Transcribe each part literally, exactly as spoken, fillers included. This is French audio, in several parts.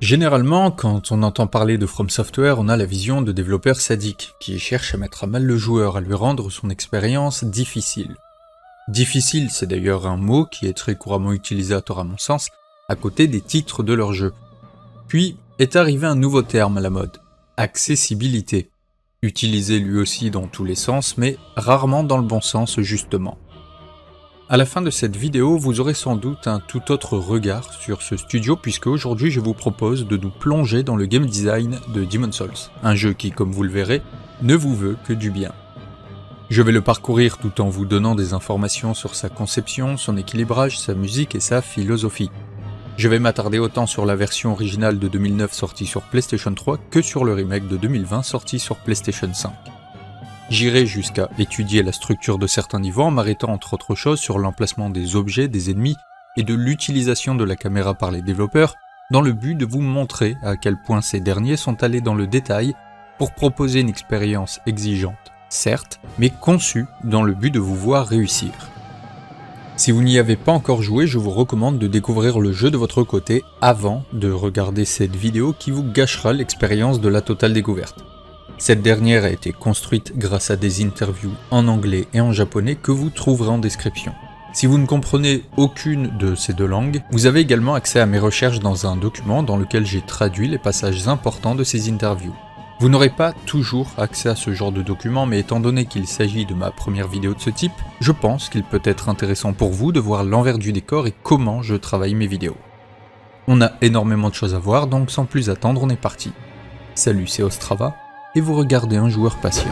Généralement, quand on entend parler de From Software, on a la vision de développeurs sadiques, qui cherchent à mettre à mal le joueur, à lui rendre son expérience difficile. Difficile, c'est d'ailleurs un mot qui est très couramment utilisé à tort à mon sens, à côté des titres de leur jeu. Puis est arrivé un nouveau terme à la mode, accessibilité, utilisé lui aussi dans tous les sens, mais rarement dans le bon sens justement. À la fin de cette vidéo, vous aurez sans doute un tout autre regard sur ce studio puisque aujourd'hui je vous propose de nous plonger dans le game design de Demon's Souls, un jeu qui, comme vous le verrez, ne vous veut que du bien. Je vais le parcourir tout en vous donnant des informations sur sa conception, son équilibrage, sa musique et sa philosophie. Je vais m'attarder autant sur la version originale de deux mille neuf sortie sur PlayStation trois que sur le remake de deux mille vingt sorti sur PlayStation cinq. J'irai jusqu'à étudier la structure de certains niveaux en m'arrêtant entre autres choses sur l'emplacement des objets, des ennemis et de l'utilisation de la caméra par les développeurs dans le but de vous montrer à quel point ces derniers sont allés dans le détail pour proposer une expérience exigeante, certes, mais conçue dans le but de vous voir réussir. Si vous n'y avez pas encore joué, je vous recommande de découvrir le jeu de votre côté avant de regarder cette vidéo qui vous gâchera l'expérience de la totale découverte. Cette dernière a été construite grâce à des interviews en anglais et en japonais que vous trouverez en description. Si vous ne comprenez aucune de ces deux langues, vous avez également accès à mes recherches dans un document dans lequel j'ai traduit les passages importants de ces interviews. Vous n'aurez pas toujours accès à ce genre de document, mais étant donné qu'il s'agit de ma première vidéo de ce type, je pense qu'il peut être intéressant pour vous de voir l'envers du décor et comment je travaille mes vidéos. On a énormément de choses à voir, donc sans plus attendre, on est parti. Salut, c'est Ostrava, et vous regardez un joueur patient.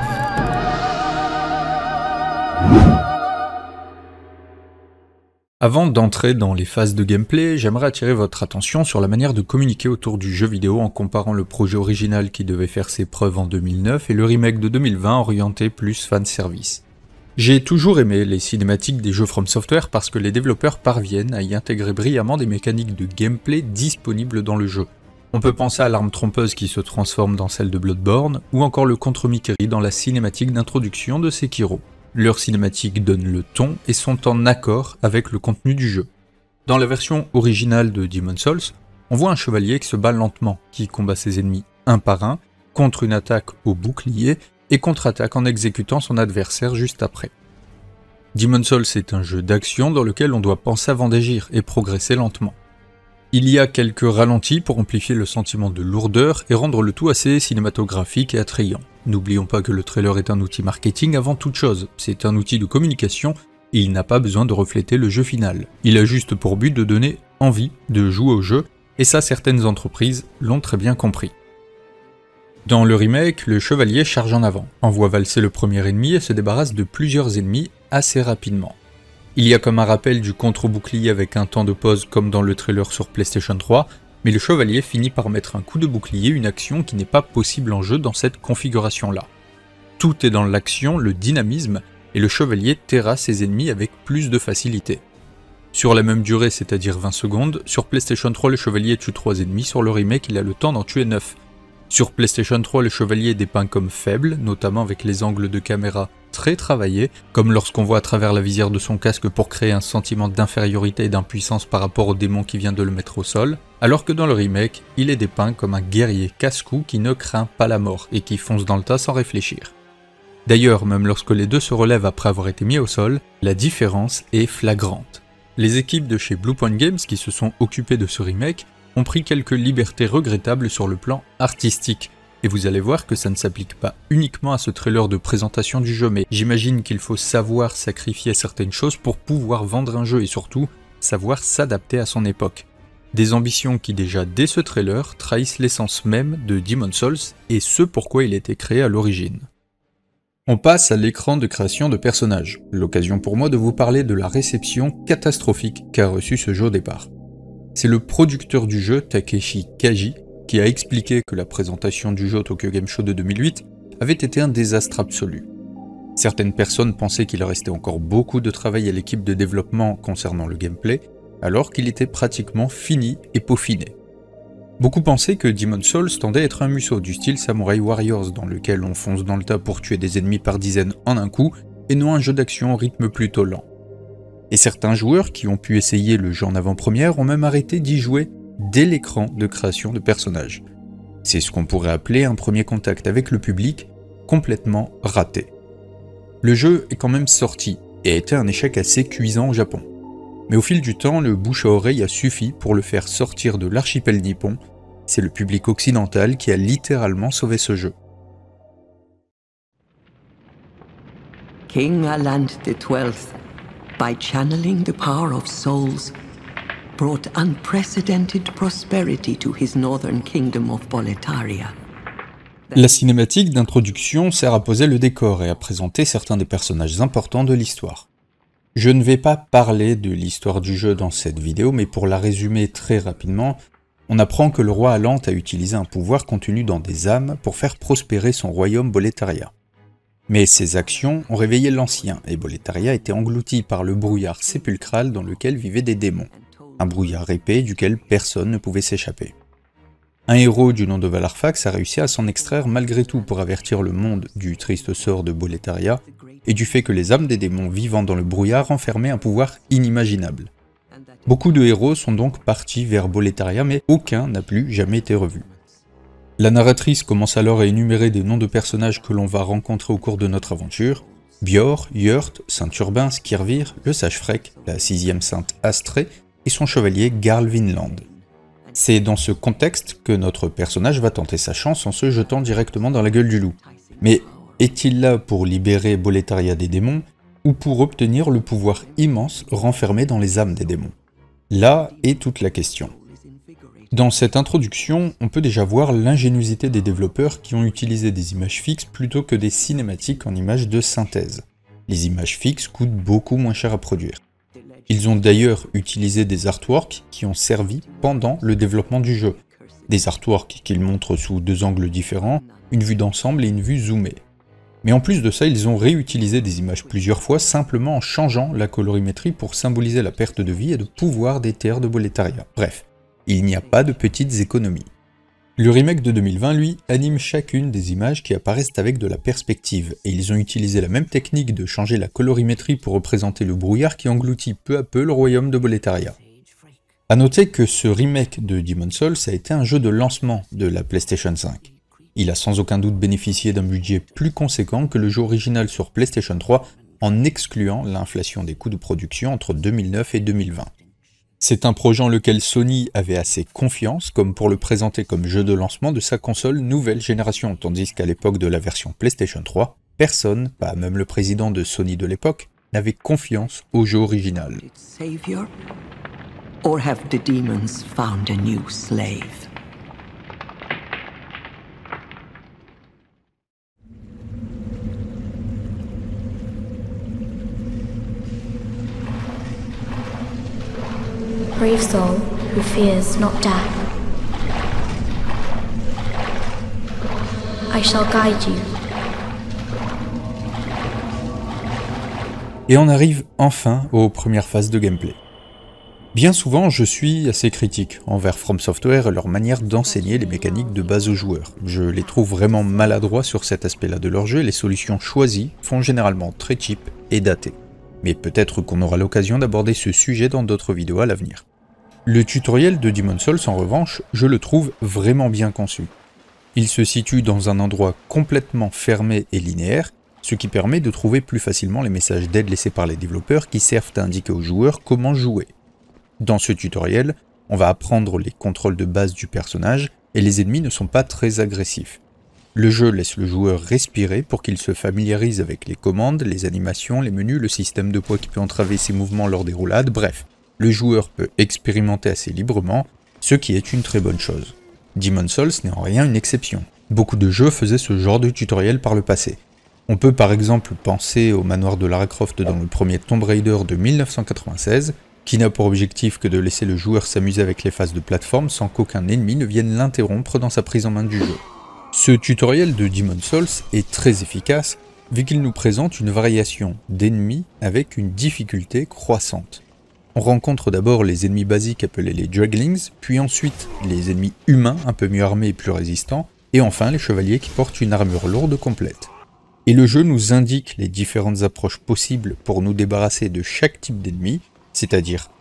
Avant d'entrer dans les phases de gameplay, j'aimerais attirer votre attention sur la manière de communiquer autour du jeu vidéo en comparant le projet original qui devait faire ses preuves en deux mille neuf et le remake de deux mille vingt orienté plus fanservice. J'ai toujours aimé les cinématiques des jeux From Software parce que les développeurs parviennent à y intégrer brillamment des mécaniques de gameplay disponibles dans le jeu. On peut penser à l'arme trompeuse qui se transforme dans celle de Bloodborne, ou encore le contre-Mikiri dans la cinématique d'introduction de Sekiro. Leurs cinématiques donnent le ton et sont en accord avec le contenu du jeu. Dans la version originale de Demon's Souls, on voit un chevalier qui se bat lentement, qui combat ses ennemis un par un, contre une attaque au bouclier et contre-attaque en exécutant son adversaire juste après. Demon's Souls est un jeu d'action dans lequel on doit penser avant d'agir et progresser lentement. Il y a quelques ralentis pour amplifier le sentiment de lourdeur et rendre le tout assez cinématographique et attrayant. N'oublions pas que le trailer est un outil marketing avant toute chose, c'est un outil de communication et il n'a pas besoin de refléter le jeu final. Il a juste pour but de donner envie de jouer au jeu, et ça certaines entreprises l'ont très bien compris. Dans le remake, le chevalier charge en avant, envoie valser le premier ennemi et se débarrasse de plusieurs ennemis assez rapidement. Il y a comme un rappel du contre-bouclier avec un temps de pause comme dans le trailer sur PlayStation trois, mais le chevalier finit par mettre un coup de bouclier, une action qui n'est pas possible en jeu dans cette configuration-là. Tout est dans l'action, le dynamisme, et le chevalier terrasse ses ennemis avec plus de facilité. Sur la même durée, c'est-à-dire vingt secondes, sur PlayStation trois le chevalier tue trois ennemis, sur le remake il a le temps d'en tuer neuf. Sur PlayStation trois, le chevalier est dépeint comme faible, notamment avec les angles de caméra très travaillés, comme lorsqu'on voit à travers la visière de son casque pour créer un sentiment d'infériorité et d'impuissance par rapport au démon qui vient de le mettre au sol, alors que dans le remake, il est dépeint comme un guerrier casse-cou qui ne craint pas la mort et qui fonce dans le tas sans réfléchir. D'ailleurs, même lorsque les deux se relèvent après avoir été mis au sol, la différence est flagrante. Les équipes de chez Bluepoint Games qui se sont occupées de ce remake ont pris quelques libertés regrettables sur le plan artistique, et vous allez voir que ça ne s'applique pas uniquement à ce trailer de présentation du jeu, mais j'imagine qu'il faut savoir sacrifier certaines choses pour pouvoir vendre un jeu et surtout savoir s'adapter à son époque. Des ambitions qui déjà dès ce trailer trahissent l'essence même de Demon's Souls et ce pourquoi il a été créé à l'origine. On passe à l'écran de création de personnages, l'occasion pour moi de vous parler de la réception catastrophique qu'a reçu ce jeu au départ. C'est le producteur du jeu, Takeshi Kaji, qui a expliqué que la présentation du jeu au Tokyo Game Show de deux mille huit avait été un désastre absolu. Certaines personnes pensaient qu'il restait encore beaucoup de travail à l'équipe de développement concernant le gameplay, alors qu'il était pratiquement fini et peaufiné. Beaucoup pensaient que Demon's Souls tendait à être un Musou du style Samurai Warriors, dans lequel on fonce dans le tas pour tuer des ennemis par dizaines en un coup, et non un jeu d'action au rythme plutôt lent. Et certains joueurs qui ont pu essayer le jeu en avant-première ont même arrêté d'y jouer dès l'écran de création de personnages. C'est ce qu'on pourrait appeler un premier contact avec le public complètement raté. Le jeu est quand même sorti et a été un échec assez cuisant au Japon. Mais au fil du temps, le bouche à oreille a suffi pour le faire sortir de l'archipel nippon. C'est le public occidental qui a littéralement sauvé ce jeu. King Aland the twelfth, by channeling the power of souls, brought unprecedented prosperity to his northern kingdom of Boletaria. La cinématique d'introduction sert à poser le décor et à présenter certains des personnages importants de l'histoire. Je ne vais pas parler de l'histoire du jeu dans cette vidéo, mais pour la résumer très rapidement, on apprend que le roi Alant a utilisé un pouvoir contenu dans des âmes pour faire prospérer son royaume Boletaria. Mais ces actions ont réveillé l'Ancien, et Boletaria était englouti par le brouillard sépulcral dans lequel vivaient des démons, un brouillard épais duquel personne ne pouvait s'échapper. Un héros du nom de Valarfax a réussi à s'en extraire malgré tout pour avertir le monde du triste sort de Boletaria, et du fait que les âmes des démons vivant dans le brouillard renfermaient un pouvoir inimaginable. Beaucoup de héros sont donc partis vers Boletaria, mais aucun n'a plus jamais été revu. La narratrice commence alors à énumérer des noms de personnages que l'on va rencontrer au cours de notre aventure: Bior, Yurt, Saint-Urbain, Skirvir, le sage Frek, la sixième sainte Astrée et son chevalier Garl Vinland. C'est dans ce contexte que notre personnage va tenter sa chance en se jetant directement dans la gueule du loup. Mais est-il là pour libérer Boletaria des démons, ou pour obtenir le pouvoir immense renfermé dans les âmes des démons? Là est toute la question. Dans cette introduction, on peut déjà voir l'ingéniosité des développeurs qui ont utilisé des images fixes plutôt que des cinématiques en images de synthèse. Les images fixes coûtent beaucoup moins cher à produire. Ils ont d'ailleurs utilisé des artworks qui ont servi pendant le développement du jeu. Des artworks qu'ils montrent sous deux angles différents, une vue d'ensemble et une vue zoomée. Mais en plus de ça, ils ont réutilisé des images plusieurs fois simplement en changeant la colorimétrie pour symboliser la perte de vie et de pouvoir des terres de Boletaria. Bref, il n'y a pas de petites économies. Le remake de deux mille vingt, lui, anime chacune des images qui apparaissent avec de la perspective, et ils ont utilisé la même technique de changer la colorimétrie pour représenter le brouillard qui engloutit peu à peu le royaume de Boletaria. A noter que ce remake de Demon's Souls a été un jeu de lancement de la PlayStation cinq. Il a sans aucun doute bénéficié d'un budget plus conséquent que le jeu original sur PlayStation trois, en excluant l'inflation des coûts de production entre deux mille neuf et deux mille vingt. C'est un projet en lequel Sony avait assez confiance comme pour le présenter comme jeu de lancement de sa console nouvelle génération, tandis qu'à l'époque de la version PlayStation trois, personne, pas même le président de Sony de l'époque, n'avait confiance au jeu original. Savior, or have the demons found a new slave? Brave soul who fears not death. I shall guide you. Et on arrive enfin aux premières phases de gameplay. Bien souvent, je suis assez critique envers From Software et leur manière d'enseigner les mécaniques de base aux joueurs. Je les trouve vraiment maladroits sur cet aspect-là de leur jeu et les solutions choisies font généralement très cheap et datées. Mais peut-être qu'on aura l'occasion d'aborder ce sujet dans d'autres vidéos à l'avenir. Le tutoriel de Demon's Souls, en revanche, je le trouve vraiment bien conçu. Il se situe dans un endroit complètement fermé et linéaire, ce qui permet de trouver plus facilement les messages d'aide laissés par les développeurs qui servent à indiquer aux joueurs comment jouer. Dans ce tutoriel, on va apprendre les contrôles de base du personnage, et les ennemis ne sont pas très agressifs. Le jeu laisse le joueur respirer pour qu'il se familiarise avec les commandes, les animations, les menus, le système de poids qui peut entraver ses mouvements lors des roulades, bref. Le joueur peut expérimenter assez librement, ce qui est une très bonne chose. Demon's Souls n'est en rien une exception. Beaucoup de jeux faisaient ce genre de tutoriel par le passé. On peut par exemple penser au manoir de Lara Croft dans le premier Tomb Raider de mille neuf cent quatre-vingt-seize, qui n'a pour objectif que de laisser le joueur s'amuser avec les phases de plateforme sans qu'aucun ennemi ne vienne l'interrompre dans sa prise en main du jeu. Ce tutoriel de Demon's Souls est très efficace, vu qu'il nous présente une variation d'ennemis avec une difficulté croissante. On rencontre d'abord les ennemis basiques appelés les Draglings, puis ensuite les ennemis humains un peu mieux armés et plus résistants, et enfin les chevaliers qui portent une armure lourde complète. Et le jeu nous indique les différentes approches possibles pour nous débarrasser de chaque type d'ennemi, c'est-à-dire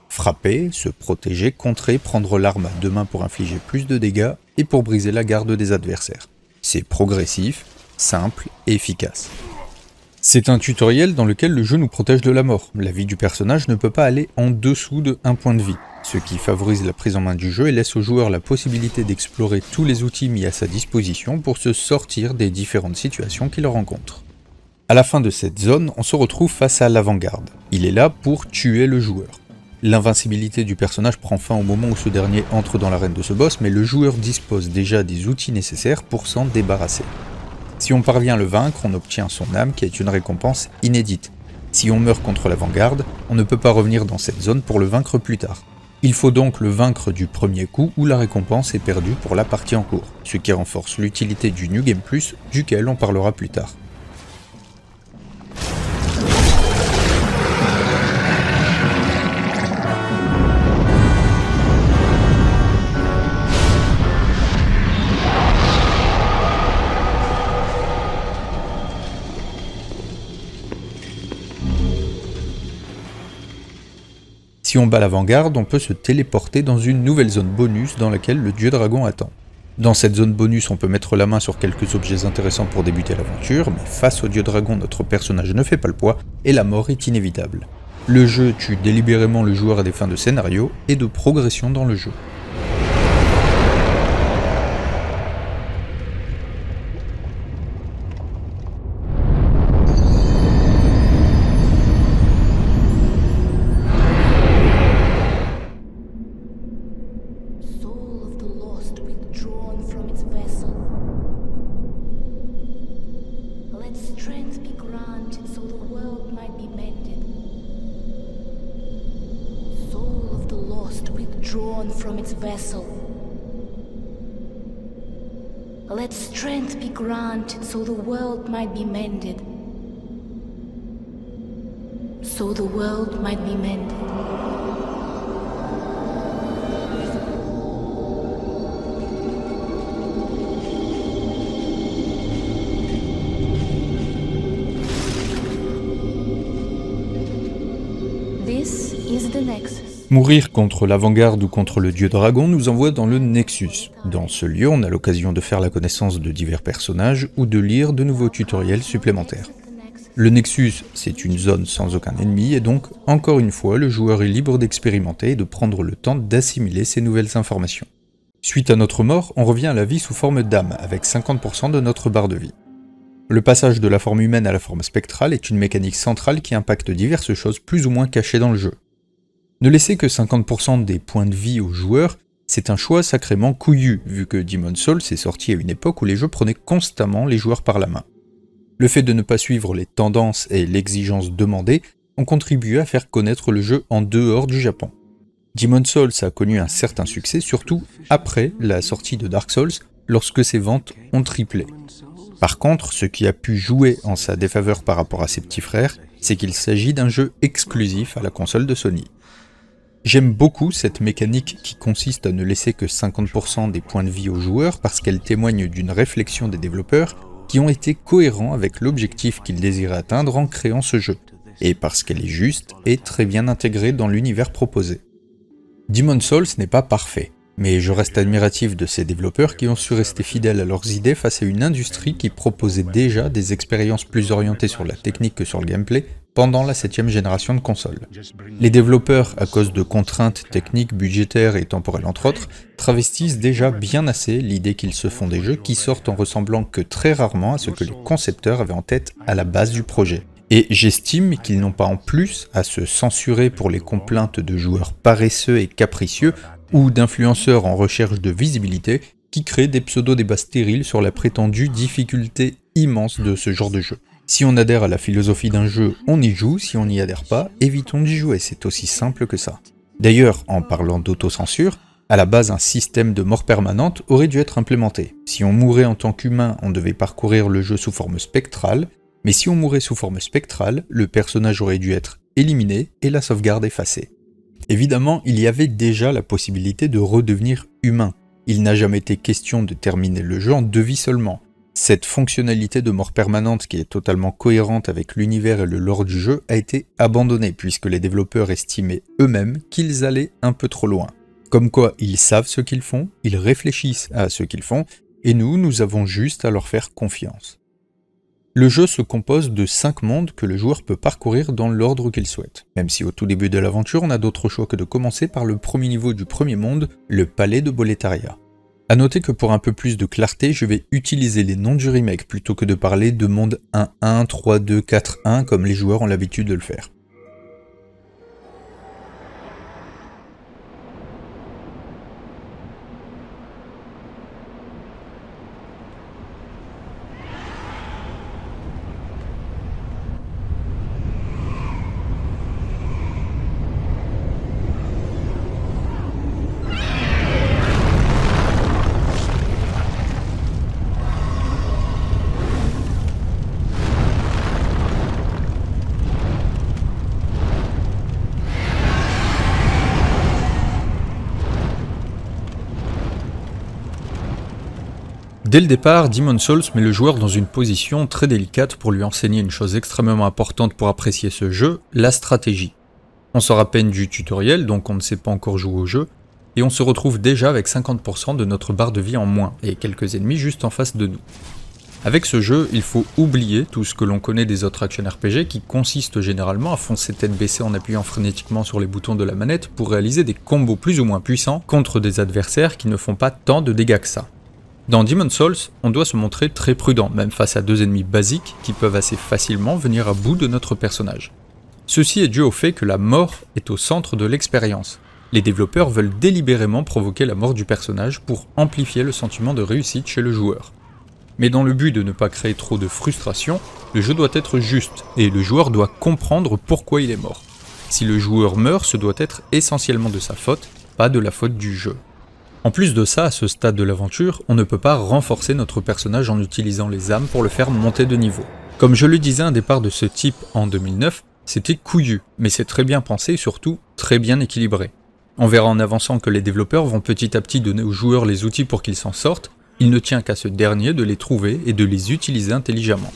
Frapper, se protéger, contrer, prendre l'arme à deux mains pour infliger plus de dégâts et pour briser la garde des adversaires. C'est progressif, simple et efficace. C'est un tutoriel dans lequel le jeu nous protège de la mort. La vie du personnage ne peut pas aller en dessous de un point de vie, ce qui favorise la prise en main du jeu et laisse au joueur la possibilité d'explorer tous les outils mis à sa disposition pour se sortir des différentes situations qu'il rencontre. À la fin de cette zone, on se retrouve face à l'avant-garde. Il est là pour tuer le joueur. L'invincibilité du personnage prend fin au moment où ce dernier entre dans l'arène de ce boss, mais le joueur dispose déjà des outils nécessaires pour s'en débarrasser. Si on parvient à le vaincre, on obtient son âme qui est une récompense inédite. Si on meurt contre l'avant-garde, on ne peut pas revenir dans cette zone pour le vaincre plus tard. Il faut donc le vaincre du premier coup ou la récompense est perdue pour la partie en cours, ce qui renforce l'utilité du New Game Plus, duquel on parlera plus tard. Si on bat l'avant-garde, on peut se téléporter dans une nouvelle zone bonus dans laquelle le dieu dragon attend. Dans cette zone bonus, on peut mettre la main sur quelques objets intéressants pour débuter l'aventure, mais face au dieu dragon, notre personnage ne fait pas le poids et la mort est inévitable. Le jeu tue délibérément le joueur à des fins de scénario et de progression dans le jeu. Drawn from its vessel. Let strength be granted so the world might be mended. So the world might be mended. This is the Nexus. Mourir contre l'avant-garde ou contre le dieu dragon nous envoie dans le Nexus. Dans ce lieu, on a l'occasion de faire la connaissance de divers personnages ou de lire de nouveaux tutoriels supplémentaires. Le Nexus, c'est une zone sans aucun ennemi et donc, encore une fois, le joueur est libre d'expérimenter et de prendre le temps d'assimiler ces nouvelles informations. Suite à notre mort, on revient à la vie sous forme d'âme, avec cinquante pour cent de notre barre de vie. Le passage de la forme humaine à la forme spectrale est une mécanique centrale qui impacte diverses choses plus ou moins cachées dans le jeu. Ne laisser que cinquante pour cent des points de vie aux joueurs, c'est un choix sacrément couillu, vu que Demon's Souls est sorti à une époque où les jeux prenaient constamment les joueurs par la main. Le fait de ne pas suivre les tendances et l'exigence demandée ont contribué à faire connaître le jeu en dehors du Japon. Demon's Souls a connu un certain succès, surtout après la sortie de Dark Souls, lorsque ses ventes ont triplé. Par contre, ce qui a pu jouer en sa défaveur par rapport à ses petits frères, c'est qu'il s'agit d'un jeu exclusif à la console de Sony. J'aime beaucoup cette mécanique qui consiste à ne laisser que cinquante pour cent des points de vie aux joueurs parce qu'elle témoigne d'une réflexion des développeurs qui ont été cohérents avec l'objectif qu'ils désiraient atteindre en créant ce jeu, et parce qu'elle est juste et très bien intégrée dans l'univers proposé. Demon's Souls n'est pas parfait, mais je reste admiratif de ces développeurs qui ont su rester fidèles à leurs idées face à une industrie qui proposait déjà des expériences plus orientées sur la technique que sur le gameplay pendant la septième génération de consoles. Les développeurs, à cause de contraintes techniques, budgétaires et temporelles entre autres, travestissent déjà bien assez l'idée qu'ils se font des jeux qui sortent en ressemblant que très rarement à ce que les concepteurs avaient en tête à la base du projet. Et j'estime qu'ils n'ont pas en plus à se censurer pour les complaintes de joueurs paresseux et capricieux ou d'influenceurs en recherche de visibilité qui créent des pseudo-débats stériles sur la prétendue difficulté immense de ce genre de jeu. Si on adhère à la philosophie d'un jeu, on y joue, si on n'y adhère pas, évitons d'y jouer, c'est aussi simple que ça. D'ailleurs, en parlant d'autocensure, à la base un système de mort permanente aurait dû être implémenté. Si on mourait en tant qu'humain, on devait parcourir le jeu sous forme spectrale, mais si on mourait sous forme spectrale, le personnage aurait dû être éliminé et la sauvegarde effacée. Évidemment, il y avait déjà la possibilité de redevenir humain. Il n'a jamais été question de terminer le jeu en deux vies seulement. Cette fonctionnalité de mort permanente qui est totalement cohérente avec l'univers et le lore du jeu a été abandonnée puisque les développeurs estimaient eux-mêmes qu'ils allaient un peu trop loin. Comme quoi ils savent ce qu'ils font, ils réfléchissent à ce qu'ils font, et nous, nous avons juste à leur faire confiance. Le jeu se compose de cinq mondes que le joueur peut parcourir dans l'ordre qu'il souhaite, même si au tout début de l'aventure on a d'autres choix que de commencer par le premier niveau du premier monde, le palais de Boletaria. A noter que pour un peu plus de clarté, je vais utiliser les noms du remake plutôt que de parler de monde un point un, trois point deux, quatre point un comme les joueurs ont l'habitude de le faire. Dès le départ, Demon's Souls met le joueur dans une position très délicate pour lui enseigner une chose extrêmement importante pour apprécier ce jeu, la stratégie. On sort à peine du tutoriel, donc on ne sait pas encore jouer au jeu, et on se retrouve déjà avec cinquante pour cent de notre barre de vie en moins, et quelques ennemis juste en face de nous. Avec ce jeu, il faut oublier tout ce que l'on connaît des autres action R P G qui consistent généralement à foncer tête baissée en appuyant frénétiquement sur les boutons de la manette pour réaliser des combos plus ou moins puissants contre des adversaires qui ne font pas tant de dégâts que ça. Dans Demon's Souls, on doit se montrer très prudent, même face à deux ennemis basiques qui peuvent assez facilement venir à bout de notre personnage. Ceci est dû au fait que la mort est au centre de l'expérience. Les développeurs veulent délibérément provoquer la mort du personnage pour amplifier le sentiment de réussite chez le joueur. Mais dans le but de ne pas créer trop de frustration, le jeu doit être juste, et le joueur doit comprendre pourquoi il est mort. Si le joueur meurt, ce doit être essentiellement de sa faute, pas de la faute du jeu. En plus de ça, à ce stade de l'aventure, on ne peut pas renforcer notre personnage en utilisant les âmes pour le faire monter de niveau. Comme je le disais, un départ de ce type en deux mille neuf, c'était couillu, mais c'est très bien pensé et surtout très bien équilibré. On verra en avançant que les développeurs vont petit à petit donner aux joueurs les outils pour qu'ils s'en sortent, il ne tient qu'à ce dernier de les trouver et de les utiliser intelligemment.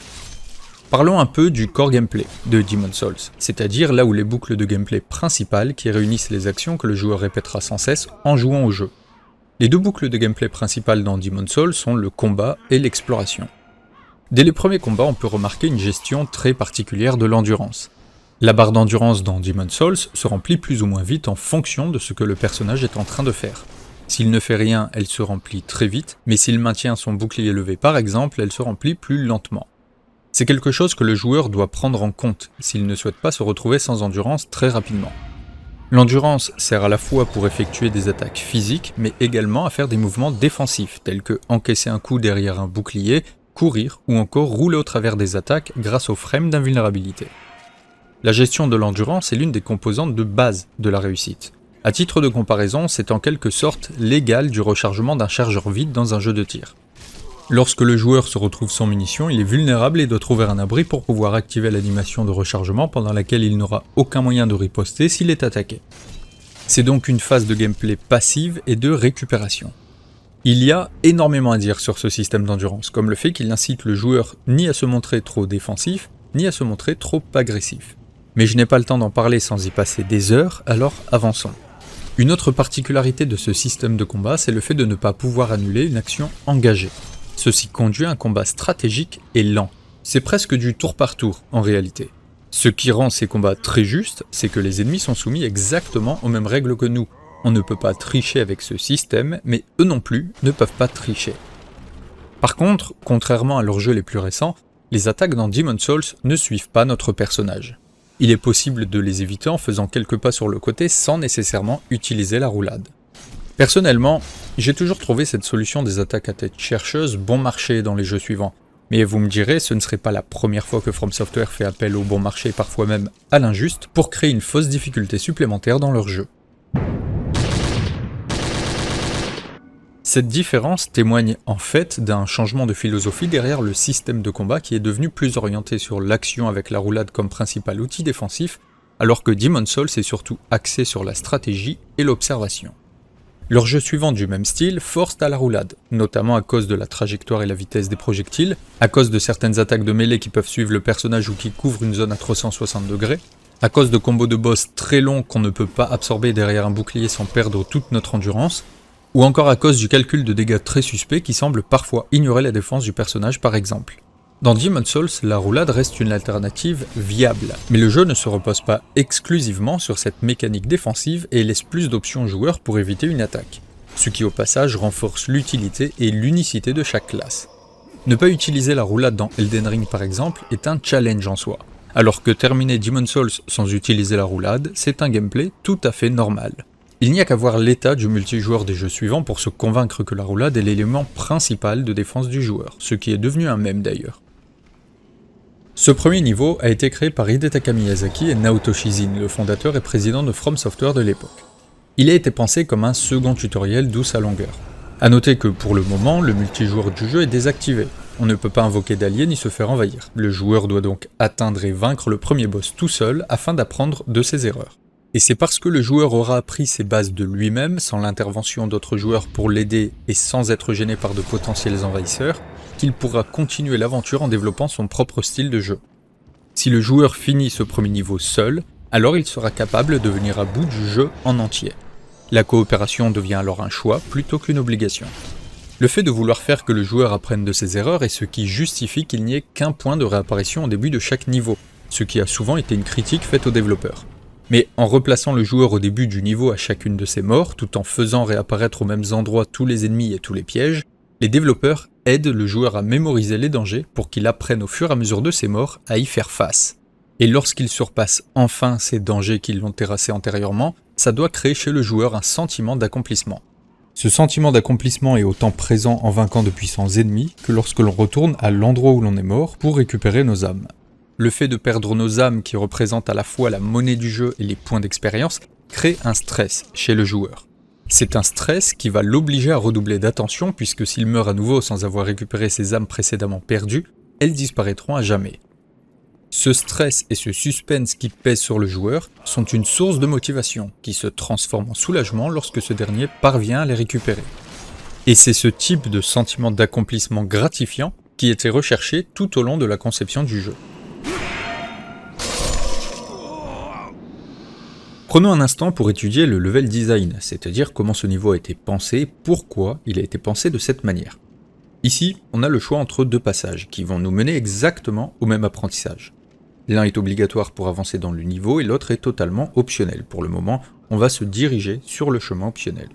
Parlons un peu du core gameplay de Demon's Souls, c'est-à-dire là où les boucles de gameplay principales qui réunissent les actions que le joueur répétera sans cesse en jouant au jeu. Les deux boucles de gameplay principales dans Demon's Souls sont le combat et l'exploration. Dès les premiers combats, on peut remarquer une gestion très particulière de l'endurance. La barre d'endurance dans Demon's Souls se remplit plus ou moins vite en fonction de ce que le personnage est en train de faire. S'il ne fait rien, elle se remplit très vite, mais s'il maintient son bouclier levé par exemple, elle se remplit plus lentement. C'est quelque chose que le joueur doit prendre en compte s'il ne souhaite pas se retrouver sans endurance très rapidement. L'endurance sert à la fois pour effectuer des attaques physiques, mais également à faire des mouvements défensifs, tels que encaisser un coup derrière un bouclier, courir ou encore rouler au travers des attaques grâce au frame d'invulnérabilité. La gestion de l'endurance est l'une des composantes de base de la réussite. À titre de comparaison, c'est en quelque sorte l'égal du rechargement d'un chargeur vide dans un jeu de tir. Lorsque le joueur se retrouve sans munitions, il est vulnérable et doit trouver un abri pour pouvoir activer l'animation de rechargement pendant laquelle il n'aura aucun moyen de riposter s'il est attaqué. C'est donc une phase de gameplay passive et de récupération. Il y a énormément à dire sur ce système d'endurance, comme le fait qu'il n'incite le joueur ni à se montrer trop défensif, ni à se montrer trop agressif. Mais je n'ai pas le temps d'en parler sans y passer des heures, alors avançons. Une autre particularité de ce système de combat, c'est le fait de ne pas pouvoir annuler une action engagée. Ceci conduit à un combat stratégique et lent. C'est presque du tour par tour en réalité. Ce qui rend ces combats très justes, c'est que les ennemis sont soumis exactement aux mêmes règles que nous. On ne peut pas tricher avec ce système, mais eux non plus ne peuvent pas tricher. Par contre, contrairement à leurs jeux les plus récents, les attaques dans Demon's Souls ne suivent pas notre personnage. Il est possible de les éviter en faisant quelques pas sur le côté sans nécessairement utiliser la roulade. Personnellement, j'ai toujours trouvé cette solution des attaques à tête chercheuse bon marché dans les jeux suivants. Mais vous me direz, ce ne serait pas la première fois que From Software fait appel au bon marché, parfois même à l'injuste, pour créer une fausse difficulté supplémentaire dans leur jeu. Cette différence témoigne en fait d'un changement de philosophie derrière le système de combat qui est devenu plus orienté sur l'action avec la roulade comme principal outil défensif, alors que Demon's Souls est surtout axé sur la stratégie et l'observation. Leurs jeux suivants du même style forcent à la roulade, notamment à cause de la trajectoire et la vitesse des projectiles, à cause de certaines attaques de mêlée qui peuvent suivre le personnage ou qui couvrent une zone à trois cent soixante degrés, à cause de combos de boss très longs qu'on ne peut pas absorber derrière un bouclier sans perdre toute notre endurance, ou encore à cause du calcul de dégâts très suspect qui semble parfois ignorer la défense du personnage par exemple. Dans Demon's Souls, la roulade reste une alternative viable, mais le jeu ne se repose pas exclusivement sur cette mécanique défensive et laisse plus d'options aux joueurs pour éviter une attaque, ce qui au passage renforce l'utilité et l'unicité de chaque classe. Ne pas utiliser la roulade dans Elden Ring par exemple est un challenge en soi, alors que terminer Demon's Souls sans utiliser la roulade, c'est un gameplay tout à fait normal. Il n'y a qu'à voir l'état du multijoueur des jeux suivants pour se convaincre que la roulade est l'élément principal de défense du joueur, ce qui est devenu un mème d'ailleurs. Ce premier niveau a été créé par Hidetaka Miyazaki et Naoto Shizin, le fondateur et président de From Software de l'époque. Il a été pensé comme un second tutoriel d'où sa longueur. A noter que pour le moment, le multijoueur du jeu est désactivé. On ne peut pas invoquer d'alliés ni se faire envahir. Le joueur doit donc atteindre et vaincre le premier boss tout seul afin d'apprendre de ses erreurs. Et c'est parce que le joueur aura appris ses bases de lui-même, sans l'intervention d'autres joueurs pour l'aider et sans être gêné par de potentiels envahisseurs, qu'il pourra continuer l'aventure en développant son propre style de jeu. Si le joueur finit ce premier niveau seul, alors il sera capable de venir à bout du jeu en entier. La coopération devient alors un choix plutôt qu'une obligation. Le fait de vouloir faire que le joueur apprenne de ses erreurs est ce qui justifie qu'il n'y ait qu'un point de réapparition au début de chaque niveau, ce qui a souvent été une critique faite aux développeurs. Mais en replaçant le joueur au début du niveau à chacune de ses morts, tout en faisant réapparaître aux mêmes endroits tous les ennemis et tous les pièges, les développeurs aident le joueur à mémoriser les dangers pour qu'il apprenne au fur et à mesure de ses morts à y faire face. Et lorsqu'il surpasse enfin ces dangers qui l'ont terrassé antérieurement, ça doit créer chez le joueur un sentiment d'accomplissement. Ce sentiment d'accomplissement est autant présent en vainquant de puissants ennemis que lorsque l'on retourne à l'endroit où l'on est mort pour récupérer nos âmes. Le fait de perdre nos âmes qui représentent à la fois la monnaie du jeu et les points d'expérience crée un stress chez le joueur. C'est un stress qui va l'obliger à redoubler d'attention puisque s'il meurt à nouveau sans avoir récupéré ses âmes précédemment perdues, elles disparaîtront à jamais. Ce stress et ce suspense qui pèsent sur le joueur sont une source de motivation qui se transforme en soulagement lorsque ce dernier parvient à les récupérer. Et c'est ce type de sentiment d'accomplissement gratifiant qui était recherché tout au long de la conception du jeu. Prenons un instant pour étudier le level design, c'est-à-dire comment ce niveau a été pensé, pourquoi il a été pensé de cette manière. Ici, on a le choix entre deux passages qui vont nous mener exactement au même apprentissage. L'un est obligatoire pour avancer dans le niveau et l'autre est totalement optionnel. Pour le moment, on va se diriger sur le chemin optionnel.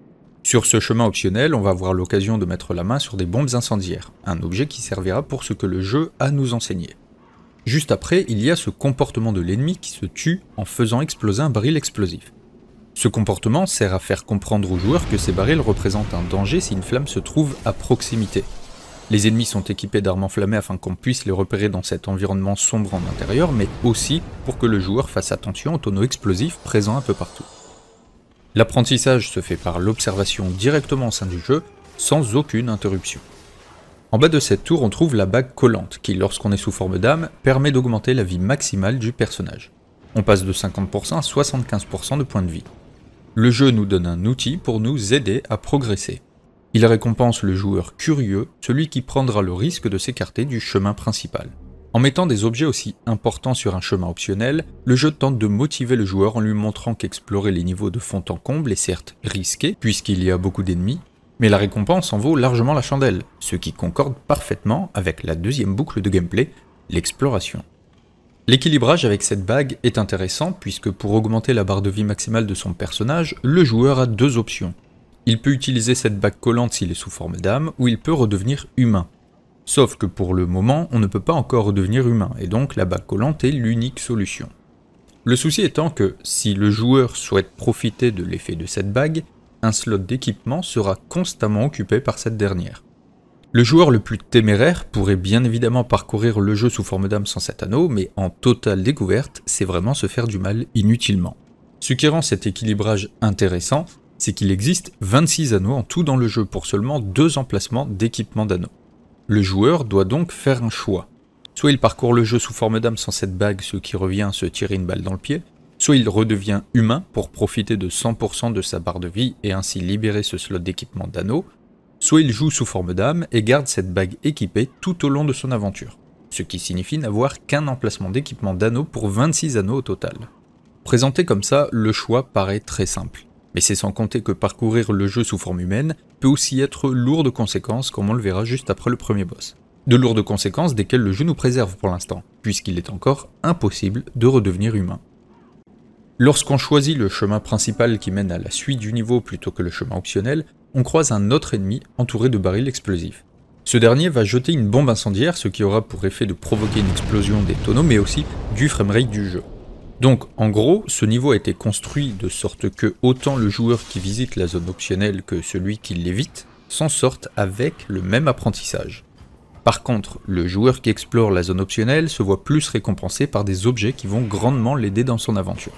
Sur ce chemin optionnel, on va avoir l'occasion de mettre la main sur des bombes incendiaires, un objet qui servira pour ce que le jeu a à nous enseigner. Juste après, il y a ce comportement de l'ennemi qui se tue en faisant exploser un baril explosif. Ce comportement sert à faire comprendre aux joueurs que ces barils représentent un danger si une flamme se trouve à proximité. Les ennemis sont équipés d'armes enflammées afin qu'on puisse les repérer dans cet environnement sombre en intérieur, mais aussi pour que le joueur fasse attention aux tonneaux explosifs présents un peu partout. L'apprentissage se fait par l'observation directement au sein du jeu, sans aucune interruption. En bas de cette tour, on trouve la bague collante, qui, lorsqu'on est sous forme d'âme, permet d'augmenter la vie maximale du personnage. On passe de cinquante pour cent à soixante-quinze pour cent de points de vie. Le jeu nous donne un outil pour nous aider à progresser. Il récompense le joueur curieux, celui qui prendra le risque de s'écarter du chemin principal. En mettant des objets aussi importants sur un chemin optionnel, le jeu tente de motiver le joueur en lui montrant qu'explorer les niveaux de fond en comble est certes risqué, puisqu'il y a beaucoup d'ennemis, mais la récompense en vaut largement la chandelle, ce qui concorde parfaitement avec la deuxième boucle de gameplay, l'exploration. L'équilibrage avec cette bague est intéressant puisque pour augmenter la barre de vie maximale de son personnage, le joueur a deux options. Il peut utiliser cette bague collante s'il est sous forme d'âme, ou il peut redevenir humain. Sauf que pour le moment, on ne peut pas encore redevenir humain, et donc la bague collante est l'unique solution. Le souci étant que, si le joueur souhaite profiter de l'effet de cette bague, un slot d'équipement sera constamment occupé par cette dernière. Le joueur le plus téméraire pourrait bien évidemment parcourir le jeu sous forme d'âme sans cet anneau, mais en totale découverte, c'est vraiment se faire du mal inutilement. Ce qui rend cet équilibrage intéressant, c'est qu'il existe vingt-six anneaux en tout dans le jeu pour seulement deux emplacements d'équipement d'anneaux. Le joueur doit donc faire un choix. Soit il parcourt le jeu sous forme d'âme sans cette bague, ce qui revient à se tirer une balle dans le pied, Soit il redevient humain pour profiter de cent pour cent de sa barre de vie et ainsi libérer ce slot d'équipement d'anneau, soit il joue sous forme d'âme et garde cette bague équipée tout au long de son aventure, ce qui signifie n'avoir qu'un emplacement d'équipement d'anneau pour vingt-six anneaux au total. Présenté comme ça, le choix paraît très simple, mais c'est sans compter que parcourir le jeu sous forme humaine peut aussi être lourd de conséquences comme on le verra juste après le premier boss. De lourdes conséquences desquelles le jeu nous préserve pour l'instant, puisqu'il est encore impossible de redevenir humain. Lorsqu'on choisit le chemin principal qui mène à la suite du niveau plutôt que le chemin optionnel, on croise un autre ennemi entouré de barils explosifs. Ce dernier va jeter une bombe incendiaire, ce qui aura pour effet de provoquer une explosion des tonneaux, mais aussi du framerate du jeu. Donc en gros, ce niveau a été construit de sorte que autant le joueur qui visite la zone optionnelle que celui qui l'évite s'en sortent avec le même apprentissage. Par contre, le joueur qui explore la zone optionnelle se voit plus récompensé par des objets qui vont grandement l'aider dans son aventure.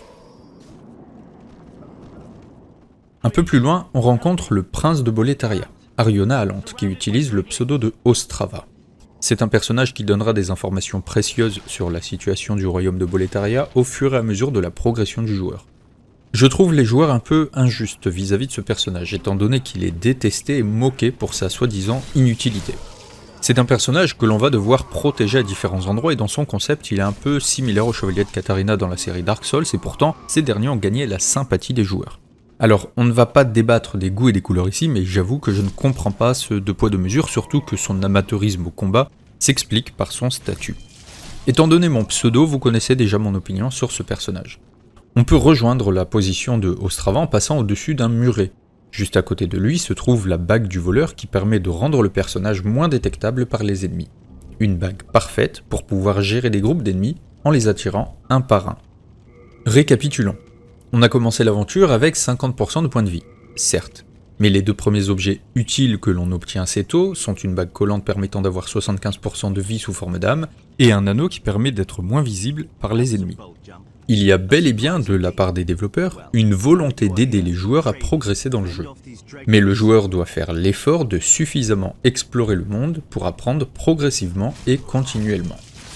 Un peu plus loin, on rencontre le prince de Boletaria, Ariona Alante, qui utilise le pseudo de Ostrava. C'est un personnage qui donnera des informations précieuses sur la situation du royaume de Boletaria au fur et à mesure de la progression du joueur. Je trouve les joueurs un peu injustes vis-à-vis de ce personnage, étant donné qu'il est détesté et moqué pour sa soi-disant inutilité. C'est un personnage que l'on va devoir protéger à différents endroits et dans son concept il est un peu similaire au chevalier de Catarina dans la série Dark Souls et pourtant ces derniers ont gagné la sympathie des joueurs. Alors on ne va pas débattre des goûts et des couleurs ici mais j'avoue que je ne comprends pas ce deux poids deux mesures, surtout que son amateurisme au combat s'explique par son statut. Étant donné mon pseudo, vous connaissez déjà mon opinion sur ce personnage. On peut rejoindre la position de Ostrava en passant au-dessus d'un muret. Juste à côté de lui se trouve la bague du voleur qui permet de rendre le personnage moins détectable par les ennemis. Une bague parfaite pour pouvoir gérer des groupes d'ennemis en les attirant un par un. Récapitulons. On a commencé l'aventure avec cinquante pour cent de points de vie, certes. Mais les deux premiers objets utiles que l'on obtient assez tôt sont une bague collante permettant d'avoir soixante-quinze pour cent de vie sous forme d'âme et un anneau qui permet d'être moins visible par les ennemis. Il y a bel et bien, de la part des développeurs, une volonté d'aider les joueurs à progresser dans le jeu. Mais le joueur doit faire l'effort de suffisamment explorer le monde pour apprendre progressivement et continuellement.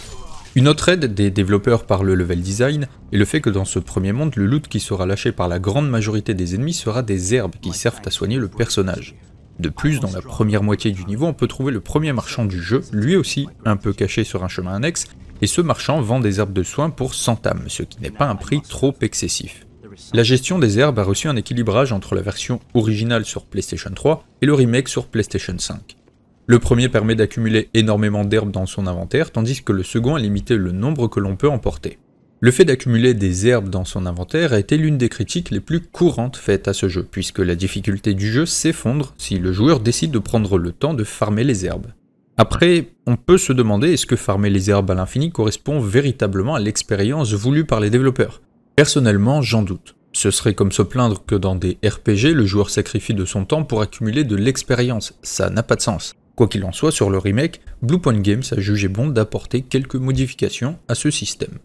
Une autre aide des développeurs par le level design est le fait que dans ce premier monde, le loot qui sera lâché par la grande majorité des ennemis sera des herbes qui servent à soigner le personnage. De plus, dans la première moitié du niveau, on peut trouver le premier marchand du jeu, lui aussi un peu caché sur un chemin annexe, et ce marchand vend des herbes de soins pour cent âmes, ce qui n'est pas un prix trop excessif. La gestion des herbes a reçu un équilibrage entre la version originale sur PlayStation trois et le remake sur PlayStation cinq. Le premier permet d'accumuler énormément d'herbes dans son inventaire, tandis que le second a limité le nombre que l'on peut emporter. Le fait d'accumuler des herbes dans son inventaire a été l'une des critiques les plus courantes faites à ce jeu, puisque la difficulté du jeu s'effondre si le joueur décide de prendre le temps de farmer les herbes. Après, on peut se demander est-ce que farmer les herbes à l'infini correspond véritablement à l'expérience voulue par les développeurs. Personnellement, j'en doute. Ce serait comme se plaindre que dans des R P G, le joueur sacrifie de son temps pour accumuler de l'expérience, ça n'a pas de sens. Quoi qu'il en soit, sur le remake, Bluepoint Games a jugé bon d'apporter quelques modifications à ce système.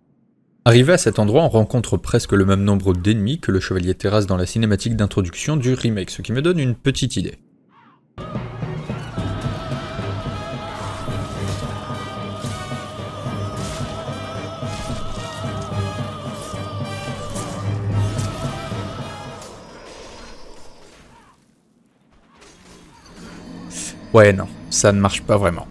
Arrivé à cet endroit, on rencontre presque le même nombre d'ennemis que le chevalier terrasse dans la cinématique d'introduction du remake, ce qui me donne une petite idée. Ouais non, ça ne marche pas vraiment.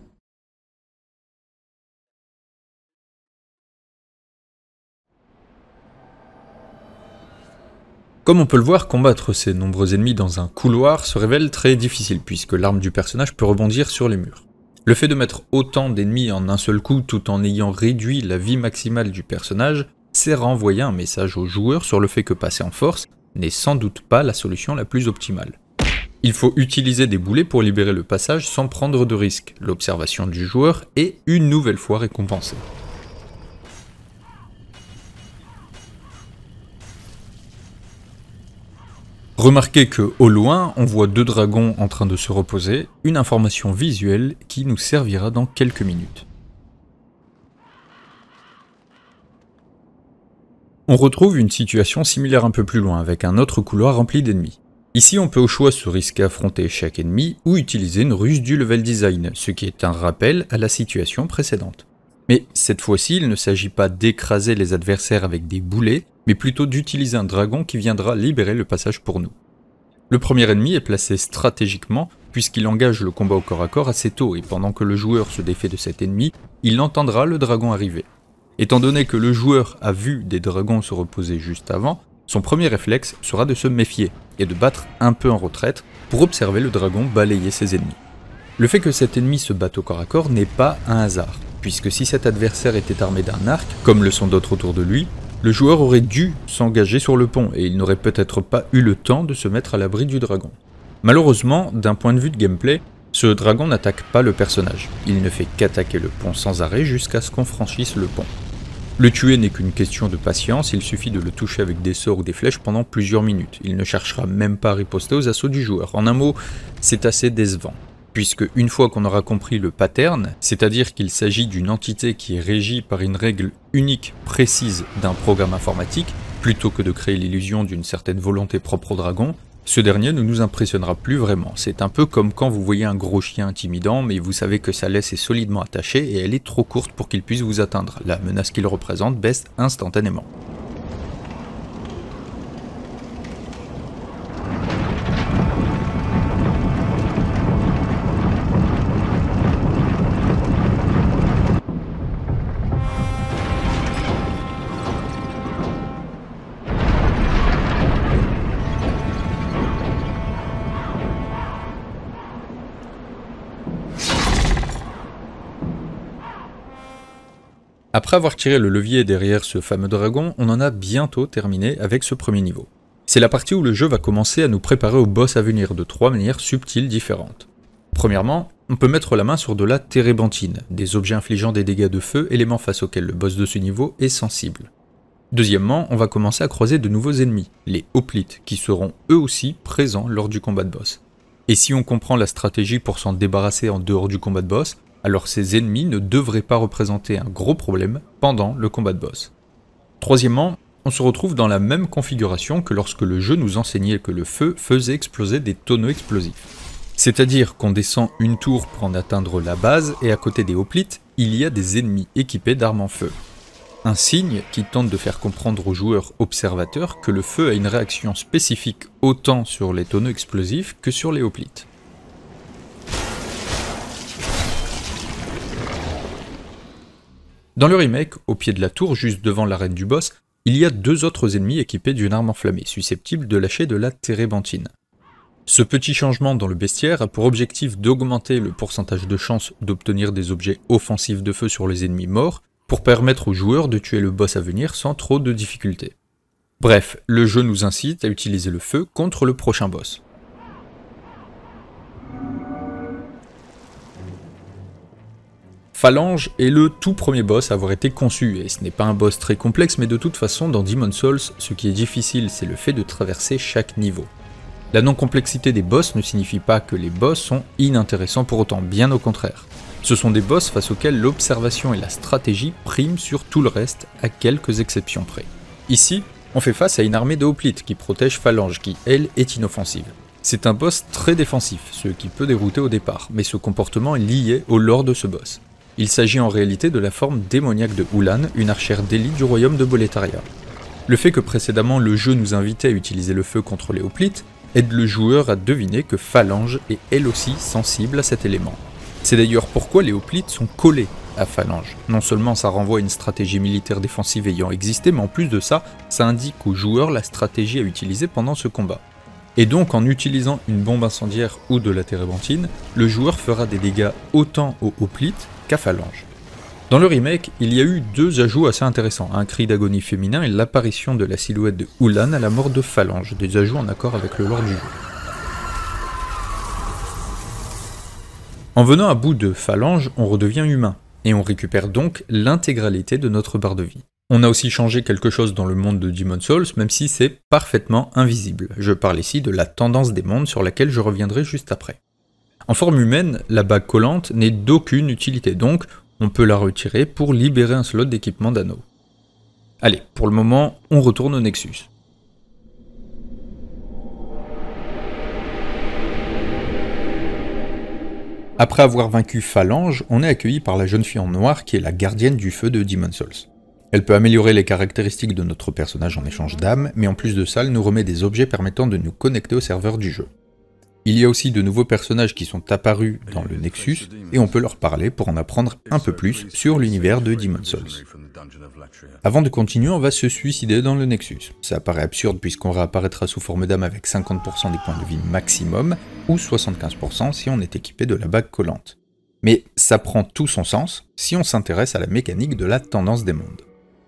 Comme on peut le voir, combattre ces nombreux ennemis dans un couloir se révèle très difficile puisque l'arme du personnage peut rebondir sur les murs. Le fait de mettre autant d'ennemis en un seul coup tout en ayant réduit la vie maximale du personnage sert à envoyer un message aux joueurs sur le fait que passer en force n'est sans doute pas la solution la plus optimale. Il faut utiliser des boulets pour libérer le passage sans prendre de risques. L'observation du joueur est une nouvelle fois récompensée. Remarquez que au loin, on voit deux dragons en train de se reposer, une information visuelle qui nous servira dans quelques minutes. On retrouve une situation similaire un peu plus loin avec un autre couloir rempli d'ennemis. Ici, on peut au choix se risquer à affronter chaque ennemi ou utiliser une ruse du level design, ce qui est un rappel à la situation précédente. Mais cette fois-ci, il ne s'agit pas d'écraser les adversaires avec des boulets, mais plutôt d'utiliser un dragon qui viendra libérer le passage pour nous. Le premier ennemi est placé stratégiquement, puisqu'il engage le combat au corps à corps assez tôt, et pendant que le joueur se défait de cet ennemi, il entendra le dragon arriver. Étant donné que le joueur a vu des dragons se reposer juste avant, son premier réflexe sera de se méfier, et de battre un peu en retraite, pour observer le dragon balayer ses ennemis. Le fait que cet ennemi se batte au corps à corps n'est pas un hasard, puisque si cet adversaire était armé d'un arc, comme le sont d'autres autour de lui, le joueur aurait dû s'engager sur le pont et il n'aurait peut-être pas eu le temps de se mettre à l'abri du dragon. Malheureusement, d'un point de vue de gameplay, ce dragon n'attaque pas le personnage, il ne fait qu'attaquer le pont sans arrêt jusqu'à ce qu'on franchisse le pont. Le tuer n'est qu'une question de patience, il suffit de le toucher avec des sorts ou des flèches pendant plusieurs minutes, il ne cherchera même pas à riposter aux assauts du joueur. En un mot, c'est assez décevant. Puisque une fois qu'on aura compris le pattern, c'est-à-dire qu'il s'agit d'une entité qui est régie par une règle unique, précise d'un programme informatique, plutôt que de créer l'illusion d'une certaine volonté propre au dragon, ce dernier ne nous impressionnera plus vraiment. C'est un peu comme quand vous voyez un gros chien intimidant, mais vous savez que sa laisse est solidement attachée et elle est trop courte pour qu'il puisse vous atteindre. La menace qu'il représente baisse instantanément. Après avoir tiré le levier derrière ce fameux dragon, on en a bientôt terminé avec ce premier niveau. C'est la partie où le jeu va commencer à nous préparer au boss à venir de trois manières subtiles différentes. Premièrement, on peut mettre la main sur de la térébenthine, des objets infligeant des dégâts de feu, éléments face auxquels le boss de ce niveau est sensible. Deuxièmement, on va commencer à croiser de nouveaux ennemis, les hoplites, qui seront eux aussi présents lors du combat de boss. Et si on comprend la stratégie pour s'en débarrasser en dehors du combat de boss, alors ces ennemis ne devraient pas représenter un gros problème pendant le combat de boss. Troisièmement, on se retrouve dans la même configuration que lorsque le jeu nous enseignait que le feu faisait exploser des tonneaux explosifs. C'est-à-dire qu'on descend une tour pour en atteindre la base, et à côté des hoplites, il y a des ennemis équipés d'armes en feu. Un signe qui tente de faire comprendre aux joueurs observateurs que le feu a une réaction spécifique autant sur les tonneaux explosifs que sur les hoplites. Dans le remake, au pied de la tour, juste devant l'arène du boss, il y a deux autres ennemis équipés d'une arme enflammée, susceptible de lâcher de la térébenthine. Ce petit changement dans le bestiaire a pour objectif d'augmenter le pourcentage de chance d'obtenir des objets offensifs de feu sur les ennemis morts, pour permettre aux joueurs de tuer le boss à venir sans trop de difficultés. Bref, le jeu nous incite à utiliser le feu contre le prochain boss. Phalange est le tout premier boss à avoir été conçu, et ce n'est pas un boss très complexe, mais de toute façon dans Demon's Souls, ce qui est difficile c'est le fait de traverser chaque niveau. La non-complexité des boss ne signifie pas que les boss sont inintéressants pour autant, bien au contraire. Ce sont des boss face auxquels l'observation et la stratégie priment sur tout le reste, à quelques exceptions près. Ici, on fait face à une armée de hoplites qui protège Phalange, qui elle est inoffensive. C'est un boss très défensif, ce qui peut dérouter au départ, mais ce comportement est lié au lore de ce boss. Il s'agit en réalité de la forme démoniaque de Ulan, une archère d'élite du royaume de Boletaria. Le fait que précédemment le jeu nous invitait à utiliser le feu contre les hoplites aide le joueur à deviner que Phalange est elle aussi sensible à cet élément. C'est d'ailleurs pourquoi les hoplites sont collés à Phalange. Non seulement ça renvoie à une stratégie militaire défensive ayant existé, mais en plus de ça, ça indique au joueur la stratégie à utiliser pendant ce combat. Et donc en utilisant une bombe incendiaire ou de la térébenthine, le joueur fera des dégâts autant aux hoplites qu'à Phalange. Dans le remake, il y a eu deux ajouts assez intéressants, un cri d'agonie féminin et l'apparition de la silhouette de Ulan à la mort de Phalange, des ajouts en accord avec le lore du jeu. En venant à bout de Phalange, on redevient humain, et on récupère donc l'intégralité de notre barre de vie. On a aussi changé quelque chose dans le monde de Demon's Souls, même si c'est parfaitement invisible. Je parle ici de la tendance des mondes sur laquelle je reviendrai juste après. En forme humaine, la bague collante n'est d'aucune utilité, donc on peut la retirer pour libérer un slot d'équipement d'anneau. Allez, pour le moment, on retourne au Nexus. Après avoir vaincu Phalange, on est accueilli par la jeune fille en noir qui est la gardienne du feu de Demon's Souls. Elle peut améliorer les caractéristiques de notre personnage en échange d'âmes, mais en plus de ça, elle nous remet des objets permettant de nous connecter au serveur du jeu. Il y a aussi de nouveaux personnages qui sont apparus dans le Nexus, et on peut leur parler pour en apprendre un peu plus sur l'univers de Demon's Souls. Avant de continuer, on va se suicider dans le Nexus. Ça paraît absurde puisqu'on réapparaîtra sous forme d'âme avec cinquante pour cent des points de vie maximum, ou soixante-quinze pour cent si on est équipé de la bague collante. Mais ça prend tout son sens si on s'intéresse à la mécanique de la tendance des mondes.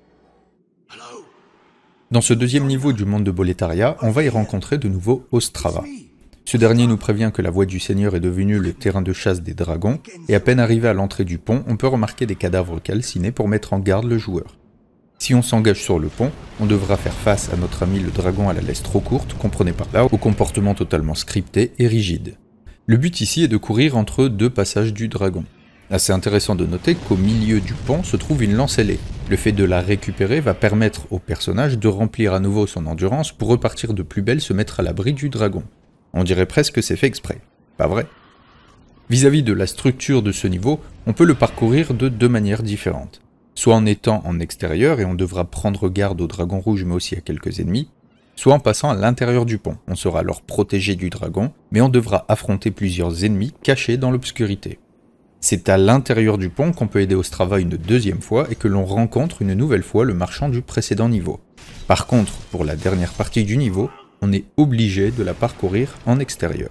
Dans ce deuxième niveau du monde de Boletaria, on va y rencontrer de nouveau Ostrava. Ce dernier nous prévient que la voie du Seigneur est devenue le terrain de chasse des dragons, et à peine arrivé à l'entrée du pont, on peut remarquer des cadavres calcinés pour mettre en garde le joueur. Si on s'engage sur le pont, on devra faire face à notre ami le dragon à la laisse trop courte, comprenez par là, au comportement totalement scripté et rigide. Le but ici est de courir entre deux passages du dragon. Assez intéressant de noter qu'au milieu du pont se trouve une lance ailée. Le fait de la récupérer va permettre au personnage de remplir à nouveau son endurance pour repartir de plus belle se mettre à l'abri du dragon. On dirait presque que c'est fait exprès, pas vrai? Vis-à-vis de la structure de ce niveau, on peut le parcourir de deux manières différentes. Soit en étant en extérieur et on devra prendre garde au dragon rouge mais aussi à quelques ennemis, soit en passant à l'intérieur du pont. On sera alors protégé du dragon, mais on devra affronter plusieurs ennemis cachés dans l'obscurité. C'est à l'intérieur du pont qu'on peut aider Ostrava une deuxième fois et que l'on rencontre une nouvelle fois le marchand du précédent niveau. Par contre, pour la dernière partie du niveau, on est obligé de la parcourir en extérieur.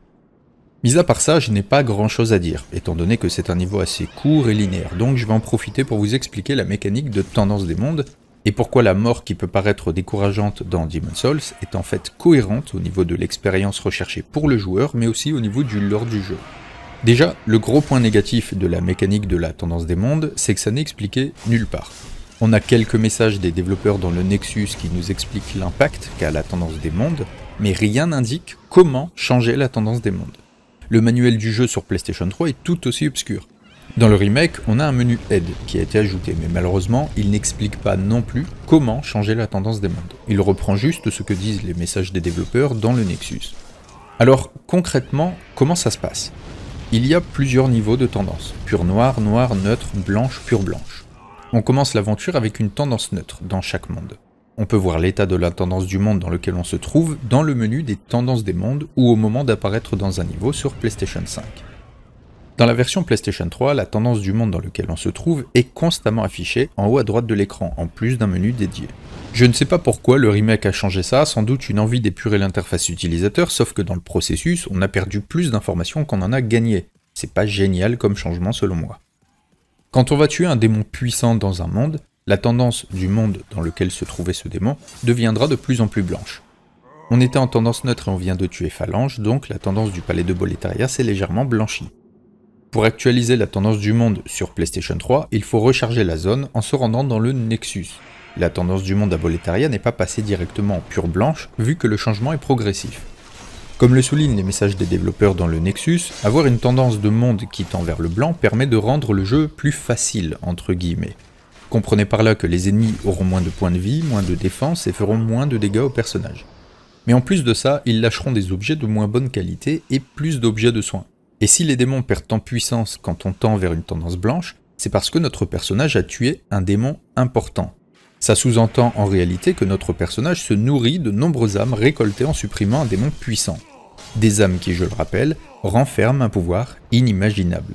Mis à part ça, je n'ai pas grand chose à dire, étant donné que c'est un niveau assez court et linéaire, donc je vais en profiter pour vous expliquer la mécanique de tendance des mondes, et pourquoi la mort qui peut paraître décourageante dans Demon's Souls est en fait cohérente au niveau de l'expérience recherchée pour le joueur, mais aussi au niveau du lore du jeu. Déjà, le gros point négatif de la mécanique de la tendance des mondes, c'est que ça n'est expliqué nulle part. On a quelques messages des développeurs dans le Nexus qui nous expliquent l'impact qu'a la tendance des mondes, mais rien n'indique comment changer la tendance des mondes. Le manuel du jeu sur PlayStation trois est tout aussi obscur. Dans le remake, on a un menu aide qui a été ajouté, mais malheureusement, il n'explique pas non plus comment changer la tendance des mondes. Il reprend juste ce que disent les messages des développeurs dans le Nexus. Alors, concrètement, comment ça se passe? Il y a plusieurs niveaux de tendance, pure noire, noire, neutre, blanche, pure blanche. On commence l'aventure avec une tendance neutre dans chaque monde. On peut voir l'état de la tendance du monde dans lequel on se trouve dans le menu des tendances des mondes ou au moment d'apparaître dans un niveau sur PlayStation cinq. Dans la version PlayStation trois, la tendance du monde dans lequel on se trouve est constamment affichée en haut à droite de l'écran, en plus d'un menu dédié. Je ne sais pas pourquoi le remake a changé ça, sans doute une envie d'épurer l'interface utilisateur, sauf que dans le processus, on a perdu plus d'informations qu'on en a gagné. C'est pas génial comme changement selon moi. Quand on va tuer un démon puissant dans un monde, la tendance du monde dans lequel se trouvait ce démon deviendra de plus en plus blanche. On était en tendance neutre et on vient de tuer Phalange, donc la tendance du palais de Boletaria s'est légèrement blanchie. Pour actualiser la tendance du monde sur PlayStation trois, il faut recharger la zone en se rendant dans le Nexus. La tendance du monde à Boletaria n'est pas passée directement en pure blanche, vu que le changement est progressif. Comme le soulignent les messages des développeurs dans le Nexus, avoir une tendance de monde qui tend vers le blanc permet de rendre le jeu plus facile, entre guillemets. Comprenez par là que les ennemis auront moins de points de vie, moins de défense et feront moins de dégâts au personnage. Mais en plus de ça, ils lâcheront des objets de moins bonne qualité et plus d'objets de soins. Et si les démons perdent en puissance quand on tend vers une tendance blanche, c'est parce que notre personnage a tué un démon important. Ça sous-entend en réalité que notre personnage se nourrit de nombreuses âmes récoltées en supprimant un démon puissant. Des âmes qui, je le rappelle, renferment un pouvoir inimaginable.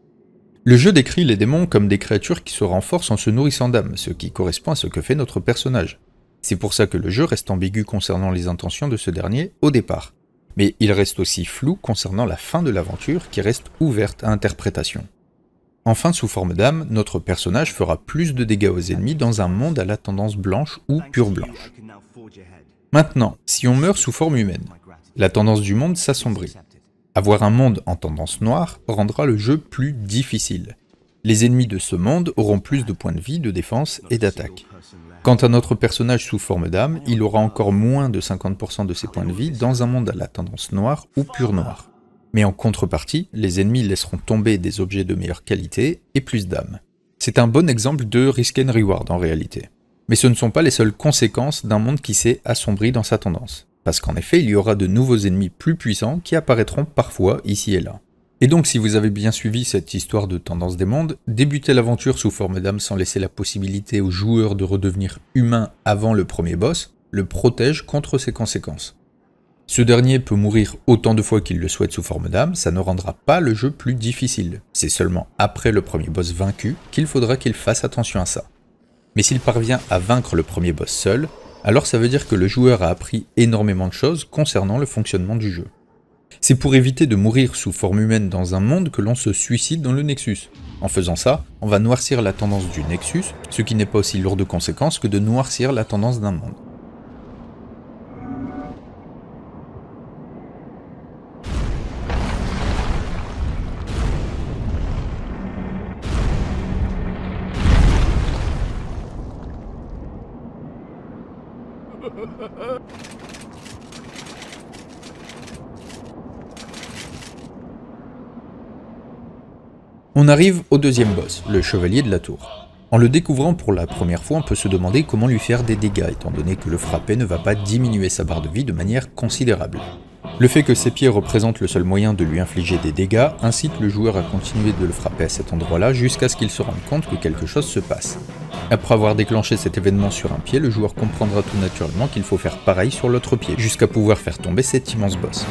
Le jeu décrit les démons comme des créatures qui se renforcent en se nourrissant d'âmes, ce qui correspond à ce que fait notre personnage. C'est pour ça que le jeu reste ambigu concernant les intentions de ce dernier au départ. Mais il reste aussi flou concernant la fin de l'aventure qui reste ouverte à interprétation. Enfin, sous forme d'âme, notre personnage fera plus de dégâts aux ennemis dans un monde à la tendance blanche ou pure blanche. Maintenant, si on meurt sous forme humaine, la tendance du monde s'assombrit. Avoir un monde en tendance noire rendra le jeu plus difficile. Les ennemis de ce monde auront plus de points de vie, de défense et d'attaque. Quant à notre personnage sous forme d'âme, il aura encore moins de cinquante pour cent de ses points de vie dans un monde à la tendance noire ou pure noire. Mais en contrepartie, les ennemis laisseront tomber des objets de meilleure qualité et plus d'âme. C'est un bon exemple de risk and reward en réalité. Mais ce ne sont pas les seules conséquences d'un monde qui s'est assombri dans sa tendance. Parce qu'en effet, il y aura de nouveaux ennemis plus puissants qui apparaîtront parfois ici et là. Et donc si vous avez bien suivi cette histoire de tendance des mondes, débuter l'aventure sous forme d'âme sans laisser la possibilité aux joueurs de redevenir humains avant le premier boss, le protège contre ses conséquences. Ce dernier peut mourir autant de fois qu'il le souhaite sous forme d'âme, ça ne rendra pas le jeu plus difficile. C'est seulement après le premier boss vaincu qu'il faudra qu'il fasse attention à ça. Mais s'il parvient à vaincre le premier boss seul, alors ça veut dire que le joueur a appris énormément de choses concernant le fonctionnement du jeu. C'est pour éviter de mourir sous forme humaine dans un monde que l'on se suicide dans le Nexus. En faisant ça, on va noircir la tendance du Nexus, ce qui n'est pas aussi lourd de conséquences que de noircir la tendance d'un monde. On arrive au deuxième boss, le Chevalier de la Tour. En le découvrant pour la première fois, on peut se demander comment lui faire des dégâts, étant donné que le frapper ne va pas diminuer sa barre de vie de manière considérable. Le fait que ses pieds représentent le seul moyen de lui infliger des dégâts incite le joueur à continuer de le frapper à cet endroit-là jusqu'à ce qu'il se rende compte que quelque chose se passe. Après avoir déclenché cet événement sur un pied, le joueur comprendra tout naturellement qu'il faut faire pareil sur l'autre pied, jusqu'à pouvoir faire tomber cet immense boss.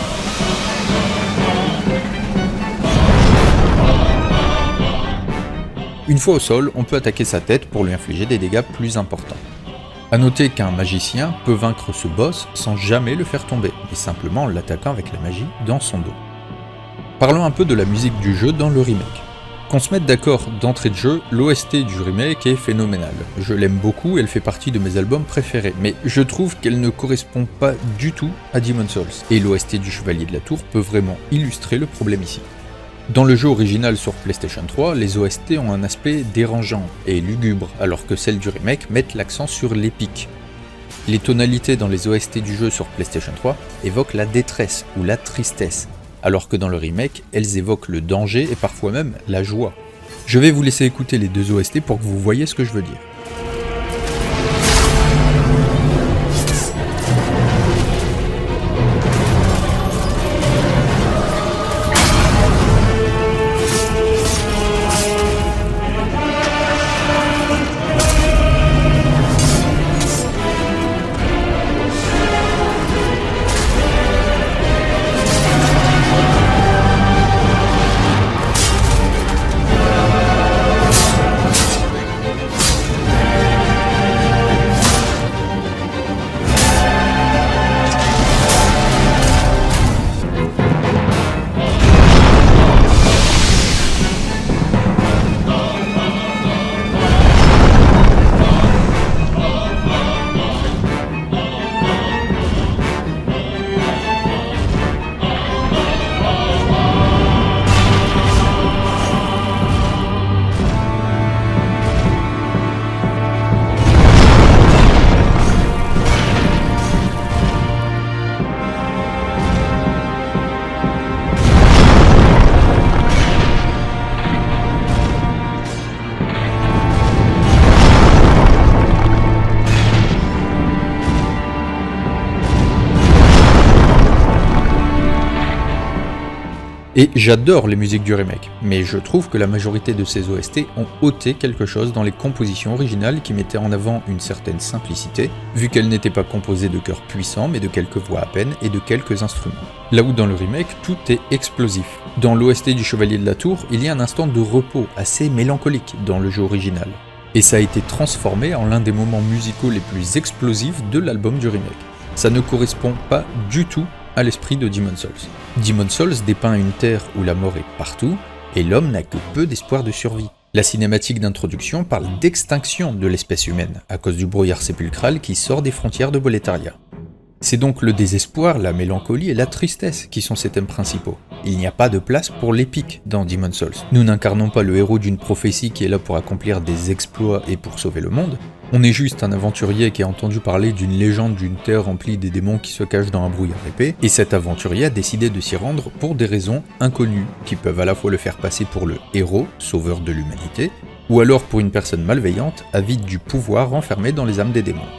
Une fois au sol, on peut attaquer sa tête pour lui infliger des dégâts plus importants. A noter qu'un magicien peut vaincre ce boss sans jamais le faire tomber, mais simplement en l'attaquant avec la magie dans son dos. Parlons un peu de la musique du jeu dans le remake. Qu'on se mette d'accord d'entrée de jeu, l'O S T du remake est phénoménale. Je l'aime beaucoup, elle fait partie de mes albums préférés, mais je trouve qu'elle ne correspond pas du tout à Demon's Souls, et l'O S T du Chevalier de la Tour peut vraiment illustrer le problème ici. Dans le jeu original sur PlayStation trois, les O S T ont un aspect dérangeant et lugubre, alors que celles du remake mettent l'accent sur l'épique. Les tonalités dans les O S T du jeu sur PlayStation trois évoquent la détresse ou la tristesse, alors que dans le remake, elles évoquent le danger et parfois même la joie. Je vais vous laisser écouter les deux O S T pour que vous voyez ce que je veux dire. Et j'adore les musiques du remake, mais je trouve que la majorité de ces O S T ont ôté quelque chose dans les compositions originales qui mettaient en avant une certaine simplicité, vu qu'elles n'étaient pas composées de chœurs puissants mais de quelques voix à peine et de quelques instruments. Là où dans le remake, tout est explosif. Dans l'O S T du Chevalier de la Tour, il y a un instant de repos assez mélancolique dans le jeu original. Et ça a été transformé en l'un des moments musicaux les plus explosifs de l'album du remake. Ça ne correspond pas du tout à l'esprit de Demon's Souls. Demon's Souls dépeint une terre où la mort est partout, et l'homme n'a que peu d'espoir de survie. La cinématique d'introduction parle d'extinction de l'espèce humaine, à cause du brouillard sépulcral qui sort des frontières de Boletaria. C'est donc le désespoir, la mélancolie et la tristesse qui sont ses thèmes principaux. Il n'y a pas de place pour l'épique dans Demon's Souls. Nous n'incarnons pas le héros d'une prophétie qui est là pour accomplir des exploits et pour sauver le monde. On est juste un aventurier qui a entendu parler d'une légende d'une terre remplie des démons qui se cachent dans un brouillard épais, et cet aventurier a décidé de s'y rendre pour des raisons inconnues, qui peuvent à la fois le faire passer pour le héros, sauveur de l'humanité, ou alors pour une personne malveillante, avide du pouvoir renfermé dans les âmes des démons.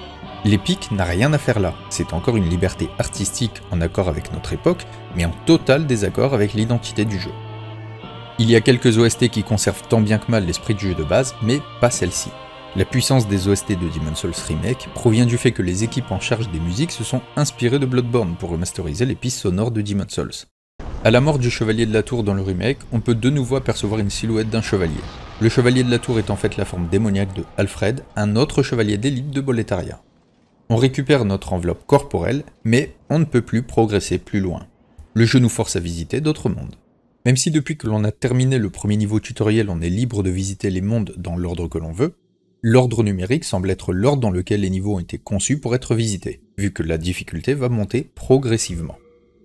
L'Epic n'a rien à faire là, c'est encore une liberté artistique en accord avec notre époque, mais en total désaccord avec l'identité du jeu. Il y a quelques O S T qui conservent tant bien que mal l'esprit du jeu de base, mais pas celle-ci. La puissance des O S T de Demon's Souls Remake provient du fait que les équipes en charge des musiques se sont inspirées de Bloodborne pour remasteriser les pistes sonores de Demon's Souls. À la mort du Chevalier de la Tour dans le remake, on peut de nouveau apercevoir une silhouette d'un chevalier. Le Chevalier de la Tour est en fait la forme démoniaque de Alfred, un autre chevalier d'élite de Boletaria. On récupère notre enveloppe corporelle, mais on ne peut plus progresser plus loin. Le jeu nous force à visiter d'autres mondes. Même si depuis que l'on a terminé le premier niveau tutoriel on est libre de visiter les mondes dans l'ordre que l'on veut, l'ordre numérique semble être l'ordre dans lequel les niveaux ont été conçus pour être visités, vu que la difficulté va monter progressivement.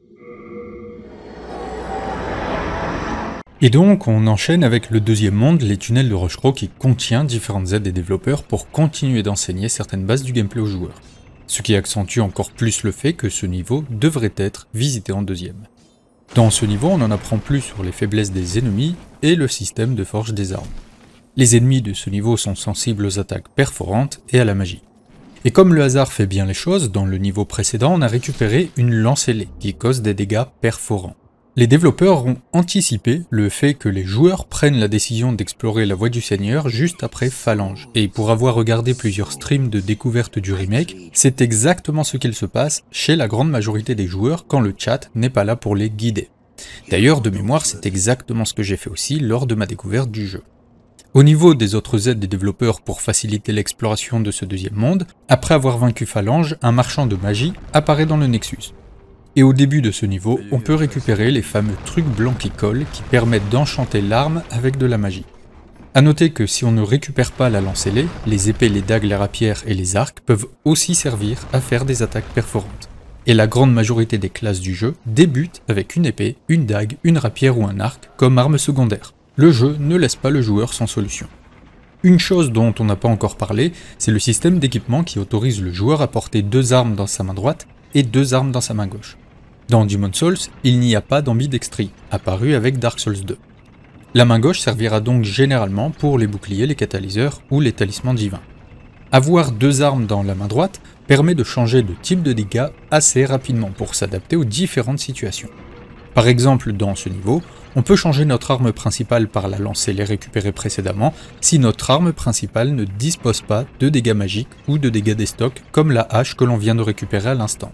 Et donc, on enchaîne avec le deuxième monde, les tunnels de Rochereau, qui contient différentes aides des développeurs pour continuer d'enseigner certaines bases du gameplay aux joueurs. Ce qui accentue encore plus le fait que ce niveau devrait être visité en deuxième. Dans ce niveau, on en apprend plus sur les faiblesses des ennemis et le système de forge des armes. Les ennemis de ce niveau sont sensibles aux attaques perforantes et à la magie. Et comme le hasard fait bien les choses, dans le niveau précédent, on a récupéré une lance ailée qui cause des dégâts perforants. Les développeurs ont anticipé le fait que les joueurs prennent la décision d'explorer la voie du Seigneur juste après Phalange, et pour avoir regardé plusieurs streams de découverte du remake, c'est exactement ce qu'il se passe chez la grande majorité des joueurs quand le chat n'est pas là pour les guider. D'ailleurs, de mémoire, c'est exactement ce que j'ai fait aussi lors de ma découverte du jeu. Au niveau des autres aides des développeurs pour faciliter l'exploration de ce deuxième monde, après avoir vaincu Phalange, un marchand de magie apparaît dans le Nexus. Et au début de ce niveau, on peut récupérer les fameux trucs blancs qui collent qui permettent d'enchanter l'arme avec de la magie. A noter que si on ne récupère pas la lance ailée, les épées, les dagues, les rapières et les arcs peuvent aussi servir à faire des attaques perforantes. Et la grande majorité des classes du jeu débutent avec une épée, une dague, une rapière ou un arc comme arme secondaire. Le jeu ne laisse pas le joueur sans solution. Une chose dont on n'a pas encore parlé, c'est le système d'équipement qui autorise le joueur à porter deux armes dans sa main droite et deux armes dans sa main gauche. Dans Demon's Souls, il n'y a pas d'ambidextrie, apparu avec Dark Souls deux. La main gauche servira donc généralement pour les boucliers, les catalyseurs ou les talismans divins. Avoir deux armes dans la main droite permet de changer de type de dégâts assez rapidement pour s'adapter aux différentes situations. Par exemple, dans ce niveau, on peut changer notre arme principale par la lance ailée récupérée précédemment si notre arme principale ne dispose pas de dégâts magiques ou de dégâts des stocks comme la hache que l'on vient de récupérer à l'instant.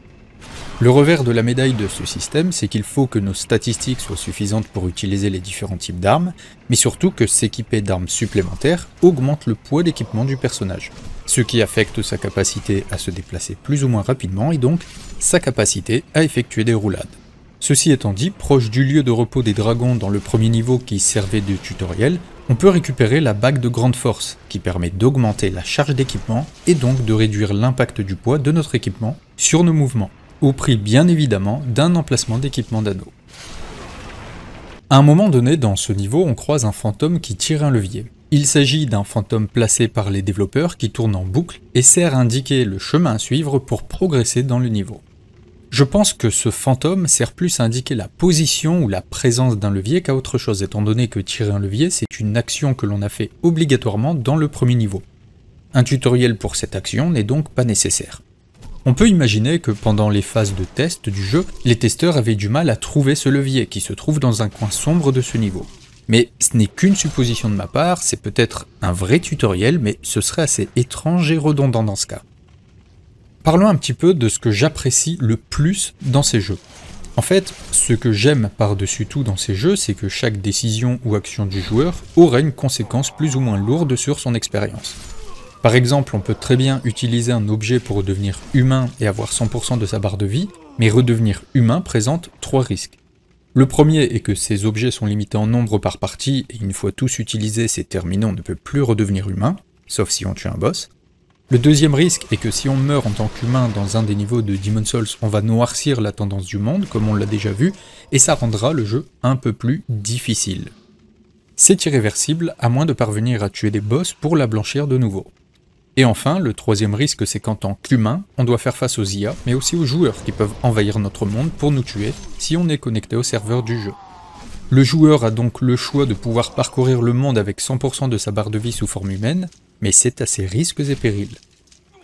Le revers de la médaille de ce système, c'est qu'il faut que nos statistiques soient suffisantes pour utiliser les différents types d'armes, mais surtout que s'équiper d'armes supplémentaires augmente le poids d'équipement du personnage, ce qui affecte sa capacité à se déplacer plus ou moins rapidement et donc sa capacité à effectuer des roulades. Ceci étant dit, proche du lieu de repos des dragons dans le premier niveau qui servait de tutoriel, on peut récupérer la bague de grande force, qui permet d'augmenter la charge d'équipement et donc de réduire l'impact du poids de notre équipement sur nos mouvements, au prix bien évidemment d'un emplacement d'équipement d'anneau. À un moment donné dans ce niveau, on croise un fantôme qui tire un levier. Il s'agit d'un fantôme placé par les développeurs qui tourne en boucle et sert à indiquer le chemin à suivre pour progresser dans le niveau. Je pense que ce fantôme sert plus à indiquer la position ou la présence d'un levier qu'à autre chose, étant donné que tirer un levier c'est une action que l'on a fait obligatoirement dans le premier niveau. Un tutoriel pour cette action n'est donc pas nécessaire. On peut imaginer que pendant les phases de test du jeu, les testeurs avaient du mal à trouver ce levier qui se trouve dans un coin sombre de ce niveau. Mais ce n'est qu'une supposition de ma part, c'est peut-être un vrai tutoriel, mais ce serait assez étrange et redondant dans ce cas. Parlons un petit peu de ce que j'apprécie le plus dans ces jeux. En fait, ce que j'aime par-dessus tout dans ces jeux, c'est que chaque décision ou action du joueur aurait une conséquence plus ou moins lourde sur son expérience. Par exemple, on peut très bien utiliser un objet pour redevenir humain et avoir cent pour cent de sa barre de vie, mais redevenir humain présente trois risques. Le premier est que ces objets sont limités en nombre par partie, et une fois tous utilisés, c'est terminé, on ne peut plus redevenir humain, sauf si on tue un boss. Le deuxième risque est que si on meurt en tant qu'humain dans un des niveaux de Demon's Souls, on va noircir la tendance du monde, comme on l'a déjà vu, et ça rendra le jeu un peu plus difficile. C'est irréversible, à moins de parvenir à tuer des boss pour la blanchir de nouveau. Et enfin, le troisième risque, c'est qu'en tant qu'humain, on doit faire face aux I A, mais aussi aux joueurs qui peuvent envahir notre monde pour nous tuer si on est connecté au serveur du jeu. Le joueur a donc le choix de pouvoir parcourir le monde avec cent pour cent de sa barre de vie sous forme humaine, mais c'est à ses risques et périls.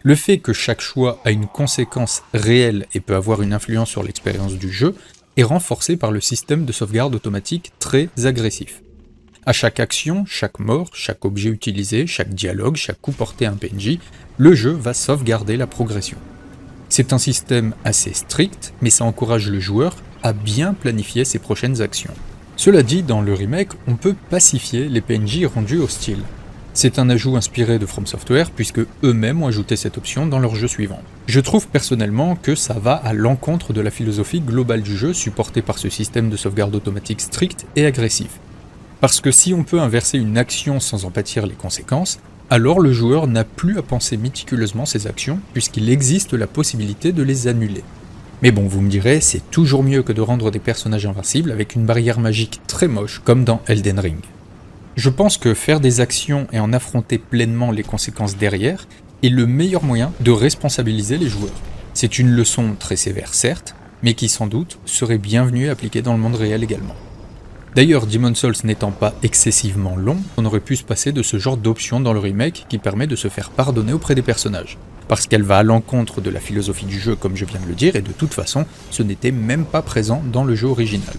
Le fait que chaque choix a une conséquence réelle et peut avoir une influence sur l'expérience du jeu est renforcé par le système de sauvegarde automatique très agressif. À chaque action, chaque mort, chaque objet utilisé, chaque dialogue, chaque coup porté à un P N J, le jeu va sauvegarder la progression. C'est un système assez strict, mais ça encourage le joueur à bien planifier ses prochaines actions. Cela dit, dans le remake, on peut pacifier les P N J rendus hostiles. C'est un ajout inspiré de From Software puisque eux-mêmes ont ajouté cette option dans leur jeu suivant. Je trouve personnellement que ça va à l'encontre de la philosophie globale du jeu supportée par ce système de sauvegarde automatique strict et agressif. Parce que si on peut inverser une action sans en pâtir les conséquences, alors le joueur n'a plus à penser méticuleusement ses actions puisqu'il existe la possibilité de les annuler. Mais bon, vous me direz, c'est toujours mieux que de rendre des personnages invincibles avec une barrière magique très moche comme dans Elden Ring. Je pense que faire des actions et en affronter pleinement les conséquences derrière est le meilleur moyen de responsabiliser les joueurs. C'est une leçon très sévère certes, mais qui sans doute serait bienvenue à appliquer dans le monde réel également. D'ailleurs, Demon's Souls n'étant pas excessivement long, on aurait pu se passer de ce genre d'option dans le remake qui permet de se faire pardonner auprès des personnages. Parce qu'elle va à l'encontre de la philosophie du jeu comme je viens de le dire, et de toute façon, ce n'était même pas présent dans le jeu original.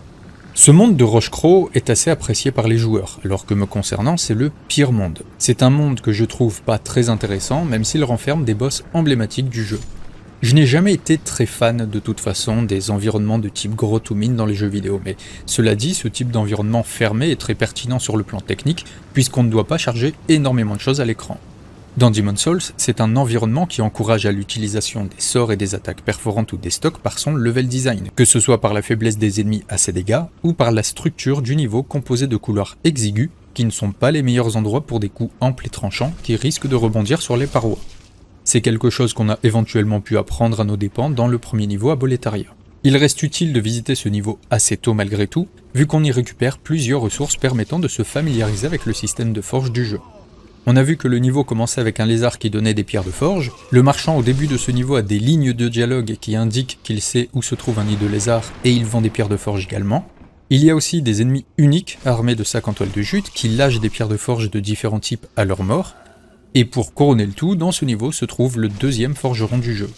Ce monde de Roche-Crow est assez apprécié par les joueurs, alors que me concernant, c'est le pire monde. C'est un monde que je trouve pas très intéressant, même s'il renferme des boss emblématiques du jeu. Je n'ai jamais été très fan de toute façon des environnements de type grotte ou mine dans les jeux vidéo, mais cela dit, ce type d'environnement fermé est très pertinent sur le plan technique, puisqu'on ne doit pas charger énormément de choses à l'écran. Dans Demon's Souls, c'est un environnement qui encourage à l'utilisation des sorts et des attaques perforantes ou des stocks par son level design, que ce soit par la faiblesse des ennemis à ses dégâts, ou par la structure du niveau composé de couloirs exigus, qui ne sont pas les meilleurs endroits pour des coups amples et tranchants qui risquent de rebondir sur les parois. C'est quelque chose qu'on a éventuellement pu apprendre à nos dépens dans le premier niveau à Boletaria. Il reste utile de visiter ce niveau assez tôt malgré tout, vu qu'on y récupère plusieurs ressources permettant de se familiariser avec le système de forge du jeu. On a vu que le niveau commençait avec un lézard qui donnait des pierres de forge, le marchand au début de ce niveau a des lignes de dialogue qui indiquent qu'il sait où se trouve un nid de lézard et il vend des pierres de forge également. Il y a aussi des ennemis uniques armés de sacs en toile de jute qui lâchent des pierres de forge de différents types à leur mort, et pour couronner le tout, dans ce niveau se trouve le deuxième forgeron du jeu.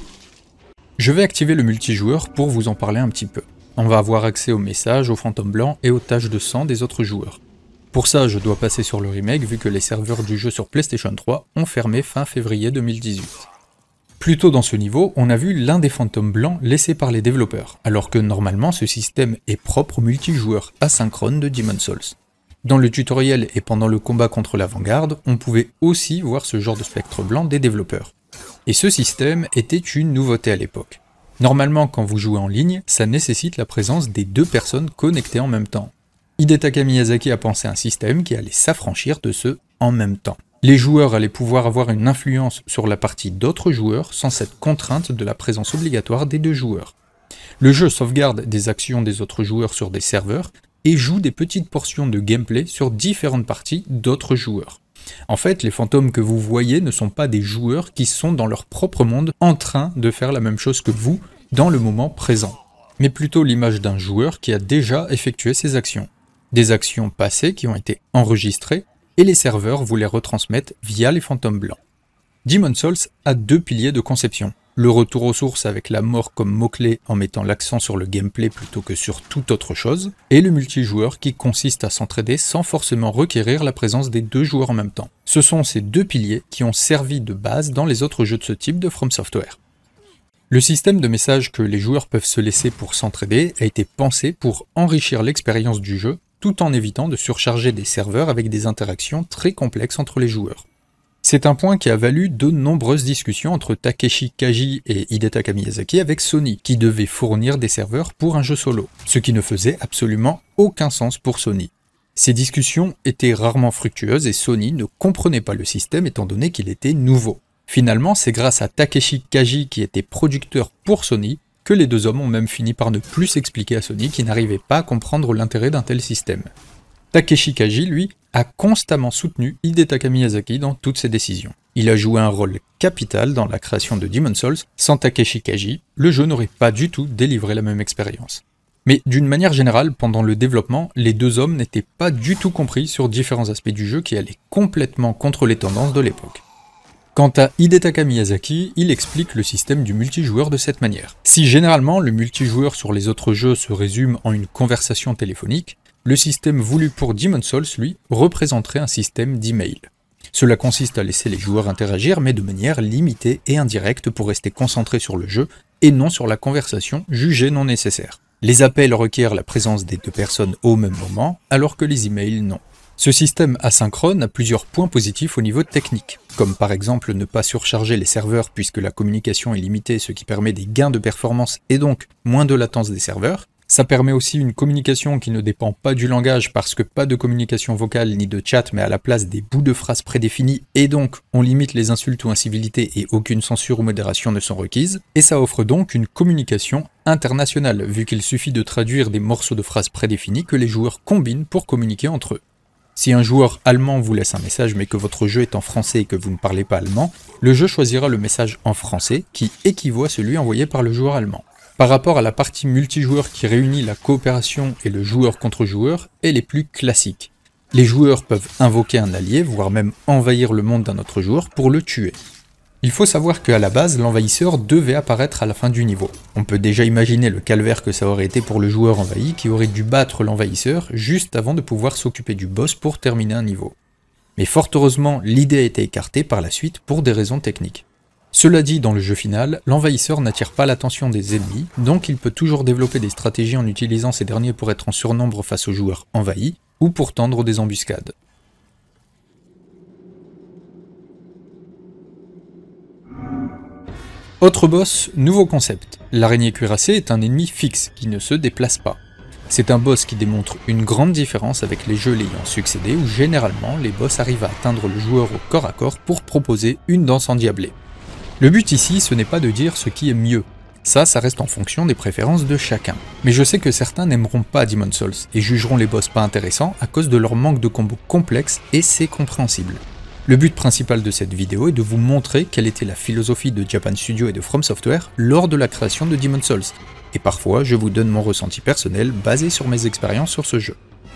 Je vais activer le multijoueur pour vous en parler un petit peu. On va avoir accès aux messages, aux fantômes blancs et aux taches de sang des autres joueurs. Pour ça, je dois passer sur le remake vu que les serveurs du jeu sur PlayStation trois ont fermé fin février deux mille dix-huit. Plus tôt dans ce niveau, on a vu l'un des fantômes blancs laissés par les développeurs, alors que normalement ce système est propre au multijoueur asynchrone de Demon's Souls. Dans le tutoriel et pendant le combat contre l'avant-garde, on pouvait aussi voir ce genre de spectre blanc des développeurs. Et ce système était une nouveauté à l'époque. Normalement, quand vous jouez en ligne, ça nécessite la présence des deux personnes connectées en même temps. Hidetaka Miyazaki a pensé un système qui allait s'affranchir de ce « en même temps ». Les joueurs allaient pouvoir avoir une influence sur la partie d'autres joueurs sans cette contrainte de la présence obligatoire des deux joueurs. Le jeu sauvegarde des actions des autres joueurs sur des serveurs et joue des petites portions de gameplay sur différentes parties d'autres joueurs. En fait, les fantômes que vous voyez ne sont pas des joueurs qui sont dans leur propre monde en train de faire la même chose que vous dans le moment présent, mais plutôt l'image d'un joueur qui a déjà effectué ses actions. Des actions passées qui ont été enregistrées et les serveurs vous les retransmettent via les fantômes blancs. Demon's Souls a deux piliers de conception. Le retour aux sources avec la mort comme mot-clé en mettant l'accent sur le gameplay plutôt que sur toute autre chose, et le multijoueur qui consiste à s'entraider sans forcément requérir la présence des deux joueurs en même temps. Ce sont ces deux piliers qui ont servi de base dans les autres jeux de ce type de From Software. Le système de messages que les joueurs peuvent se laisser pour s'entraider a été pensé pour enrichir l'expérience du jeu tout en évitant de surcharger des serveurs avec des interactions très complexes entre les joueurs. C'est un point qui a valu de nombreuses discussions entre Takeshi Kaji et Hidetaka Miyazaki avec Sony, qui devait fournir des serveurs pour un jeu solo, ce qui ne faisait absolument aucun sens pour Sony. Ces discussions étaient rarement fructueuses et Sony ne comprenait pas le système étant donné qu'il était nouveau. Finalement, c'est grâce à Takeshi Kaji qui était producteur pour Sony que les deux hommes ont même fini par ne plus s'expliquer à Sony qui n'arrivait pas à comprendre l'intérêt d'un tel système. Takeshi Kaji, lui, a constamment soutenu Hidetaka Miyazaki dans toutes ses décisions. Il a joué un rôle capital dans la création de Demon's Souls. Sans Takeshi Kaji, le jeu n'aurait pas du tout délivré la même expérience. Mais d'une manière générale, pendant le développement, les deux hommes n'étaient pas du tout compris sur différents aspects du jeu qui allaient complètement contre les tendances de l'époque. Quant à Hidetaka Miyazaki, il explique le système du multijoueur de cette manière. Si généralement le multijoueur sur les autres jeux se résume en une conversation téléphonique, le système voulu pour Demon's Souls, lui, représenterait un système d'email. Cela consiste à laisser les joueurs interagir, mais de manière limitée et indirecte pour rester concentrés sur le jeu et non sur la conversation jugée non nécessaire. Les appels requièrent la présence des deux personnes au même moment, alors que les emails non. Ce système asynchrone a plusieurs points positifs au niveau technique, comme par exemple ne pas surcharger les serveurs puisque la communication est limitée, ce qui permet des gains de performance et donc moins de latence des serveurs. Ça permet aussi une communication qui ne dépend pas du langage parce que pas de communication vocale ni de chat mais à la place des bouts de phrases prédéfinis et donc on limite les insultes ou incivilités et aucune censure ou modération ne sont requises. Et ça offre donc une communication internationale vu qu'il suffit de traduire des morceaux de phrases prédéfinis que les joueurs combinent pour communiquer entre eux. Si un joueur allemand vous laisse un message mais que votre jeu est en français et que vous ne parlez pas allemand, le jeu choisira le message en français qui équivaut à celui envoyé par le joueur allemand. Par rapport à la partie multijoueur qui réunit la coopération et le joueur contre joueur, elle est plus classique. Les joueurs peuvent invoquer un allié, voire même envahir le monde d'un autre joueur pour le tuer. Il faut savoir qu'à la base, l'envahisseur devait apparaître à la fin du niveau. On peut déjà imaginer le calvaire que ça aurait été pour le joueur envahi qui aurait dû battre l'envahisseur juste avant de pouvoir s'occuper du boss pour terminer un niveau. Mais fort heureusement, l'idée a été écartée par la suite pour des raisons techniques. Cela dit, dans le jeu final, l'envahisseur n'attire pas l'attention des ennemis, donc il peut toujours développer des stratégies en utilisant ces derniers pour être en surnombre face aux joueurs envahis, ou pour tendre des embuscades. Autre boss, nouveau concept. L'araignée cuirassée est un ennemi fixe, qui ne se déplace pas. C'est un boss qui démontre une grande différence avec les jeux l'ayant succédé, où généralement les boss arrivent à atteindre le joueur au corps à corps pour proposer une danse endiablée. Le but ici, ce n'est pas de dire ce qui est mieux. Ça, ça reste en fonction des préférences de chacun. Mais je sais que certains n'aimeront pas Demon's Souls et jugeront les boss pas intéressants à cause de leur manque de combos complexes et c'est compréhensible. Le but principal de cette vidéo est de vous montrer quelle était la philosophie de Japan Studio et de From Software lors de la création de Demon's Souls. Et parfois, je vous donne mon ressenti personnel basé sur mes expériences sur ce jeu.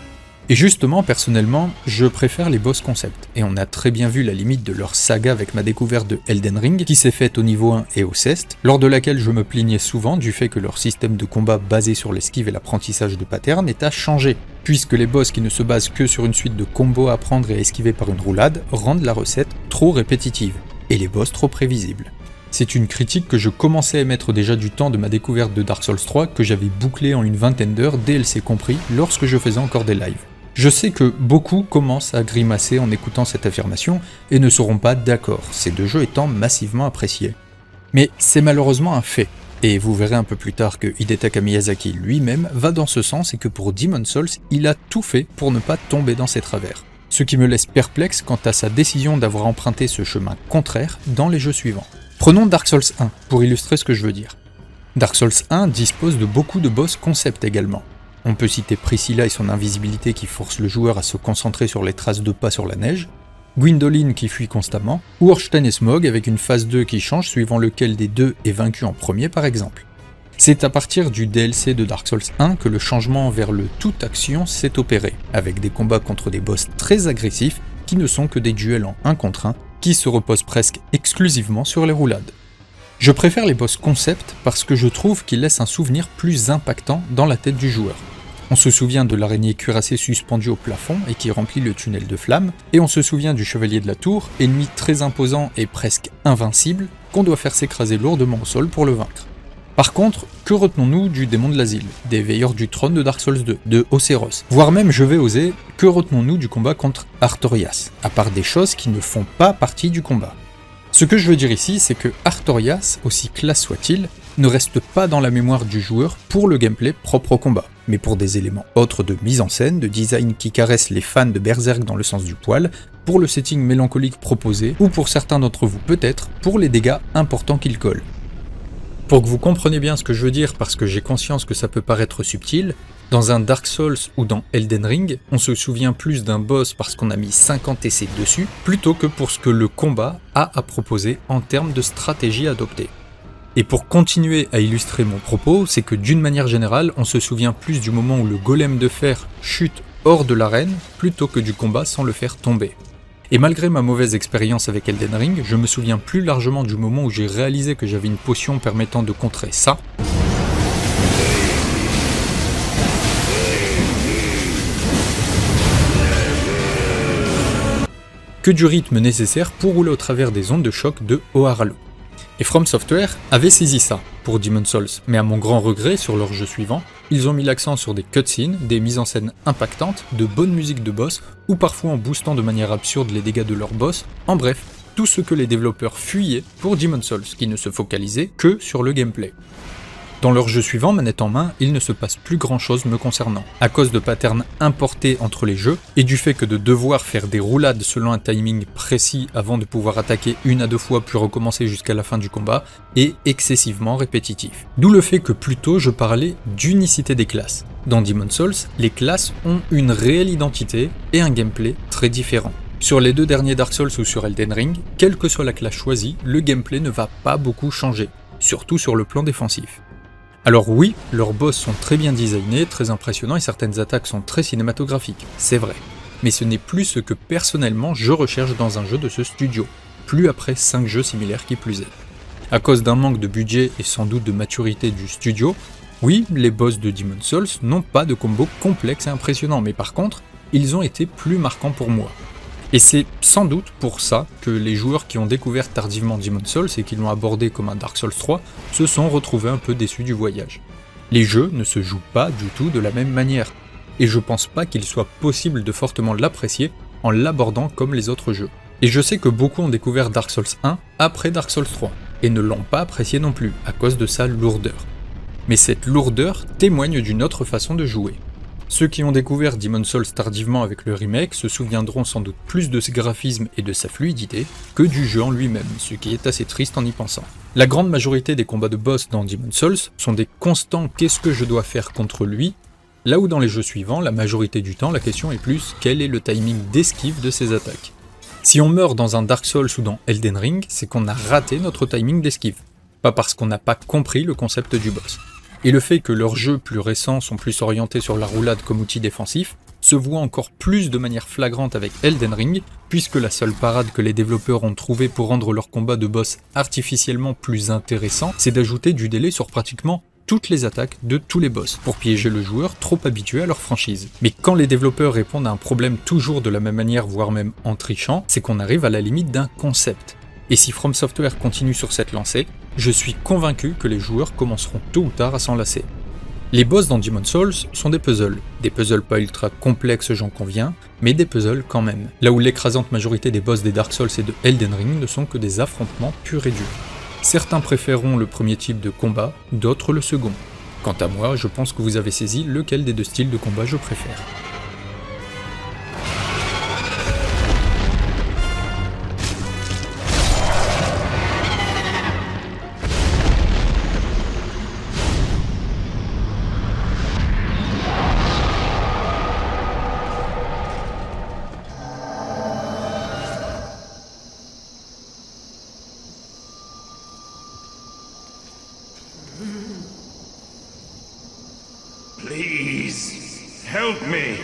Et justement, personnellement, je préfère les boss concept, et on a très bien vu la limite de leur saga avec ma découverte de Elden Ring, qui s'est faite au niveau un et au Cest, lors de laquelle je me plaignais souvent du fait que leur système de combat basé sur l'esquive et l'apprentissage de patterns est à changer, puisque les boss qui ne se basent que sur une suite de combos à apprendre et à esquiver par une roulade rendent la recette trop répétitive, et les boss trop prévisibles. C'est une critique que je commençais à émettre déjà du temps de ma découverte de Dark Souls trois, que j'avais bouclé en une vingtaine d'heures, D L C compris, lorsque je faisais encore des lives. Je sais que beaucoup commencent à grimacer en écoutant cette affirmation et ne seront pas d'accord, ces deux jeux étant massivement appréciés. Mais c'est malheureusement un fait, et vous verrez un peu plus tard que Hidetaka Miyazaki lui-même va dans ce sens et que pour Demon's Souls, il a tout fait pour ne pas tomber dans ses travers. Ce qui me laisse perplexe quant à sa décision d'avoir emprunté ce chemin contraire dans les jeux suivants. Prenons Dark Souls un pour illustrer ce que je veux dire. Dark Souls un dispose de beaucoup de boss concept également. On peut citer Priscilla et son invisibilité qui force le joueur à se concentrer sur les traces de pas sur la neige, Gwyndolin qui fuit constamment, ou Ornstein et Smough avec une phase deux qui change suivant lequel des deux est vaincu en premier par exemple. C'est à partir du D L C de Dark Souls un que le changement vers le tout action s'est opéré, avec des combats contre des boss très agressifs qui ne sont que des duels en un contre un, qui se reposent presque exclusivement sur les roulades. Je préfère les boss concept parce que je trouve qu'ils laissent un souvenir plus impactant dans la tête du joueur. On se souvient de l'araignée cuirassée suspendue au plafond et qui remplit le tunnel de flammes, et on se souvient du chevalier de la tour, ennemi très imposant et presque invincible, qu'on doit faire s'écraser lourdement au sol pour le vaincre. Par contre, que retenons-nous du démon de l'asile, des veilleurs du trône de Dark Souls deux, de Océros, voire même, je vais oser, que retenons-nous du combat contre Artorias, à part des choses qui ne font pas partie du combat. Ce que je veux dire ici, c'est que Artorias, aussi classe soit-il, ne reste pas dans la mémoire du joueur pour le gameplay propre au combat, mais pour des éléments autres de mise en scène, de design qui caressent les fans de Berserk dans le sens du poil, pour le setting mélancolique proposé, ou pour certains d'entre vous peut-être, pour les dégâts importants qu'il colle. Pour que vous compreniez bien ce que je veux dire, parce que j'ai conscience que ça peut paraître subtil, dans un Dark Souls ou dans Elden Ring, on se souvient plus d'un boss parce qu'on a mis cinquante essais dessus, plutôt que pour ce que le combat a à proposer en termes de stratégie adoptée. Et pour continuer à illustrer mon propos, c'est que d'une manière générale, on se souvient plus du moment où le golem de fer chute hors de l'arène, plutôt que du combat sans le faire tomber. Et malgré ma mauvaise expérience avec Elden Ring, je me souviens plus largement du moment où j'ai réalisé que j'avais une potion permettant de contrer ça. Que du rythme nécessaire pour rouler au travers des ondes de choc de Oharalo. Et From Software avait saisi ça pour Demon's Souls, mais à mon grand regret, sur leur jeu suivant, ils ont mis l'accent sur des cutscenes, des mises en scène impactantes, de bonnes musiques de boss, ou parfois en boostant de manière absurde les dégâts de leurs boss, en bref, tout ce que les développeurs fuyaient pour Demon's Souls, qui ne se focalisait que sur le gameplay. Dans leur jeu suivant, manette en main, il ne se passe plus grand chose me concernant, à cause de patterns importés entre les jeux, et du fait que de devoir faire des roulades selon un timing précis avant de pouvoir attaquer une à deux fois puis recommencer jusqu'à la fin du combat, est excessivement répétitif. D'où le fait que plutôt je parlais d'unicité des classes. Dans Demon's Souls, les classes ont une réelle identité et un gameplay très différent. Sur les deux derniers Dark Souls ou sur Elden Ring, quelle que soit la classe choisie, le gameplay ne va pas beaucoup changer, surtout sur le plan défensif. Alors oui, leurs boss sont très bien designés, très impressionnants et certaines attaques sont très cinématographiques, c'est vrai. Mais ce n'est plus ce que personnellement je recherche dans un jeu de ce studio, plus après cinq jeux similaires qui plus est. À cause d'un manque de budget et sans doute de maturité du studio, oui, les boss de Demon's Souls n'ont pas de combos complexes et impressionnants, mais par contre, ils ont été plus marquants pour moi. Et c'est sans doute pour ça que les joueurs qui ont découvert tardivement Demon's Souls et qui l'ont abordé comme un Dark Souls trois se sont retrouvés un peu déçus du voyage. Les jeux ne se jouent pas du tout de la même manière, et je pense pas qu'il soit possible de fortement l'apprécier en l'abordant comme les autres jeux. Et je sais que beaucoup ont découvert Dark Souls un après Dark Souls trois, et ne l'ont pas apprécié non plus, à cause de sa lourdeur. Mais cette lourdeur témoigne d'une autre façon de jouer. Ceux qui ont découvert Demon's Souls tardivement avec le remake se souviendront sans doute plus de ses graphismes et de sa fluidité que du jeu en lui-même, ce qui est assez triste en y pensant. La grande majorité des combats de boss dans Demon's Souls sont des constants « qu'est-ce que je dois faire contre lui ?», là où dans les jeux suivants, la majorité du temps, la question est plus « quel est le timing d'esquive de ses attaques ?» Si on meurt dans un Dark Souls ou dans Elden Ring, c'est qu'on a raté notre timing d'esquive, pas parce qu'on n'a pas compris le concept du boss. Et le fait que leurs jeux plus récents sont plus orientés sur la roulade comme outil défensif se voit encore plus de manière flagrante avec Elden Ring, puisque la seule parade que les développeurs ont trouvée pour rendre leur combat de boss artificiellement plus intéressant, c'est d'ajouter du délai sur pratiquement toutes les attaques de tous les boss, pour piéger le joueur trop habitué à leur franchise. Mais quand les développeurs répondent à un problème toujours de la même manière, voire même en trichant, c'est qu'on arrive à la limite d'un concept. Et si From Software continue sur cette lancée, je suis convaincu que les joueurs commenceront tôt ou tard à s'en lasser. Les boss dans Demon's Souls sont des puzzles, des puzzles pas ultra complexes j'en conviens, mais des puzzles quand même, là où l'écrasante majorité des boss des Dark Souls et de Elden Ring ne sont que des affrontements purs et durs. Certains préféreront le premier type de combat, d'autres le second. Quant à moi, je pense que vous avez saisi lequel des deux styles de combat je préfère. Please, help me.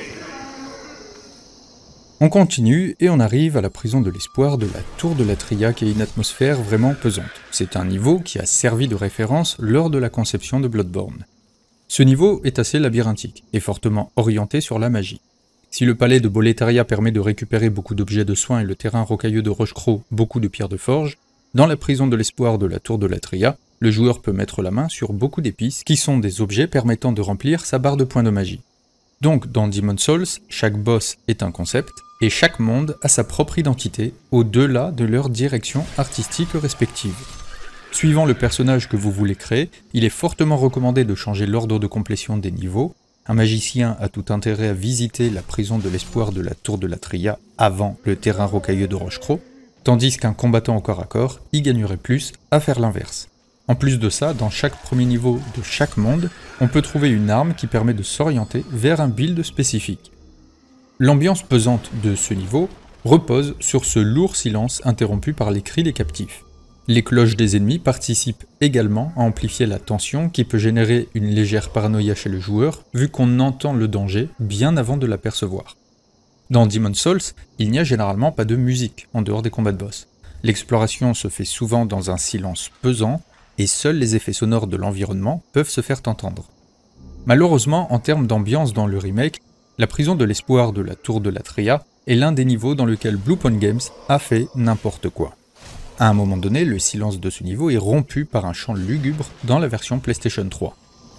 On continue et on arrive à la prison de l'espoir de la Tour de Latria qui a une atmosphère vraiment pesante. C'est un niveau qui a servi de référence lors de la conception de Bloodborne. Ce niveau est assez labyrinthique et fortement orienté sur la magie. Si le palais de Boletaria permet de récupérer beaucoup d'objets de soins et le terrain rocailleux de Rochecrau beaucoup de pierres de forge, dans la prison de l'espoir de la Tour de Latria, le joueur peut mettre la main sur beaucoup d'épices qui sont des objets permettant de remplir sa barre de points de magie. Donc dans Demon's Souls, chaque boss est un concept, et chaque monde a sa propre identité, au-delà de leur direction artistique respective. Suivant le personnage que vous voulez créer, il est fortement recommandé de changer l'ordre de complétion des niveaux. Un magicien a tout intérêt à visiter la prison de l'espoir de la Tour de Latria avant le terrain rocailleux de Rochecrau, tandis qu'un combattant au corps à corps y gagnerait plus à faire l'inverse. En plus de ça, dans chaque premier niveau de chaque monde, on peut trouver une arme qui permet de s'orienter vers un build spécifique. L'ambiance pesante de ce niveau repose sur ce lourd silence interrompu par les cris des captifs. Les cloches des ennemis participent également à amplifier la tension qui peut générer une légère paranoïa chez le joueur, vu qu'on entend le danger bien avant de l'apercevoir. Dans Demon's Souls, il n'y a généralement pas de musique en dehors des combats de boss. L'exploration se fait souvent dans un silence pesant, et seuls les effets sonores de l'environnement peuvent se faire entendre. Malheureusement, en termes d'ambiance dans le remake, la prison de l'espoir de la tour de Latria est l'un des niveaux dans lequel Bluepoint Games a fait n'importe quoi. À un moment donné, le silence de ce niveau est rompu par un chant lugubre dans la version PlayStation trois.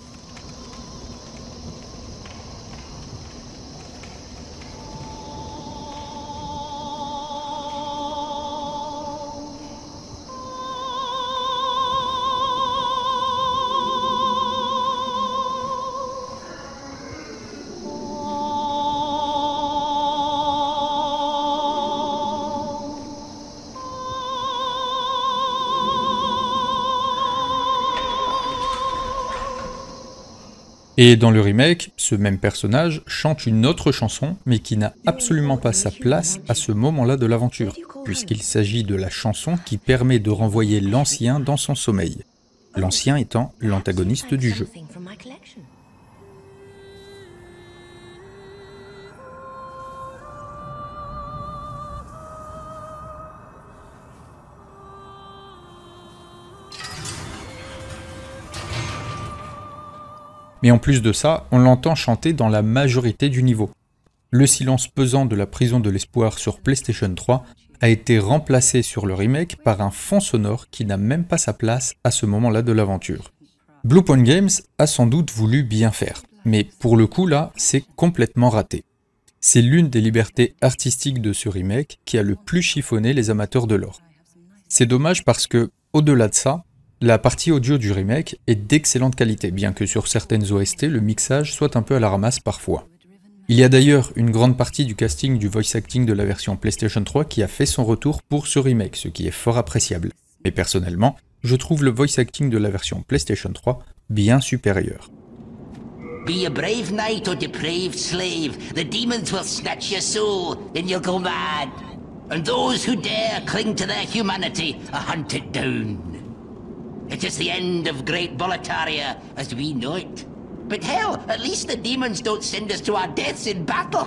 Et dans le remake, ce même personnage chante une autre chanson, mais qui n'a absolument pas sa place à ce moment-là de l'aventure, puisqu'il s'agit de la chanson qui permet de renvoyer l'ancien dans son sommeil, l'ancien étant l'antagoniste du jeu. Mais en plus de ça, on l'entend chanter dans la majorité du niveau. Le silence pesant de la prison de l'espoir sur PlayStation trois a été remplacé sur le remake par un fond sonore qui n'a même pas sa place à ce moment-là de l'aventure. Bluepoint Games a sans doute voulu bien faire, mais pour le coup là, c'est complètement raté. C'est l'une des libertés artistiques de ce remake qui a le plus chiffonné les amateurs de lore. C'est dommage parce que, au-delà de ça, la partie audio du remake est d'excellente qualité, bien que sur certaines O S T, le mixage soit un peu à la ramasse parfois. Il y a d'ailleurs une grande partie du casting du voice acting de la version PlayStation trois qui a fait son retour pour ce remake, ce qui est fort appréciable. Mais personnellement, je trouve le voice acting de la version PlayStation trois bien supérieur. Be a brave knight or depraved slave, the demons will snatch your soul, and you'll go mad. And those who dare cling to their humanity are hunted down. It is the end of Great Boletaria as we know it. But hell, at least the demons don't send us to our deaths in battle.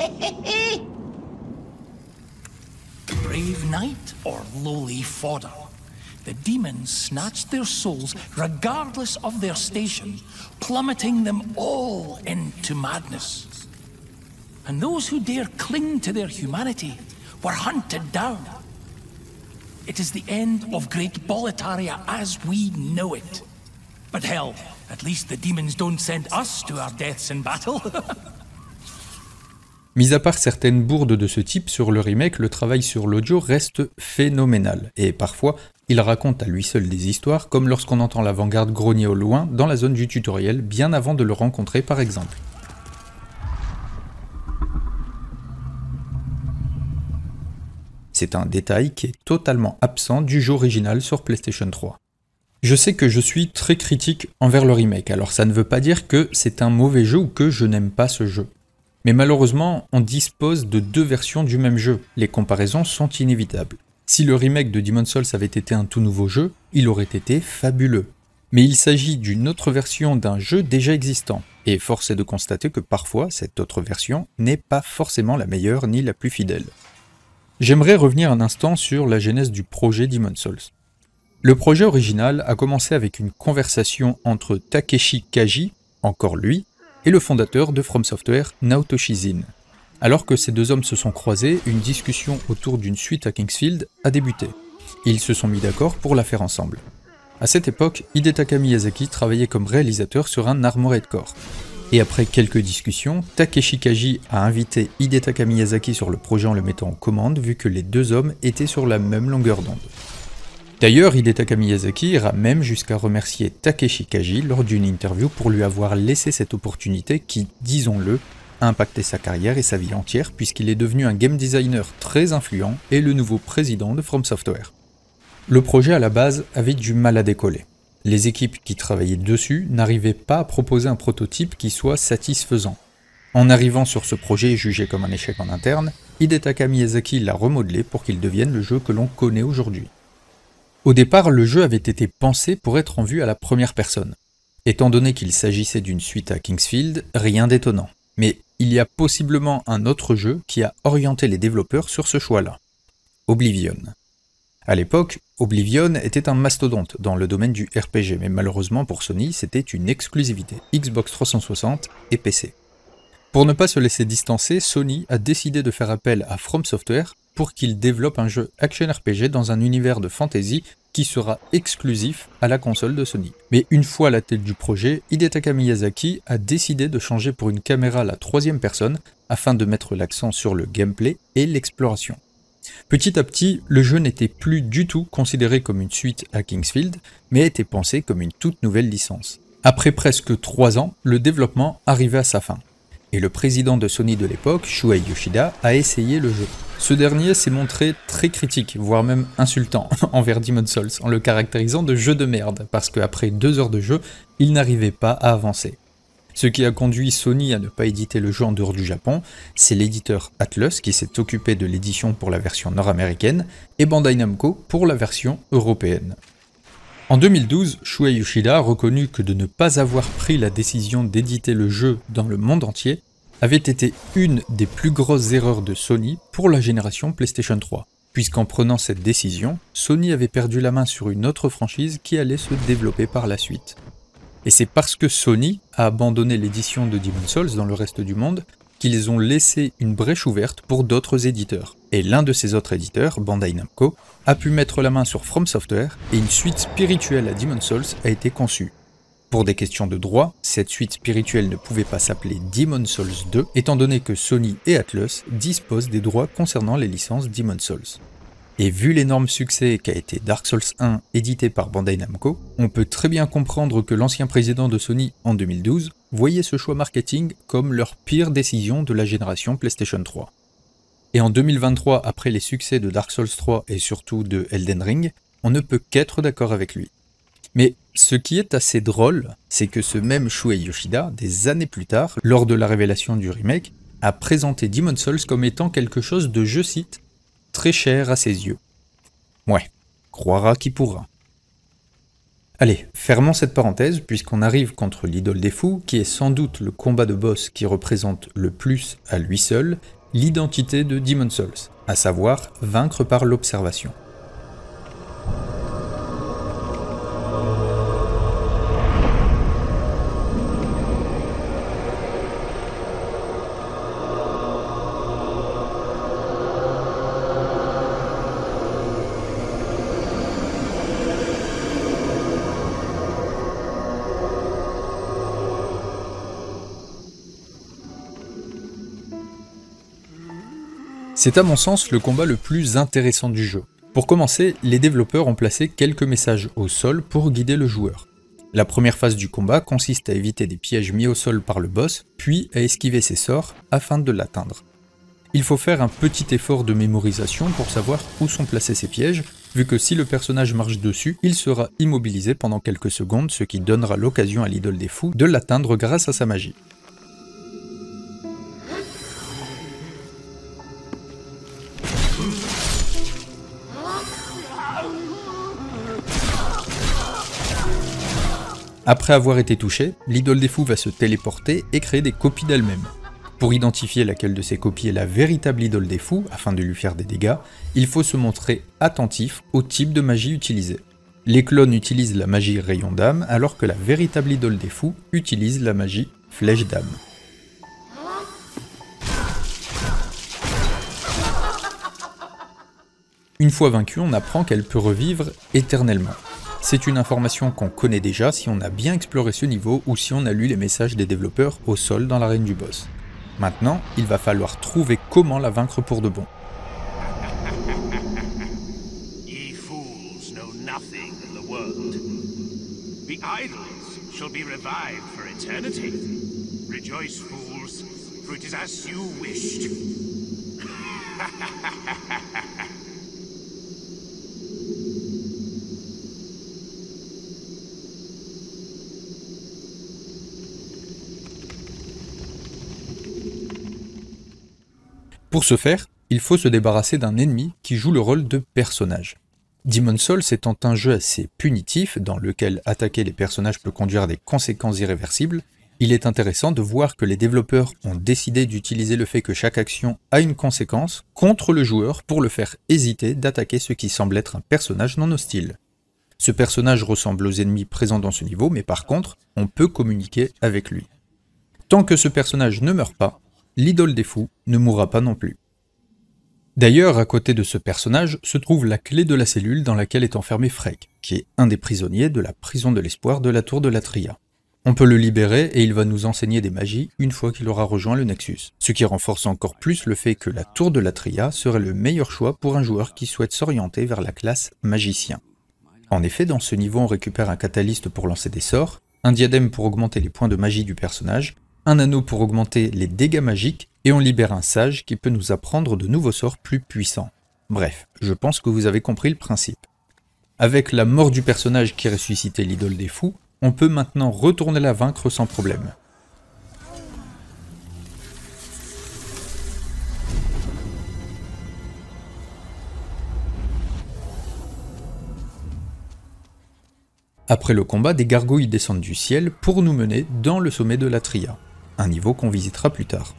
Brave knight or lowly fodder, the demons snatched their souls regardless of their station, plummeting them all into madness. And those who dare cling to their humanity were hunted down. It is the end of Great Boletaria as we know it. But hell, at least the demons don't send us to our deaths in battle. Mis à part certaines bourdes de ce type, sur le remake, le travail sur l'audio reste phénoménal, et parfois, il raconte à lui seul des histoires, comme lorsqu'on entend l'avant-garde grogner au loin dans la zone du tutoriel, bien avant de le rencontrer par exemple. C'est un détail qui est totalement absent du jeu original sur PlayStation trois. Je sais que je suis très critique envers le remake, alors ça ne veut pas dire que c'est un mauvais jeu ou que je n'aime pas ce jeu. Mais malheureusement, on dispose de deux versions du même jeu, les comparaisons sont inévitables. Si le remake de Demon's Souls avait été un tout nouveau jeu, il aurait été fabuleux. Mais il s'agit d'une autre version d'un jeu déjà existant, et force est de constater que parfois, cette autre version n'est pas forcément la meilleure ni la plus fidèle. J'aimerais revenir un instant sur la genèse du projet Demon's Souls. Le projet original a commencé avec une conversation entre Takeshi Kaji, encore lui, et le fondateur de From Software, Naoto Shizin. Alors que ces deux hommes se sont croisés, une discussion autour d'une suite à Kingsfield a débuté. Ils se sont mis d'accord pour la faire ensemble. À cette époque, Hidetaka Miyazaki travaillait comme réalisateur sur un Armored Core. Et après quelques discussions, Takeshi Kaji a invité Hidetaka Miyazaki sur le projet en le mettant en commande, vu que les deux hommes étaient sur la même longueur d'onde. D'ailleurs, Hidetaka Miyazaki ira même jusqu'à remercier Takeshi Kaji lors d'une interview pour lui avoir laissé cette opportunité qui, disons-le, a impacté sa carrière et sa vie entière puisqu'il est devenu un game designer très influent et le nouveau président de From Software. Le projet à la base avait du mal à décoller. Les équipes qui travaillaient dessus n'arrivaient pas à proposer un prototype qui soit satisfaisant. En arrivant sur ce projet jugé comme un échec en interne, Hidetaka Miyazaki l'a remodelé pour qu'il devienne le jeu que l'on connaît aujourd'hui. Au départ, le jeu avait été pensé pour être en vue à la première personne. Étant donné qu'il s'agissait d'une suite à Kingsfield, rien d'étonnant. Mais il y a possiblement un autre jeu qui a orienté les développeurs sur ce choix-là. Oblivion. À l'époque, Oblivion était un mastodonte dans le domaine du R P G, mais malheureusement pour Sony, c'était une exclusivité Xbox trois cent soixante et P C. Pour ne pas se laisser distancer, Sony a décidé de faire appel à From Software pour qu'il développe un jeu action R P G dans un univers de fantasy qui sera exclusif à la console de Sony. Mais une fois à la tête du projet, Hidetaka Miyazaki a décidé de changer pour une caméra à la troisième personne afin de mettre l'accent sur le gameplay et l'exploration. Petit à petit, le jeu n'était plus du tout considéré comme une suite à Kingsfield, mais était pensé comme une toute nouvelle licence. Après presque trois ans, le développement arrivait à sa fin. Et le président de Sony de l'époque, Shuhei Yoshida, a essayé le jeu. Ce dernier s'est montré très critique, voire même insultant, envers Demon's Souls, en le caractérisant de jeu de merde, parce qu'après deux heures de jeu, il n'arrivait pas à avancer. Ce qui a conduit Sony à ne pas éditer le jeu en dehors du Japon, c'est l'éditeur Atlus qui s'est occupé de l'édition pour la version nord-américaine, et Bandai Namco pour la version européenne. En deux mille douze, Shuhei Yoshida a reconnu que de ne pas avoir pris la décision d'éditer le jeu dans le monde entier avait été une des plus grosses erreurs de Sony pour la génération PlayStation trois, puisqu'en prenant cette décision, Sony avait perdu la main sur une autre franchise qui allait se développer par la suite. Et c'est parce que Sony a abandonné l'édition de Demon's Souls dans le reste du monde qu'ils ont laissé une brèche ouverte pour d'autres éditeurs. Et l'un de ces autres éditeurs, Bandai Namco, a pu mettre la main sur From Software et une suite spirituelle à Demon's Souls a été conçue. Pour des questions de droit, cette suite spirituelle ne pouvait pas s'appeler Demon's Souls deux, étant donné que Sony et Atlus disposent des droits concernant les licences Demon's Souls. Et vu l'énorme succès qu'a été Dark Souls un édité par Bandai Namco, on peut très bien comprendre que l'ancien président de Sony en deux mille douze voyait ce choix marketing comme leur pire décision de la génération PlayStation trois. Et en deux mille vingt-trois, après les succès de Dark Souls trois et surtout de Elden Ring, on ne peut qu'être d'accord avec lui. Mais ce qui est assez drôle, c'est que ce même Shuhei Yoshida, des années plus tard, lors de la révélation du remake, a présenté Demon's Souls comme étant quelque chose de, je cite, très cher à ses yeux. Ouais, croira qui pourra. Allez, fermons cette parenthèse puisqu'on arrive contre l'idole des fous, qui est sans doute le combat de boss qui représente le plus à lui seul l'identité de Demon's Souls, à savoir vaincre par l'observation. C'est à mon sens le combat le plus intéressant du jeu. Pour commencer, les développeurs ont placé quelques messages au sol pour guider le joueur. La première phase du combat consiste à éviter des pièges mis au sol par le boss, puis à esquiver ses sorts afin de l'atteindre. Il faut faire un petit effort de mémorisation pour savoir où sont placés ces pièges, vu que si le personnage marche dessus, il sera immobilisé pendant quelques secondes, ce qui donnera l'occasion à l'idole des fous de l'atteindre grâce à sa magie. Après avoir été touchée, l'idole des fous va se téléporter et créer des copies d'elle-même. Pour identifier laquelle de ces copies est la véritable idole des fous, afin de lui faire des dégâts, il faut se montrer attentif au type de magie utilisée. Les clones utilisent la magie rayon d'âme, alors que la véritable idole des fous utilise la magie flèche d'âme. Une fois vaincue, on apprend qu'elle peut revivre éternellement. C'est une information qu'on connaît déjà si on a bien exploré ce niveau ou si on a lu les messages des développeurs au sol dans l'arène du boss. Maintenant, il va falloir trouver comment la vaincre pour de bon. Ye fools know nothing in the world. The idols shall be revived for eternity. Rejoice, fools, for it is as you wished. Pour ce faire, il faut se débarrasser d'un ennemi qui joue le rôle de personnage. Demon's Souls étant un jeu assez punitif, dans lequel attaquer les personnages peut conduire à des conséquences irréversibles, il est intéressant de voir que les développeurs ont décidé d'utiliser le fait que chaque action a une conséquence contre le joueur pour le faire hésiter d'attaquer ce qui semble être un personnage non hostile. Ce personnage ressemble aux ennemis présents dans ce niveau, mais par contre, on peut communiquer avec lui. Tant que ce personnage ne meurt pas, l'idole des fous ne mourra pas non plus. D'ailleurs, à côté de ce personnage, se trouve la clé de la cellule dans laquelle est enfermé Freck, qui est un des prisonniers de la prison de l'espoir de la tour de Latria. On peut le libérer et il va nous enseigner des magies une fois qu'il aura rejoint le Nexus, ce qui renforce encore plus le fait que la tour de Latria serait le meilleur choix pour un joueur qui souhaite s'orienter vers la classe magicien. En effet, dans ce niveau on récupère un catalyste pour lancer des sorts, un diadème pour augmenter les points de magie du personnage, un anneau pour augmenter les dégâts magiques, et on libère un sage qui peut nous apprendre de nouveaux sorts plus puissants. Bref, je pense que vous avez compris le principe. Avec la mort du personnage qui ressuscitait l'idole des fous, on peut maintenant retourner la vaincre sans problème. Après le combat, des gargouilles descendent du ciel pour nous mener dans le sommet de Latria, un niveau qu'on visitera plus tard.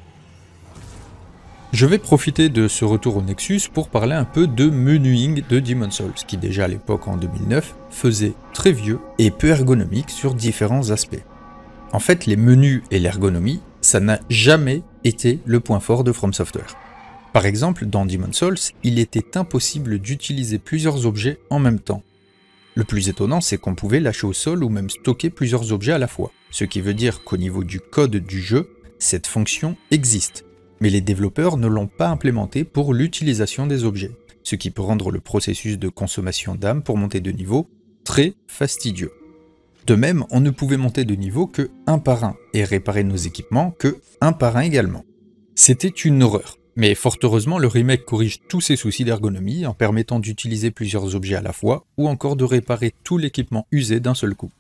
Je vais profiter de ce retour au Nexus pour parler un peu de menuing de Demon's Souls, qui déjà à l'époque en deux mille neuf faisait très vieux et peu ergonomique sur différents aspects. En fait, les menus et l'ergonomie, ça n'a jamais été le point fort de From Software. Par exemple, dans Demon's Souls, il était impossible d'utiliser plusieurs objets en même temps. Le plus étonnant, c'est qu'on pouvait lâcher au sol ou même stocker plusieurs objets à la fois, ce qui veut dire qu'au niveau du code du jeu, cette fonction existe. Mais les développeurs ne l'ont pas implémenté pour l'utilisation des objets, ce qui peut rendre le processus de consommation d'âme pour monter de niveau très fastidieux. De même, on ne pouvait monter de niveau que un par un, et réparer nos équipements que un par un également. C'était une horreur, mais fort heureusement le remake corrige tous ces soucis d'ergonomie en permettant d'utiliser plusieurs objets à la fois, ou encore de réparer tout l'équipement usé d'un seul coup.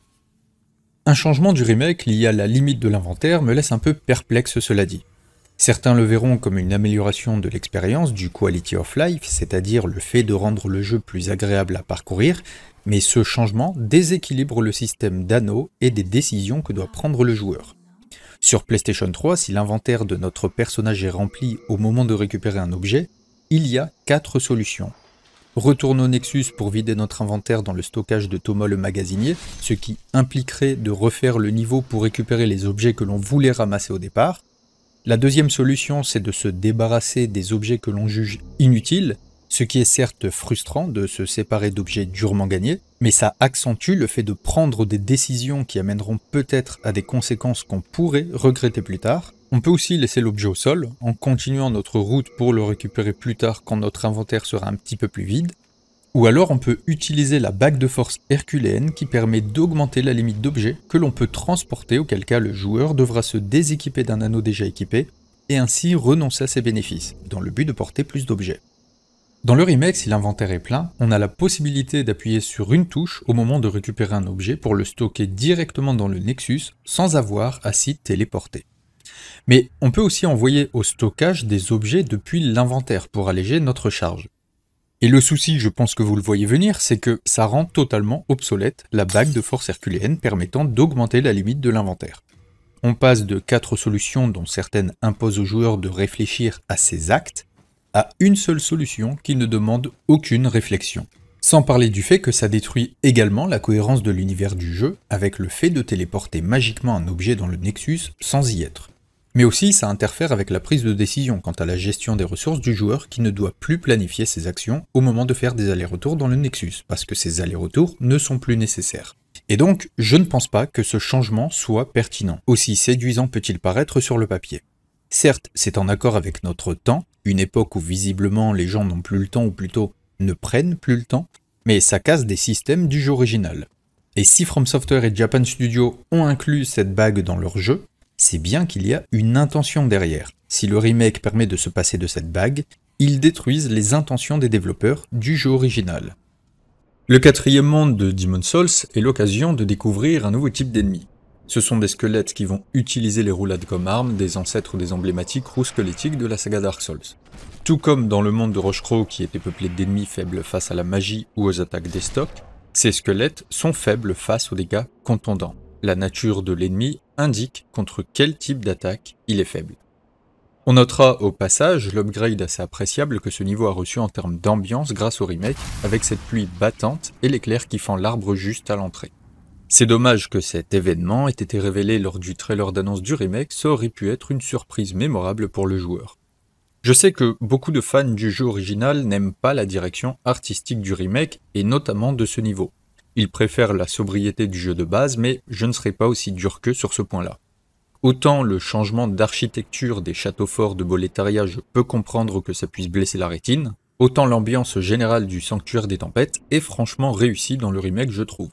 Un changement du remake lié à la limite de l'inventaire me laisse un peu perplexe, cela dit. Certains le verront comme une amélioration de l'expérience, du quality of life, c'est-à-dire le fait de rendre le jeu plus agréable à parcourir, mais ce changement déséquilibre le système d'anneaux et des décisions que doit prendre le joueur. Sur PlayStation trois, si l'inventaire de notre personnage est rempli au moment de récupérer un objet, il y a quatre solutions. Retourner au Nexus pour vider notre inventaire dans le stockage de Thomas le magasinier, ce qui impliquerait de refaire le niveau pour récupérer les objets que l'on voulait ramasser au départ. La deuxième solution, c'est de se débarrasser des objets que l'on juge inutiles, ce qui est certes frustrant de se séparer d'objets durement gagnés, mais ça accentue le fait de prendre des décisions qui amèneront peut-être à des conséquences qu'on pourrait regretter plus tard. On peut aussi laisser l'objet au sol, en continuant notre route pour le récupérer plus tard quand notre inventaire sera un petit peu plus vide. Ou alors on peut utiliser la bague de force herculéenne qui permet d'augmenter la limite d'objets que l'on peut transporter, auquel cas le joueur devra se déséquiper d'un anneau déjà équipé, et ainsi renoncer à ses bénéfices, dans le but de porter plus d'objets. Dans le remake, si l'inventaire est plein, on a la possibilité d'appuyer sur une touche au moment de récupérer un objet pour le stocker directement dans le Nexus sans avoir à s'y téléporter. Mais on peut aussi envoyer au stockage des objets depuis l'inventaire pour alléger notre charge. Et le souci, je pense que vous le voyez venir, c'est que ça rend totalement obsolète la bague de force herculéenne permettant d'augmenter la limite de l'inventaire. On passe de quatre solutions dont certaines imposent au joueur de réfléchir à ses actes, à une seule solution qui ne demande aucune réflexion. Sans parler du fait que ça détruit également la cohérence de l'univers du jeu avec le fait de téléporter magiquement un objet dans le Nexus sans y être. Mais aussi ça interfère avec la prise de décision quant à la gestion des ressources du joueur qui ne doit plus planifier ses actions au moment de faire des allers-retours dans le Nexus, parce que ces allers-retours ne sont plus nécessaires. Et donc, je ne pense pas que ce changement soit pertinent, aussi séduisant peut-il paraître sur le papier. Certes, c'est en accord avec notre temps, une époque où visiblement les gens n'ont plus le temps, ou plutôt ne prennent plus le temps, mais ça casse des systèmes du jeu original. Et si From Software et Japan Studio ont inclus cette bague dans leur jeu, c'est bien qu'il y a une intention derrière. Si le remake permet de se passer de cette bague, ils détruisent les intentions des développeurs du jeu original. Le quatrième monde de Demon's Souls est l'occasion de découvrir un nouveau type d'ennemi. Ce sont des squelettes qui vont utiliser les roulades comme armes, des ancêtres des emblématiques roues squelettiques de la saga Dark Souls. Tout comme dans le monde de Rushcrow qui était peuplé d'ennemis faibles face à la magie ou aux attaques des stocks, ces squelettes sont faibles face aux dégâts contondants. La nature de l'ennemi indique contre quel type d'attaque il est faible. On notera au passage l'upgrade assez appréciable que ce niveau a reçu en termes d'ambiance grâce au remake, avec cette pluie battante et l'éclair qui fend l'arbre juste à l'entrée. C'est dommage que cet événement ait été révélé lors du trailer d'annonce du remake, ça aurait pu être une surprise mémorable pour le joueur. Je sais que beaucoup de fans du jeu original n'aiment pas la direction artistique du remake, et notamment de ce niveau. Ils préfèrent la sobriété du jeu de base, mais je ne serai pas aussi dur qu'eux sur ce point-là. Autant le changement d'architecture des châteaux forts de Boletaria, je peux comprendre que ça puisse blesser la rétine, autant l'ambiance générale du Sanctuaire des Tempêtes est franchement réussie dans le remake, je trouve.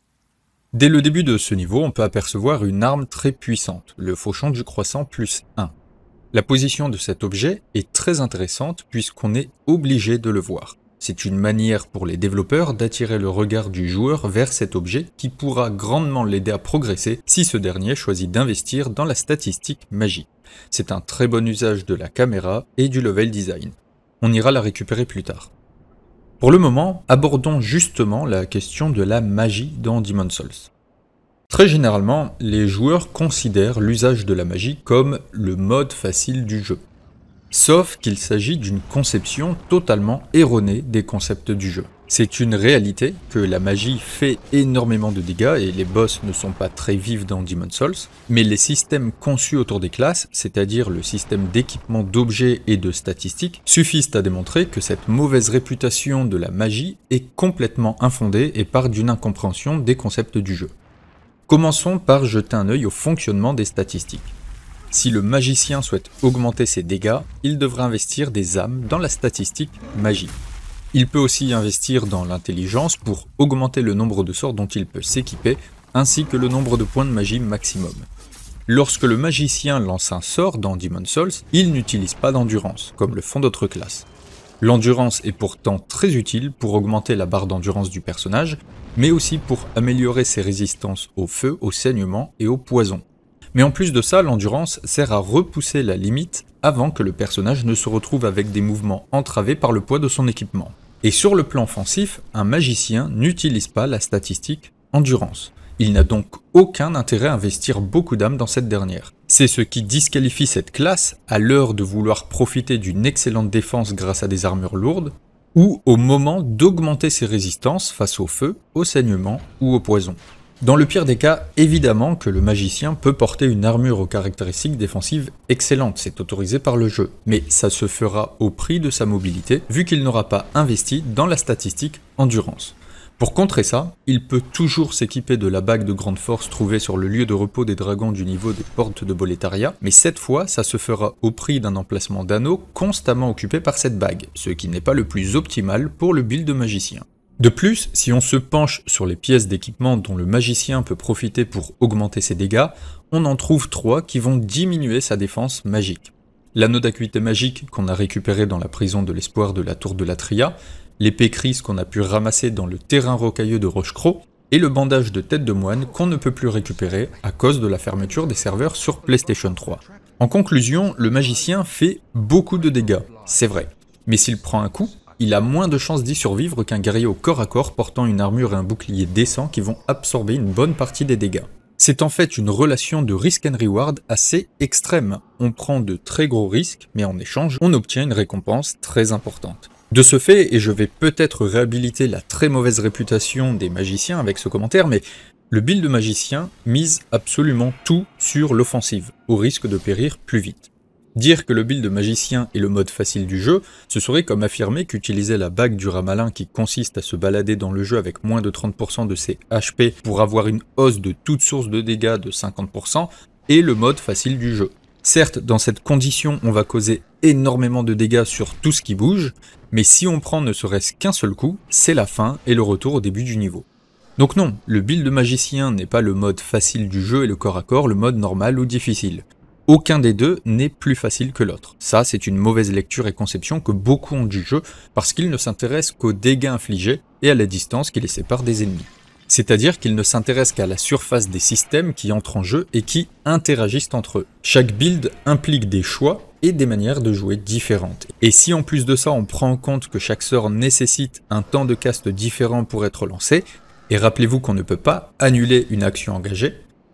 Dès le début de ce niveau, on peut apercevoir une arme très puissante, le Fauchon du Croissant plus un. La position de cet objet est très intéressante puisqu'on est obligé de le voir. C'est une manière pour les développeurs d'attirer le regard du joueur vers cet objet qui pourra grandement l'aider à progresser si ce dernier choisit d'investir dans la statistique magie. C'est un très bon usage de la caméra et du level design. On ira la récupérer plus tard. Pour le moment, abordons justement la question de la magie dans Demon's Souls. Très généralement, les joueurs considèrent l'usage de la magie comme le mode facile du jeu. Sauf qu'il s'agit d'une conception totalement erronée des concepts du jeu. C'est une réalité que la magie fait énormément de dégâts et les boss ne sont pas très vifs dans Demon's Souls, mais les systèmes conçus autour des classes, c'est-à-dire le système d'équipement d'objets et de statistiques, suffisent à démontrer que cette mauvaise réputation de la magie est complètement infondée et part d'une incompréhension des concepts du jeu. Commençons par jeter un œil au fonctionnement des statistiques. Si le magicien souhaite augmenter ses dégâts, il devra investir des âmes dans la statistique magie. Il peut aussi investir dans l'intelligence pour augmenter le nombre de sorts dont il peut s'équiper, ainsi que le nombre de points de magie maximum. Lorsque le magicien lance un sort dans Demon's Souls, il n'utilise pas d'endurance, comme le font d'autres classes. L'endurance est pourtant très utile pour augmenter la barre d'endurance du personnage, mais aussi pour améliorer ses résistances au feu, au saignement et au poison. Mais en plus de ça, l'endurance sert à repousser la limite avant que le personnage ne se retrouve avec des mouvements entravés par le poids de son équipement. Et sur le plan offensif, un magicien n'utilise pas la statistique endurance. Il n'a donc aucun intérêt à investir beaucoup d'âmes dans cette dernière. C'est ce qui disqualifie cette classe à l'heure de vouloir profiter d'une excellente défense grâce à des armures lourdes, ou au moment d'augmenter ses résistances face au feu, au saignement ou au poison. Dans le pire des cas, évidemment que le magicien peut porter une armure aux caractéristiques défensives excellentes, c'est autorisé par le jeu, mais ça se fera au prix de sa mobilité, vu qu'il n'aura pas investi dans la statistique endurance. Pour contrer ça, il peut toujours s'équiper de la bague de grande force trouvée sur le lieu de repos des dragons du niveau des portes de Boletaria, mais cette fois, ça se fera au prix d'un emplacement d'anneau constamment occupé par cette bague, ce qui n'est pas le plus optimal pour le build de magicien. De plus, si on se penche sur les pièces d'équipement dont le magicien peut profiter pour augmenter ses dégâts, on en trouve trois qui vont diminuer sa défense magique. L'anneau d'acuité magique qu'on a récupéré dans la prison de l'espoir de la tour de Latria, l'épée Cris qu'on a pu ramasser dans le terrain rocailleux de Rochecrot, et le bandage de tête de moine qu'on ne peut plus récupérer à cause de la fermeture des serveurs sur PlayStation trois. En conclusion, le magicien fait beaucoup de dégâts, c'est vrai, mais s'il prend un coup, il a moins de chances d'y survivre qu'un guerrier au corps à corps portant une armure et un bouclier décent qui vont absorber une bonne partie des dégâts. C'est en fait une relation de risk and reward assez extrême. On prend de très gros risques, mais en échange, on obtient une récompense très importante. De ce fait, et je vais peut-être réhabiliter la très mauvaise réputation des magiciens avec ce commentaire, mais le build de magicien mise absolument tout sur l'offensive, au risque de périr plus vite. Dire que le build de magicien est le mode facile du jeu, ce serait comme affirmer qu'utiliser la bague du Ramalin qui consiste à se balader dans le jeu avec moins de trente pour cent de ses H P pour avoir une hausse de toute source de dégâts de cinquante pour cent est le mode facile du jeu. Certes, dans cette condition, on va causer énormément de dégâts sur tout ce qui bouge, mais si on prend ne serait-ce qu'un seul coup, c'est la fin et le retour au début du niveau. Donc non, le build de magicien n'est pas le mode facile du jeu et le corps à corps le mode normal ou difficile. Aucun des deux n'est plus facile que l'autre. Ça, c'est une mauvaise lecture et conception que beaucoup ont du jeu parce qu'ils ne s'intéressent qu'aux dégâts infligés et à la distance qui les sépare des ennemis. C'est-à-dire qu'ils ne s'intéressent qu'à la surface des systèmes qui entrent en jeu et qui interagissent entre eux. Chaque build implique des choix et des manières de jouer différentes. Et si en plus de ça on prend en compte que chaque sort nécessite un temps de cast différent pour être lancé, et rappelez-vous qu'on ne peut pas annuler une action engagée,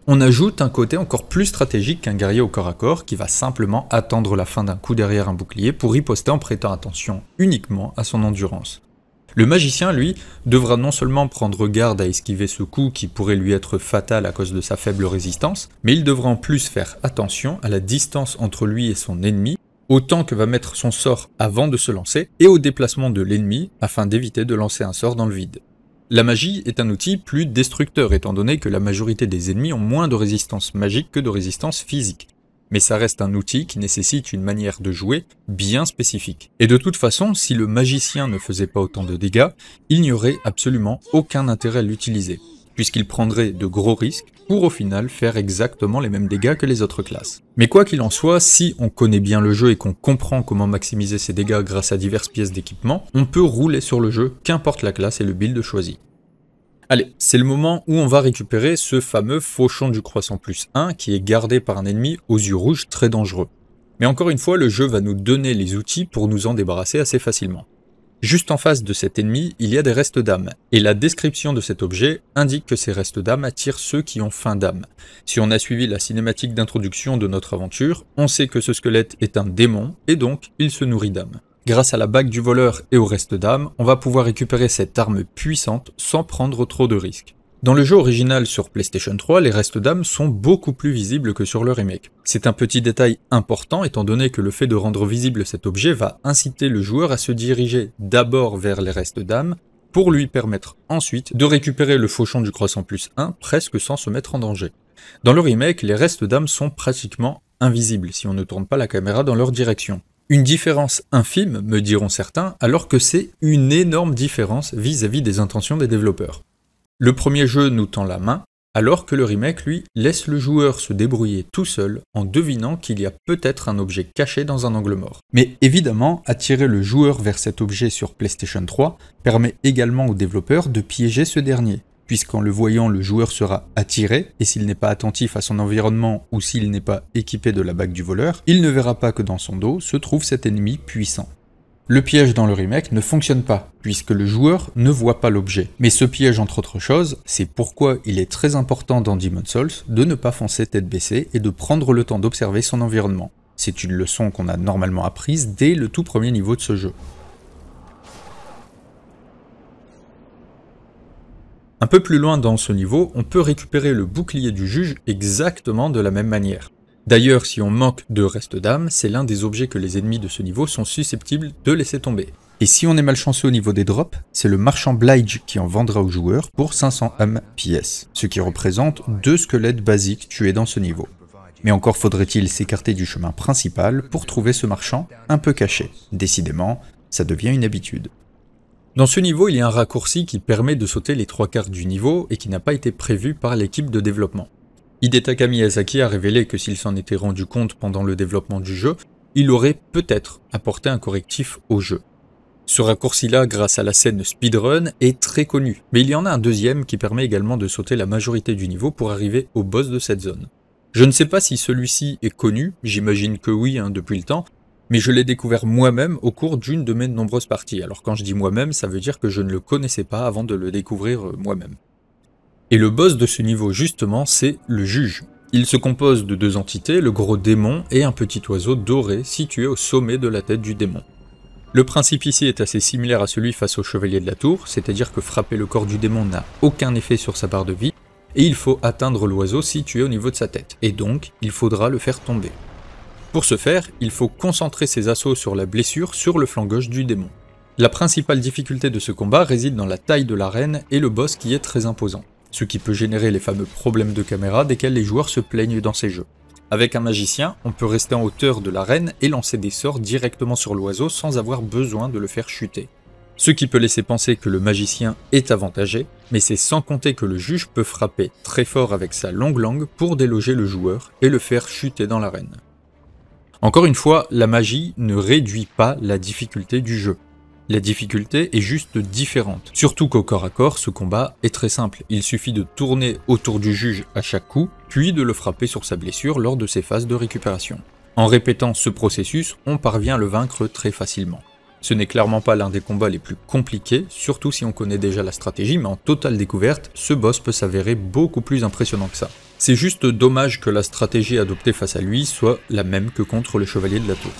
On ajoute un côté encore plus stratégique qu'un guerrier au corps à corps qui va simplement attendre la fin d'un coup derrière un bouclier pour riposter en prêtant attention uniquement à son endurance. Le magicien, lui, devra non seulement prendre garde à esquiver ce coup qui pourrait lui être fatal à cause de sa faible résistance, mais il devra en plus faire attention à la distance entre lui et son ennemi, au temps que va mettre son sort avant de se lancer, et au déplacement de l'ennemi afin d'éviter de lancer un sort dans le vide. La magie est un outil plus destructeur étant donné que la majorité des ennemis ont moins de résistance magique que de résistance physique. Mais ça reste un outil qui nécessite une manière de jouer bien spécifique. Et de toute façon, si le magicien ne faisait pas autant de dégâts, il n'y aurait absolument aucun intérêt à l'utiliser, puisqu'il prendrait de gros risques pour au final faire exactement les mêmes dégâts que les autres classes. Mais quoi qu'il en soit, si on connaît bien le jeu et qu'on comprend comment maximiser ses dégâts grâce à diverses pièces d'équipement, on peut rouler sur le jeu, qu'importe la classe et le build choisi. Allez, c'est le moment où on va récupérer ce fameux fauchon du croissant plus un qui est gardé par un ennemi aux yeux rouges très dangereux. Mais encore une fois, le jeu va nous donner les outils pour nous en débarrasser assez facilement. Juste en face de cet ennemi, il y a des restes d'âme, et la description de cet objet indique que ces restes d'âme attirent ceux qui ont faim d'âme. Si on a suivi la cinématique d'introduction de notre aventure, on sait que ce squelette est un démon, et donc il se nourrit d'âme. Grâce à la bague du voleur et aux restes d'âme, on va pouvoir récupérer cette arme puissante sans prendre trop de risques. Dans le jeu original sur PlayStation trois, les restes d'âme sont beaucoup plus visibles que sur le remake. C'est un petit détail important étant donné que le fait de rendre visible cet objet va inciter le joueur à se diriger d'abord vers les restes d'âme pour lui permettre ensuite de récupérer le fauchon du croissant plus un presque sans se mettre en danger. Dans le remake, les restes d'âme sont pratiquement invisibles si on ne tourne pas la caméra dans leur direction. Une différence infime, me diront certains, alors que c'est une énorme différence vis-à-vis des intentions des développeurs. Le premier jeu nous tend la main, alors que le remake, lui, laisse le joueur se débrouiller tout seul en devinant qu'il y a peut-être un objet caché dans un angle mort. Mais évidemment, attirer le joueur vers cet objet sur PlayStation trois permet également aux développeurs de piéger ce dernier, puisqu'en le voyant, le joueur sera attiré, et s'il n'est pas attentif à son environnement ou s'il n'est pas équipé de la bague du voleur, il ne verra pas que dans son dos se trouve cet ennemi puissant. Le piège dans le remake ne fonctionne pas, puisque le joueur ne voit pas l'objet. Mais ce piège, entre autres choses, c'est pourquoi il est très important dans Demon's Souls de ne pas foncer tête baissée et de prendre le temps d'observer son environnement. C'est une leçon qu'on a normalement apprise dès le tout premier niveau de ce jeu. Un peu plus loin dans ce niveau, on peut récupérer le bouclier du juge exactement de la même manière. D'ailleurs, si on manque de restes d'âme, c'est l'un des objets que les ennemis de ce niveau sont susceptibles de laisser tomber. Et si on est malchanceux au niveau des drops, c'est le marchand Blige qui en vendra aux joueurs pour cinq cents âmes pièce, ce qui représente deux squelettes basiques tués dans ce niveau. Mais encore faudrait-il s'écarter du chemin principal pour trouver ce marchand un peu caché. Décidément, ça devient une habitude. Dans ce niveau, il y a un raccourci qui permet de sauter les trois quarts du niveau et qui n'a pas été prévu par l'équipe de développement. Hidetaka Miyazaki a révélé que s'il s'en était rendu compte pendant le développement du jeu, il aurait peut-être apporté un correctif au jeu. Ce raccourci-là, grâce à la scène speedrun, est très connu, mais il y en a un deuxième qui permet également de sauter la majorité du niveau pour arriver au boss de cette zone. Je ne sais pas si celui-ci est connu, j'imagine que oui hein, depuis le temps, mais je l'ai découvert moi-même au cours d'une de mes nombreuses parties. Alors quand je dis moi-même, ça veut dire que je ne le connaissais pas avant de le découvrir moi-même. Et le boss de ce niveau justement, c'est le juge. Il se compose de deux entités, le gros démon et un petit oiseau doré situé au sommet de la tête du démon. Le principe ici est assez similaire à celui face au chevalier de la tour, c'est-à-dire que frapper le corps du démon n'a aucun effet sur sa barre de vie, et il faut atteindre l'oiseau situé au niveau de sa tête, et donc il faudra le faire tomber. Pour ce faire, il faut concentrer ses assauts sur la blessure sur le flanc gauche du démon. La principale difficulté de ce combat réside dans la taille de l'arène et le boss qui est très imposant, ce qui peut générer les fameux problèmes de caméra desquels les joueurs se plaignent dans ces jeux. Avec un magicien, on peut rester en hauteur de l'arène et lancer des sorts directement sur l'oiseau sans avoir besoin de le faire chuter. Ce qui peut laisser penser que le magicien est avantagé, mais c'est sans compter que le juge peut frapper très fort avec sa longue langue pour déloger le joueur et le faire chuter dans l'arène. Encore une fois, la magie ne réduit pas la difficulté du jeu. La difficulté est juste différente. Surtout qu'au corps à corps, ce combat est très simple. Il suffit de tourner autour du juge à chaque coup, puis de le frapper sur sa blessure lors de ses phases de récupération. En répétant ce processus, on parvient à le vaincre très facilement. Ce n'est clairement pas l'un des combats les plus compliqués, surtout si on connaît déjà la stratégie, mais en totale découverte, ce boss peut s'avérer beaucoup plus impressionnant que ça. C'est juste dommage que la stratégie adoptée face à lui soit la même que contre le Chevalier de la Tour.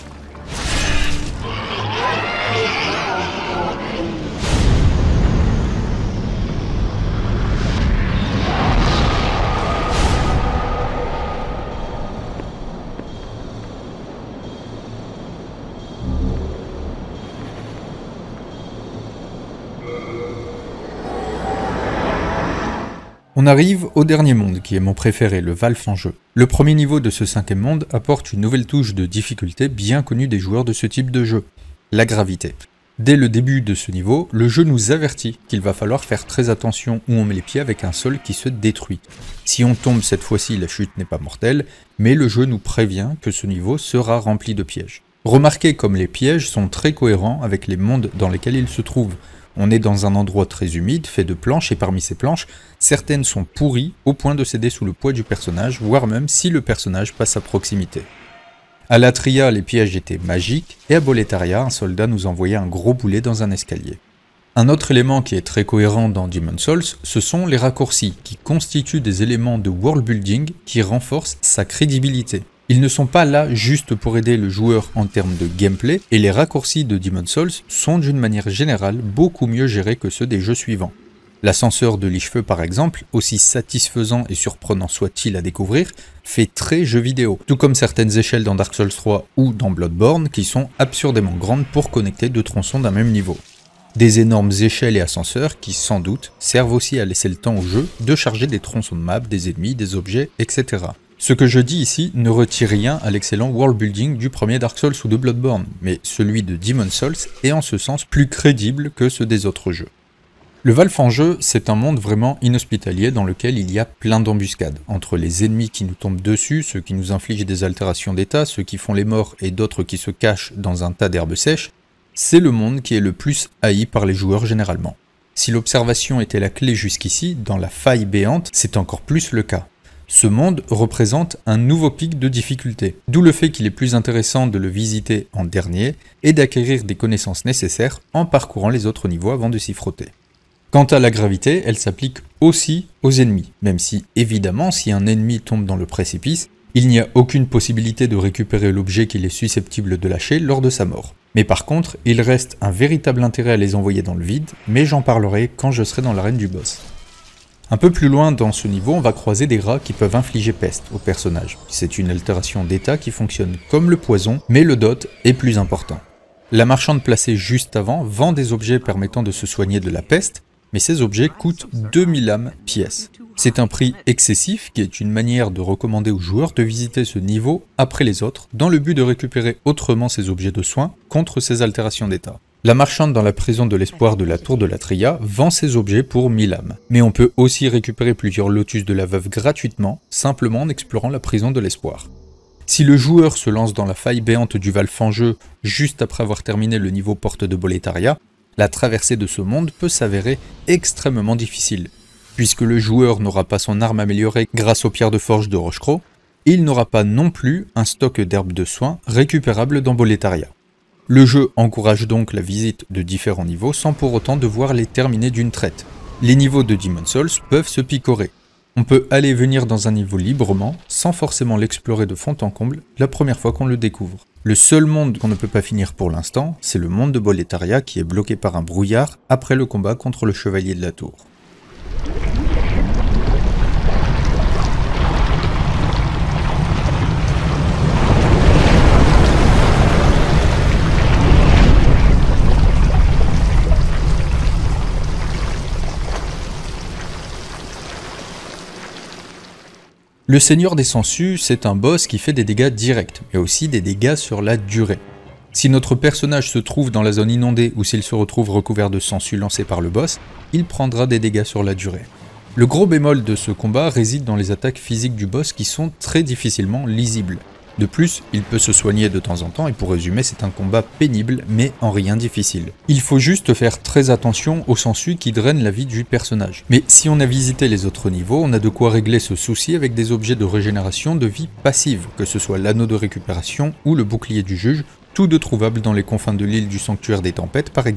On arrive au dernier monde, qui est mon préféré, le Valf en jeu. Le premier niveau de ce cinquième monde apporte une nouvelle touche de difficulté bien connue des joueurs de ce type de jeu, la gravité. Dès le début de ce niveau, le jeu nous avertit qu'il va falloir faire très attention où on met les pieds avec un sol qui se détruit. Si on tombe cette fois-ci, la chute n'est pas mortelle, mais le jeu nous prévient que ce niveau sera rempli de pièges. Remarquez comme les pièges sont très cohérents avec les mondes dans lesquels ils se trouvent. On est dans un endroit très humide, fait de planches, et parmi ces planches, certaines sont pourries au point de céder sous le poids du personnage, voire même si le personnage passe à proximité. À l'Atria, les pièges étaient magiques, et à Boletaria, un soldat nous envoyait un gros boulet dans un escalier. Un autre élément qui est très cohérent dans Demon's Souls, ce sont les raccourcis, qui constituent des éléments de world building qui renforcent sa crédibilité. Ils ne sont pas là juste pour aider le joueur en termes de gameplay, et les raccourcis de Demon's Souls sont d'une manière générale beaucoup mieux gérés que ceux des jeux suivants. L'ascenseur de Lichefeu par exemple, aussi satisfaisant et surprenant soit-il à découvrir, fait très jeu vidéo, tout comme certaines échelles dans Dark Souls trois ou dans Bloodborne qui sont absurdément grandes pour connecter deux tronçons d'un même niveau. Des énormes échelles et ascenseurs qui, sans doute, servent aussi à laisser le temps au jeu de charger des tronçons de map, des ennemis, des objets, et cetera. Ce que je dis ici ne retire rien à l'excellent world building du premier Dark Souls ou de Bloodborne, mais celui de Demon's Souls est en ce sens plus crédible que ceux des autres jeux. Le Valf en jeu, c'est un monde vraiment inhospitalier dans lequel il y a plein d'embuscades, entre les ennemis qui nous tombent dessus, ceux qui nous infligent des altérations d'état, ceux qui font les morts et d'autres qui se cachent dans un tas d'herbes sèches. C'est le monde qui est le plus haï par les joueurs généralement. Si l'observation était la clé jusqu'ici, dans la faille béante, c'est encore plus le cas. Ce monde représente un nouveau pic de difficulté, d'où le fait qu'il est plus intéressant de le visiter en dernier et d'acquérir des connaissances nécessaires en parcourant les autres niveaux avant de s'y frotter. Quant à la gravité, elle s'applique aussi aux ennemis, même si évidemment si un ennemi tombe dans le précipice, il n'y a aucune possibilité de récupérer l'objet qu'il est susceptible de lâcher lors de sa mort. Mais par contre, il reste un véritable intérêt à les envoyer dans le vide, mais j'en parlerai quand je serai dans l'arène du boss. Un peu plus loin dans ce niveau, on va croiser des rats qui peuvent infliger peste au personnage. C'est une altération d'état qui fonctionne comme le poison, mais le dot est plus important. La marchande placée juste avant vend des objets permettant de se soigner de la peste, mais ces objets coûtent deux mille âmes pièce. C'est un prix excessif qui est une manière de recommander aux joueurs de visiter ce niveau après les autres, dans le but de récupérer autrement ces objets de soins contre ces altérations d'état. La marchande dans la prison de l'espoir de la tour de l'Atria vend ses objets pour mille âmes. Mais on peut aussi récupérer plusieurs lotus de la veuve gratuitement, simplement en explorant la prison de l'espoir. Si le joueur se lance dans la faille béante du Valf en jeu juste après avoir terminé le niveau porte de Boletaria, la traversée de ce monde peut s'avérer extrêmement difficile, puisque le joueur n'aura pas son arme améliorée grâce aux pierres de forge de Rochecroc, et il n'aura pas non plus un stock d'herbes de soins récupérable dans Boletaria. Le jeu encourage donc la visite de différents niveaux sans pour autant devoir les terminer d'une traite. Les niveaux de Demon's Souls peuvent se picorer. On peut aller et venir dans un niveau librement, sans forcément l'explorer de fond en comble, la première fois qu'on le découvre. Le seul monde qu'on ne peut pas finir pour l'instant, c'est le monde de Boletaria qui est bloqué par un brouillard après le combat contre le Chevalier de la Tour. Le Seigneur des Sangsues, c'est un boss qui fait des dégâts directs, mais aussi des dégâts sur la durée. Si notre personnage se trouve dans la zone inondée ou s'il se retrouve recouvert de sangsues lancées par le boss, il prendra des dégâts sur la durée. Le gros bémol de ce combat réside dans les attaques physiques du boss qui sont très difficilement lisibles. De plus, il peut se soigner de temps en temps et pour résumer, c'est un combat pénible mais en rien difficile. Il faut juste faire très attention aux sangsues qui drainent la vie du personnage. Mais si on a visité les autres niveaux, on a de quoi régler ce souci avec des objets de régénération de vie passive, que ce soit l'anneau de récupération ou le bouclier du juge, tous deux trouvables dans les confins de l'île du sanctuaire des tempêtes par exemple.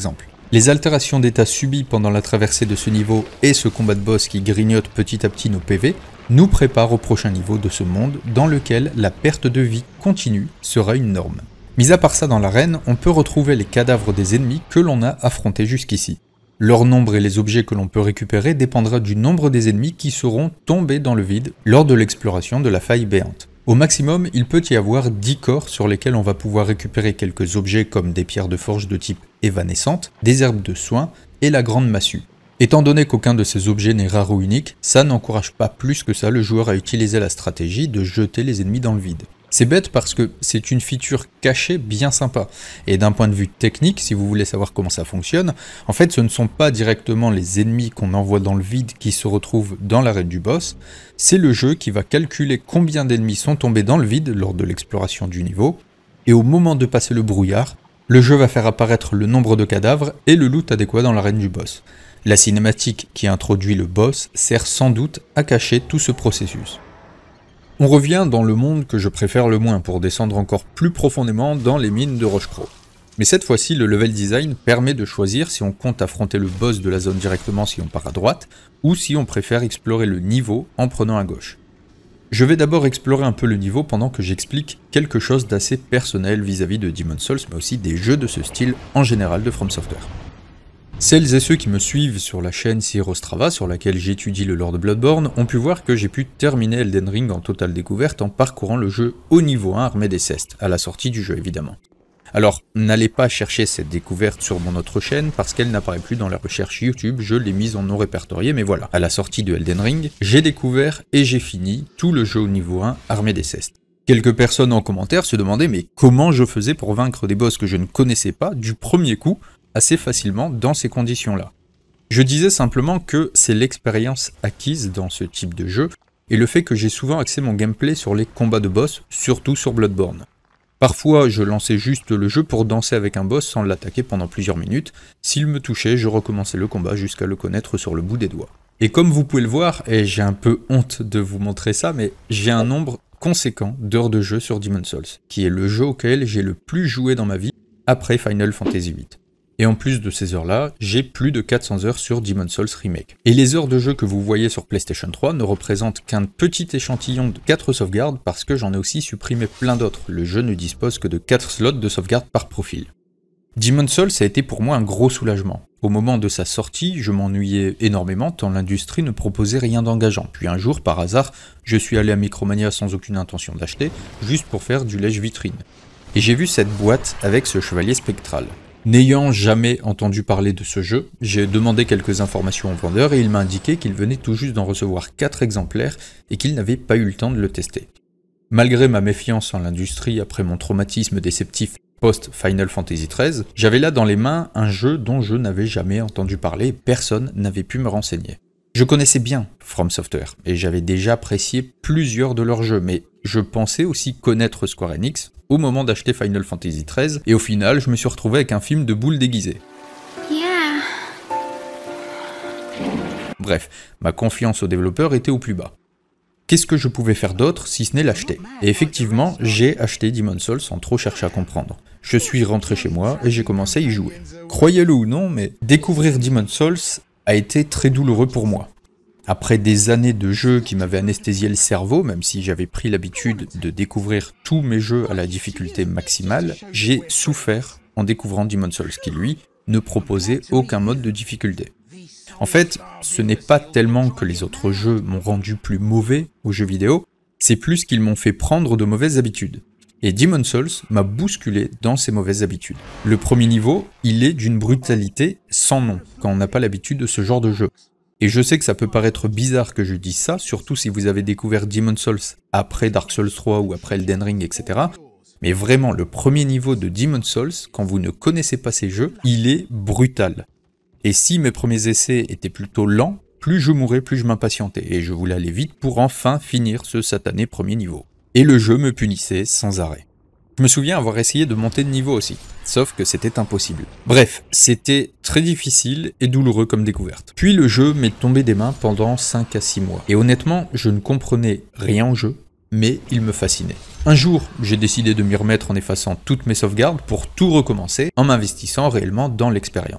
Les altérations d'état subies pendant la traversée de ce niveau et ce combat de boss qui grignote petit à petit nos P V nous préparent au prochain niveau de ce monde dans lequel la perte de vie continue sera une norme. Mis à part ça, dans l'arène, on peut retrouver les cadavres des ennemis que l'on a affrontés jusqu'ici. Leur nombre et les objets que l'on peut récupérer dépendra du nombre des ennemis qui seront tombés dans le vide lors de l'exploration de la faille béante. Au maximum, il peut y avoir dix corps sur lesquels on va pouvoir récupérer quelques objets comme des pierres de forge de type évanescente, des herbes de soin et la grande massue. Étant donné qu'aucun de ces objets n'est rare ou unique, ça n'encourage pas plus que ça le joueur à utiliser la stratégie de jeter les ennemis dans le vide. C'est bête parce que c'est une feature cachée bien sympa, et d'un point de vue technique, si vous voulez savoir comment ça fonctionne, en fait ce ne sont pas directement les ennemis qu'on envoie dans le vide qui se retrouvent dans l'arène du boss, c'est le jeu qui va calculer combien d'ennemis sont tombés dans le vide lors de l'exploration du niveau, et au moment de passer le brouillard, le jeu va faire apparaître le nombre de cadavres et le loot adéquat dans l'arène du boss. La cinématique qui introduit le boss sert sans doute à cacher tout ce processus. On revient dans le monde que je préfère le moins pour descendre encore plus profondément dans les mines de Rochecrau. Mais cette fois-ci, le level design permet de choisir si on compte affronter le boss de la zone directement si on part à droite, ou si on préfère explorer le niveau en prenant à gauche. Je vais d'abord explorer un peu le niveau pendant que j'explique quelque chose d'assez personnel vis-à-vis de Demon's Souls, mais aussi des jeux de ce style en général de From Software. Celles et ceux qui me suivent sur la chaîne Syrostrava, sur laquelle j'étudie le lore de Bloodborne, ont pu voir que j'ai pu terminer Elden Ring en totale découverte en parcourant le jeu au niveau un armé des cestes, à la sortie du jeu évidemment. Alors, n'allez pas chercher cette découverte sur mon autre chaîne parce qu'elle n'apparaît plus dans la recherche YouTube, je l'ai mise en non répertorié, mais voilà. À la sortie de Elden Ring, j'ai découvert et j'ai fini tout le jeu au niveau un armé des cestes. Quelques personnes en commentaire se demandaient mais comment je faisais pour vaincre des boss que je ne connaissais pas du premier coup, assez facilement dans ces conditions-là. Je disais simplement que c'est l'expérience acquise dans ce type de jeu, et le fait que j'ai souvent axé mon gameplay sur les combats de boss, surtout sur Bloodborne. Parfois, je lançais juste le jeu pour danser avec un boss sans l'attaquer pendant plusieurs minutes, s'il me touchait, je recommençais le combat jusqu'à le connaître sur le bout des doigts. Et comme vous pouvez le voir, et j'ai un peu honte de vous montrer ça, mais j'ai un nombre conséquent d'heures de jeu sur Demon's Souls, qui est le jeu auquel j'ai le plus joué dans ma vie, après Final Fantasy huit. Et en plus de ces heures-là, j'ai plus de quatre cents heures sur Demon's Souls Remake. Et les heures de jeu que vous voyez sur PlayStation trois ne représentent qu'un petit échantillon de quatre sauvegardes parce que j'en ai aussi supprimé plein d'autres. Le jeu ne dispose que de quatre slots de sauvegarde par profil. Demon's Souls a été pour moi un gros soulagement. Au moment de sa sortie, je m'ennuyais énormément tant l'industrie ne proposait rien d'engageant. Puis un jour, par hasard, je suis allé à Micromania sans aucune intention d'acheter, juste pour faire du lèche-vitrine. Et j'ai vu cette boîte avec ce chevalier spectral. N'ayant jamais entendu parler de ce jeu, j'ai demandé quelques informations au vendeur et il m'a indiqué qu'il venait tout juste d'en recevoir quatre exemplaires et qu'il n'avait pas eu le temps de le tester. Malgré ma méfiance en l'industrie après mon traumatisme déceptif post-Final Fantasy treize, j'avais là dans les mains un jeu dont je n'avais jamais entendu parler et personne n'avait pu me renseigner. Je connaissais bien From Software et j'avais déjà apprécié plusieurs de leurs jeux, mais je pensais aussi connaître Square Enix au moment d'acheter Final Fantasy treize, et au final, je me suis retrouvé avec un film de boules déguisées. Yeah. Bref, ma confiance aux développeurs était au plus bas. Qu'est-ce que je pouvais faire d'autre si ce n'est l'acheter? Et effectivement, j'ai acheté Demon's Souls sans trop chercher à comprendre. Je suis rentré chez moi et j'ai commencé à y jouer. Croyez-le ou non, mais découvrir Demon's Souls a été très douloureux pour moi. Après des années de jeux qui m'avaient anesthésié le cerveau, même si j'avais pris l'habitude de découvrir tous mes jeux à la difficulté maximale, j'ai souffert en découvrant Demon's Souls qui, lui, ne proposait aucun mode de difficulté. En fait, ce n'est pas tellement que les autres jeux m'ont rendu plus mauvais aux jeux vidéo, c'est plus qu'ils m'ont fait prendre de mauvaises habitudes. Et Demon's Souls m'a bousculé dans ces mauvaises habitudes. Le premier niveau, il est d'une brutalité sans nom, quand on n'a pas l'habitude de ce genre de jeu. Et je sais que ça peut paraître bizarre que je dise ça, surtout si vous avez découvert Demon's Souls après Dark Souls trois ou après Elden Ring, et cetera. Mais vraiment, le premier niveau de Demon's Souls, quand vous ne connaissez pas ces jeux, il est brutal. Et si mes premiers essais étaient plutôt lents, plus je mourais, plus je m'impatientais, et je voulais aller vite pour enfin finir ce satané premier niveau. Et le jeu me punissait sans arrêt. Je me souviens avoir essayé de monter de niveau aussi, sauf que c'était impossible. Bref, c'était très difficile et douloureux comme découverte. Puis le jeu m'est tombé des mains pendant cinq à six mois, et honnêtement, je ne comprenais rien au jeu, mais il me fascinait. Un jour, j'ai décidé de m'y remettre en effaçant toutes mes sauvegardes pour tout recommencer, en m'investissant réellement dans l'expérience.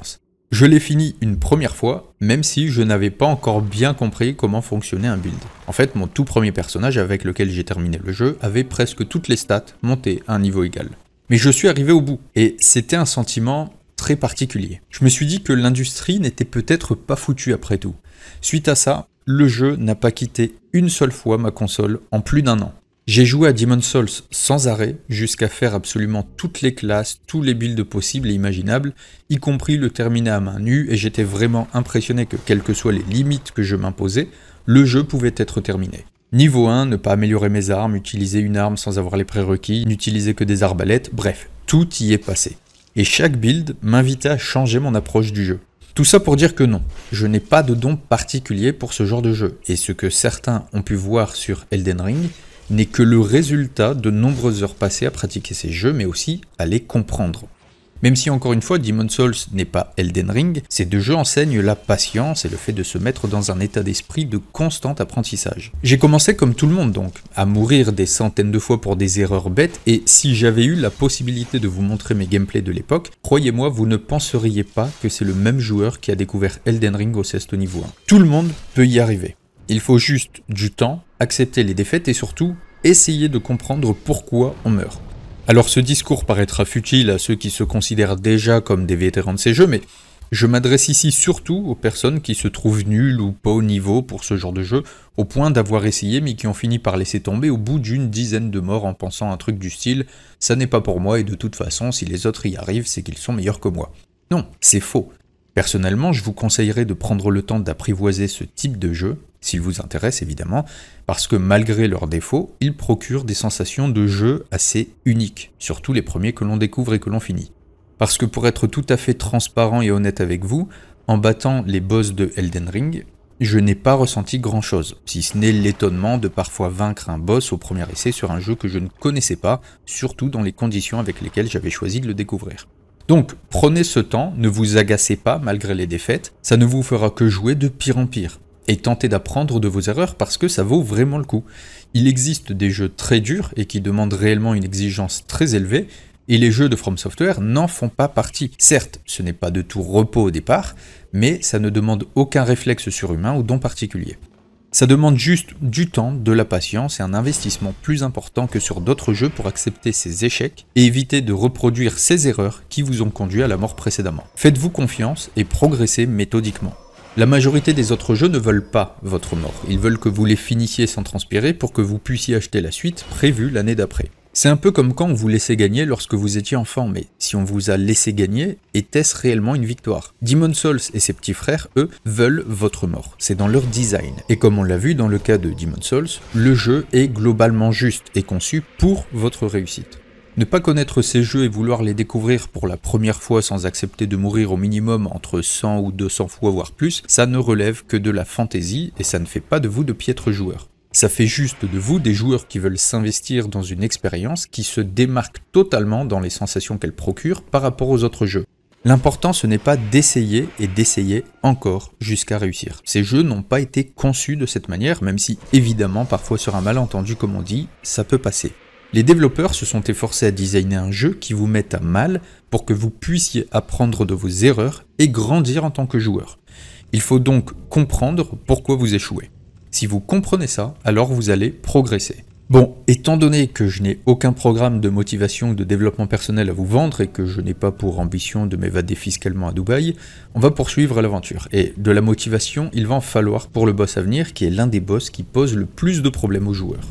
Je l'ai fini une première fois, même si je n'avais pas encore bien compris comment fonctionnait un build. En fait, mon tout premier personnage avec lequel j'ai terminé le jeu avait presque toutes les stats montées à un niveau égal. Mais je suis arrivé au bout, et c'était un sentiment très particulier. Je me suis dit que l'industrie n'était peut-être pas foutue après tout. Suite à ça, le jeu n'a pas quitté une seule fois ma console en plus d'un an. J'ai joué à Demon's Souls sans arrêt, jusqu'à faire absolument toutes les classes, tous les builds possibles et imaginables, y compris le terminer à main nue, et j'étais vraiment impressionné que, quelles que soient les limites que je m'imposais, le jeu pouvait être terminé. Niveau un, ne pas améliorer mes armes, utiliser une arme sans avoir les prérequis, n'utiliser que des arbalètes, bref, tout y est passé. Et chaque build m'invitait à changer mon approche du jeu. Tout ça pour dire que non, je n'ai pas de don particulier pour ce genre de jeu, et ce que certains ont pu voir sur Elden Ring n'est que le résultat de nombreuses heures passées à pratiquer ces jeux, mais aussi à les comprendre. Même si encore une fois, Demon's Souls n'est pas Elden Ring, ces deux jeux enseignent la patience et le fait de se mettre dans un état d'esprit de constant apprentissage. J'ai commencé comme tout le monde donc, à mourir des centaines de fois pour des erreurs bêtes, et si j'avais eu la possibilité de vous montrer mes gameplays de l'époque, croyez-moi, vous ne penseriez pas que c'est le même joueur qui a découvert Elden Ring au seize au niveau un. Tout le monde peut y arriver. Il faut juste du temps, accepter les défaites et surtout, essayer de comprendre pourquoi on meurt. Alors ce discours paraîtra futile à ceux qui se considèrent déjà comme des vétérans de ces jeux, mais je m'adresse ici surtout aux personnes qui se trouvent nulles ou pas au niveau pour ce genre de jeu, au point d'avoir essayé mais qui ont fini par laisser tomber au bout d'une dizaine de morts en pensant un truc du style « ça n'est pas pour moi et de toute façon si les autres y arrivent c'est qu'ils sont meilleurs que moi ». Non, c'est faux. Personnellement, je vous conseillerais de prendre le temps d'apprivoiser ce type de jeu, s'il vous intéresse évidemment, parce que malgré leurs défauts, ils procurent des sensations de jeu assez uniques, surtout les premiers que l'on découvre et que l'on finit. Parce que pour être tout à fait transparent et honnête avec vous, en battant les boss de Elden Ring, je n'ai pas ressenti grand chose, si ce n'est l'étonnement de parfois vaincre un boss au premier essai sur un jeu que je ne connaissais pas, surtout dans les conditions avec lesquelles j'avais choisi de le découvrir. Donc, prenez ce temps, ne vous agacez pas malgré les défaites, ça ne vous fera que jouer de pire en pire. Et tentez d'apprendre de vos erreurs parce que ça vaut vraiment le coup. Il existe des jeux très durs et qui demandent réellement une exigence très élevée, et les jeux de From Software n'en font pas partie. Certes, ce n'est pas de tout repos au départ, mais ça ne demande aucun réflexe surhumain ou don particulier. Ça demande juste du temps, de la patience et un investissement plus important que sur d'autres jeux pour accepter ces échecs et éviter de reproduire ces erreurs qui vous ont conduit à la mort précédemment. Faites-vous confiance et progressez méthodiquement. La majorité des autres jeux ne veulent pas votre mort, ils veulent que vous les finissiez sans transpirer pour que vous puissiez acheter la suite prévue l'année d'après. C'est un peu comme quand on vous laissait gagner lorsque vous étiez enfant, mais si on vous a laissé gagner, était-ce réellement une victoire? Demon's Souls et ses petits frères, eux, veulent votre mort. C'est dans leur design. Et comme on l'a vu dans le cas de Demon's Souls, le jeu est globalement juste et conçu pour votre réussite. Ne pas connaître ces jeux et vouloir les découvrir pour la première fois sans accepter de mourir au minimum entre cent ou deux cents fois voire plus, ça ne relève que de la fantaisie et ça ne fait pas de vous de piètres joueurs. Ça fait juste de vous des joueurs qui veulent s'investir dans une expérience qui se démarque totalement dans les sensations qu'elle procure par rapport aux autres jeux. L'important ce n'est pas d'essayer et d'essayer encore jusqu'à réussir. Ces jeux n'ont pas été conçus de cette manière, même si évidemment parfois sur un malentendu comme on dit, ça peut passer. Les développeurs se sont efforcés à designer un jeu qui vous mette à mal pour que vous puissiez apprendre de vos erreurs et grandir en tant que joueur. Il faut donc comprendre pourquoi vous échouez. Si vous comprenez ça, alors vous allez progresser. Bon, étant donné que je n'ai aucun programme de motivation ou de développement personnel à vous vendre et que je n'ai pas pour ambition de m'évader fiscalement à Dubaï, on va poursuivre l'aventure. Et de la motivation, il va en falloir pour le boss à venir, qui est l'un des boss qui pose le plus de problèmes aux joueurs.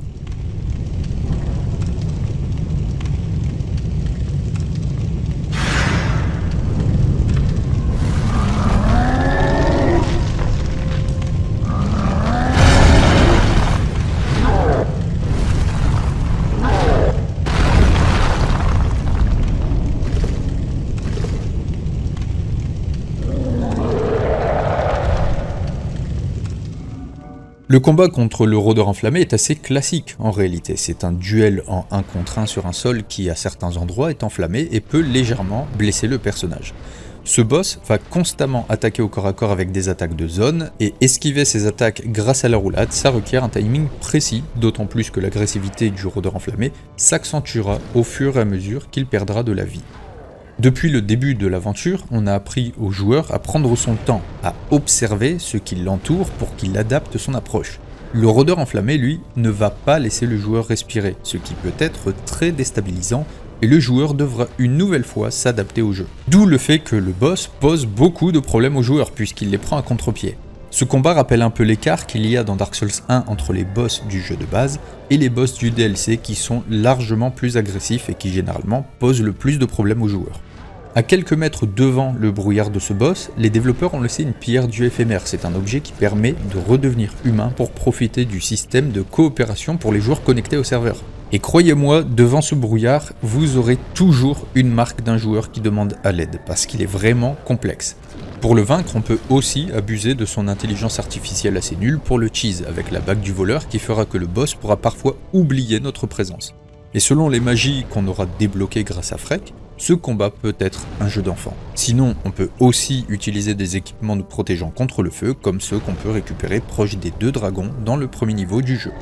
Le combat contre le rôdeur enflammé est assez classique en réalité, c'est un duel en un contre un sur un sol qui à certains endroits est enflammé et peut légèrement blesser le personnage. Ce boss va constamment attaquer au corps à corps avec des attaques de zone, et esquiver ces attaques grâce à la roulade, ça requiert un timing précis, d'autant plus que l'agressivité du rôdeur enflammé s'accentuera au fur et à mesure qu'il perdra de la vie. Depuis le début de l'aventure, on a appris au joueur à prendre son temps, à observer ce qui l'entoure pour qu'il adapte son approche. Le rôdeur enflammé, lui, ne va pas laisser le joueur respirer, ce qui peut être très déstabilisant, et le joueur devra une nouvelle fois s'adapter au jeu. D'où le fait que le boss pose beaucoup de problèmes aux joueurs, puisqu'il les prend à contre-pied. Ce combat rappelle un peu l'écart qu'il y a dans Dark Souls un entre les boss du jeu de base et les boss du D L C qui sont largement plus agressifs et qui généralement posent le plus de problèmes aux joueurs. À quelques mètres devant le brouillard de ce boss, les développeurs ont laissé une pierre dieu éphémère. C'est un objet qui permet de redevenir humain pour profiter du système de coopération pour les joueurs connectés au serveur. Et croyez-moi, devant ce brouillard, vous aurez toujours une marque d'un joueur qui demande à l'aide, parce qu'il est vraiment complexe. Pour le vaincre, on peut aussi abuser de son intelligence artificielle assez nulle pour le cheese, avec la bague du voleur qui fera que le boss pourra parfois oublier notre présence. Et selon les magies qu'on aura débloquées grâce à Freck, ce combat peut être un jeu d'enfant. Sinon, on peut aussi utiliser des équipements nous protégeant contre le feu, comme ceux qu'on peut récupérer proches des deux dragons dans le premier niveau du jeu.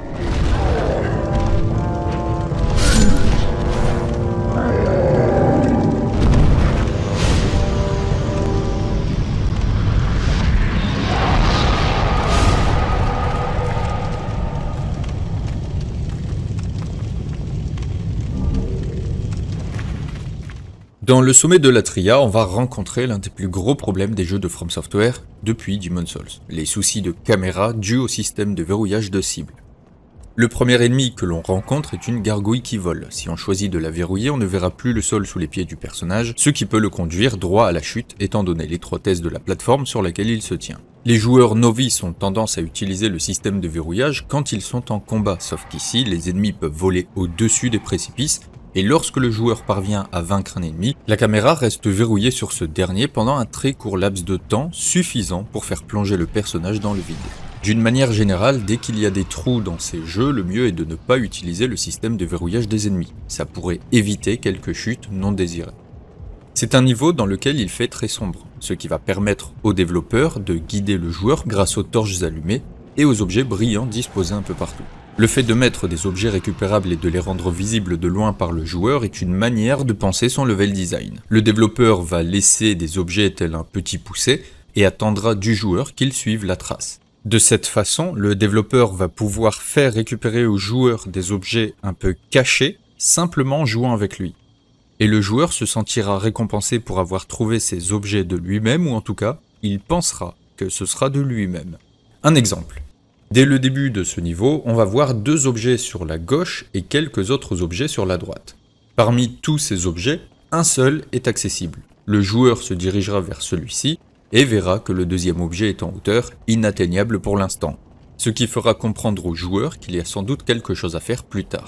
Dans le sommet de Latria, on va rencontrer l'un des plus gros problèmes des jeux de From Software depuis Demon's Souls, les soucis de caméra dus au système de verrouillage de cible. Le premier ennemi que l'on rencontre est une gargouille qui vole. Si on choisit de la verrouiller, on ne verra plus le sol sous les pieds du personnage, ce qui peut le conduire droit à la chute étant donné l'étroitesse de la plateforme sur laquelle il se tient. Les joueurs novices ont tendance à utiliser le système de verrouillage quand ils sont en combat, sauf qu'ici, les ennemis peuvent voler au-dessus des précipices, et lorsque le joueur parvient à vaincre un ennemi, la caméra reste verrouillée sur ce dernier pendant un très court laps de temps suffisant pour faire plonger le personnage dans le vide. D'une manière générale, dès qu'il y a des trous dans ces jeux, le mieux est de ne pas utiliser le système de verrouillage des ennemis. Ça pourrait éviter quelques chutes non désirées. C'est un niveau dans lequel il fait très sombre, ce qui va permettre aux développeurs de guider le joueur grâce aux torches allumées et aux objets brillants disposés un peu partout. Le fait de mettre des objets récupérables et de les rendre visibles de loin par le joueur est une manière de penser son level design. Le développeur va laisser des objets tels un petit poussé et attendra du joueur qu'il suive la trace. De cette façon, le développeur va pouvoir faire récupérer au joueur des objets un peu cachés, simplement en jouant avec lui. Et le joueur se sentira récompensé pour avoir trouvé ces objets de lui-même, ou en tout cas, il pensera que ce sera de lui-même. Un exemple. Dès le début de ce niveau, on va voir deux objets sur la gauche et quelques autres objets sur la droite. Parmi tous ces objets, un seul est accessible. Le joueur se dirigera vers celui-ci et verra que le deuxième objet est en hauteur, inatteignable pour l'instant. Ce qui fera comprendre au joueur qu'il y a sans doute quelque chose à faire plus tard.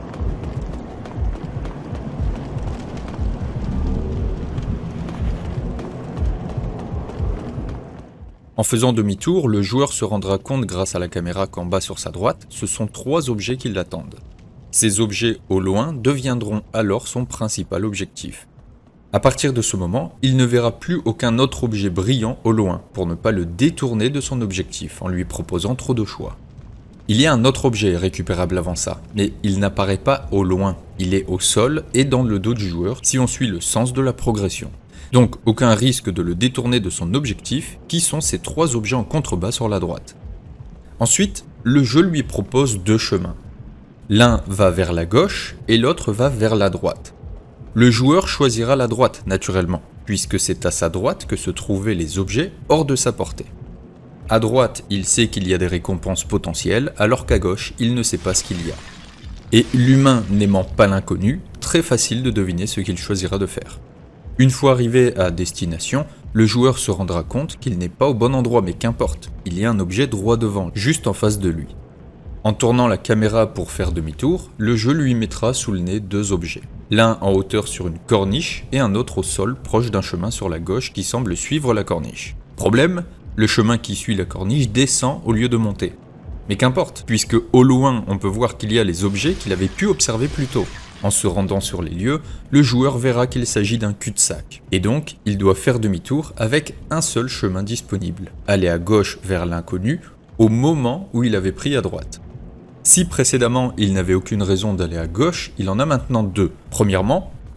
En faisant demi-tour, le joueur se rendra compte grâce à la caméra qu'en bas sur sa droite, ce sont trois objets qui l'attendent. Ces objets au loin deviendront alors son principal objectif. À partir de ce moment, il ne verra plus aucun autre objet brillant au loin, pour ne pas le détourner de son objectif en lui proposant trop de choix. Il y a un autre objet récupérable avant ça, mais il n'apparaît pas au loin, il est au sol et dans le dos du joueur si on suit le sens de la progression. Donc aucun risque de le détourner de son objectif, qui sont ces trois objets en contrebas sur la droite. Ensuite, le jeu lui propose deux chemins. L'un va vers la gauche et l'autre va vers la droite. Le joueur choisira la droite naturellement, puisque c'est à sa droite que se trouvaient les objets hors de sa portée. À droite, il sait qu'il y a des récompenses potentielles, alors qu'à gauche, il ne sait pas ce qu'il y a. Et l'humain n'aimant pas l'inconnu, très facile de deviner ce qu'il choisira de faire. Une fois arrivé à destination, le joueur se rendra compte qu'il n'est pas au bon endroit, mais qu'importe, il y a un objet droit devant, juste en face de lui. En tournant la caméra pour faire demi-tour, le jeu lui mettra sous le nez deux objets. L'un en hauteur sur une corniche et un autre au sol proche d'un chemin sur la gauche qui semble suivre la corniche. Problème, le chemin qui suit la corniche descend au lieu de monter. Mais qu'importe, puisque au loin on peut voir qu'il y a les objets qu'il avait pu observer plus tôt. En se rendant sur les lieux, le joueur verra qu'il s'agit d'un cul-de-sac, et donc il doit faire demi-tour avec un seul chemin disponible, aller à gauche vers l'inconnu au moment où il avait pris à droite. Si précédemment il n'avait aucune raison d'aller à gauche, il en a maintenant deux. Premièrement,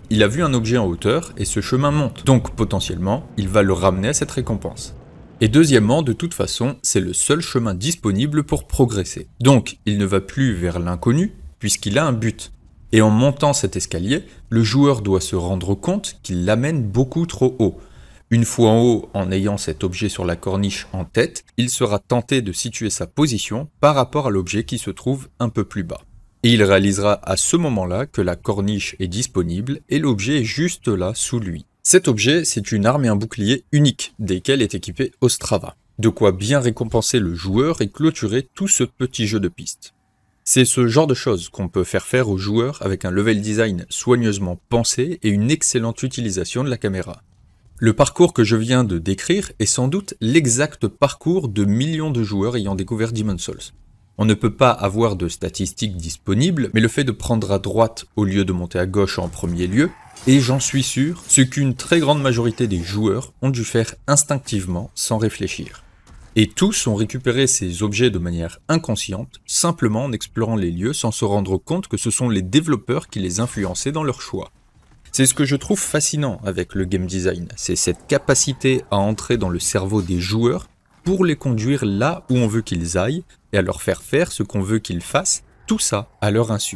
il a vu un objet en hauteur et ce chemin monte, donc potentiellement, il va le ramener à cette récompense. Et deuxièmement, de toute façon, c'est le seul chemin disponible pour progresser. Donc, il ne va plus vers l'inconnu, puisqu'il a un but. Et en montant cet escalier, le joueur doit se rendre compte qu'il l'amène beaucoup trop haut. Une fois en haut, en ayant cet objet sur la corniche en tête, il sera tenté de situer sa position par rapport à l'objet qui se trouve un peu plus bas. Et il réalisera à ce moment-là que la corniche est disponible et l'objet est juste là sous lui. Cet objet, c'est une arme et un bouclier unique, desquels est équipé Ostrava. De quoi bien récompenser le joueur et clôturer tout ce petit jeu de piste. C'est ce genre de choses qu'on peut faire faire aux joueurs avec un level design soigneusement pensé et une excellente utilisation de la caméra. Le parcours que je viens de décrire est sans doute l'exact parcours de millions de joueurs ayant découvert Demon's Souls. On ne peut pas avoir de statistiques disponibles, mais le fait de prendre à droite au lieu de monter à gauche en premier lieu, et j'en suis sûr, ce qu'une très grande majorité des joueurs ont dû faire instinctivement sans réfléchir. Et tous ont récupéré ces objets de manière inconsciente, simplement en explorant les lieux sans se rendre compte que ce sont les développeurs qui les influençaient dans leur choix. C'est ce que je trouve fascinant avec le game design, c'est cette capacité à entrer dans le cerveau des joueurs pour les conduire là où on veut qu'ils aillent et à leur faire faire ce qu'on veut qu'ils fassent, tout ça à leur insu.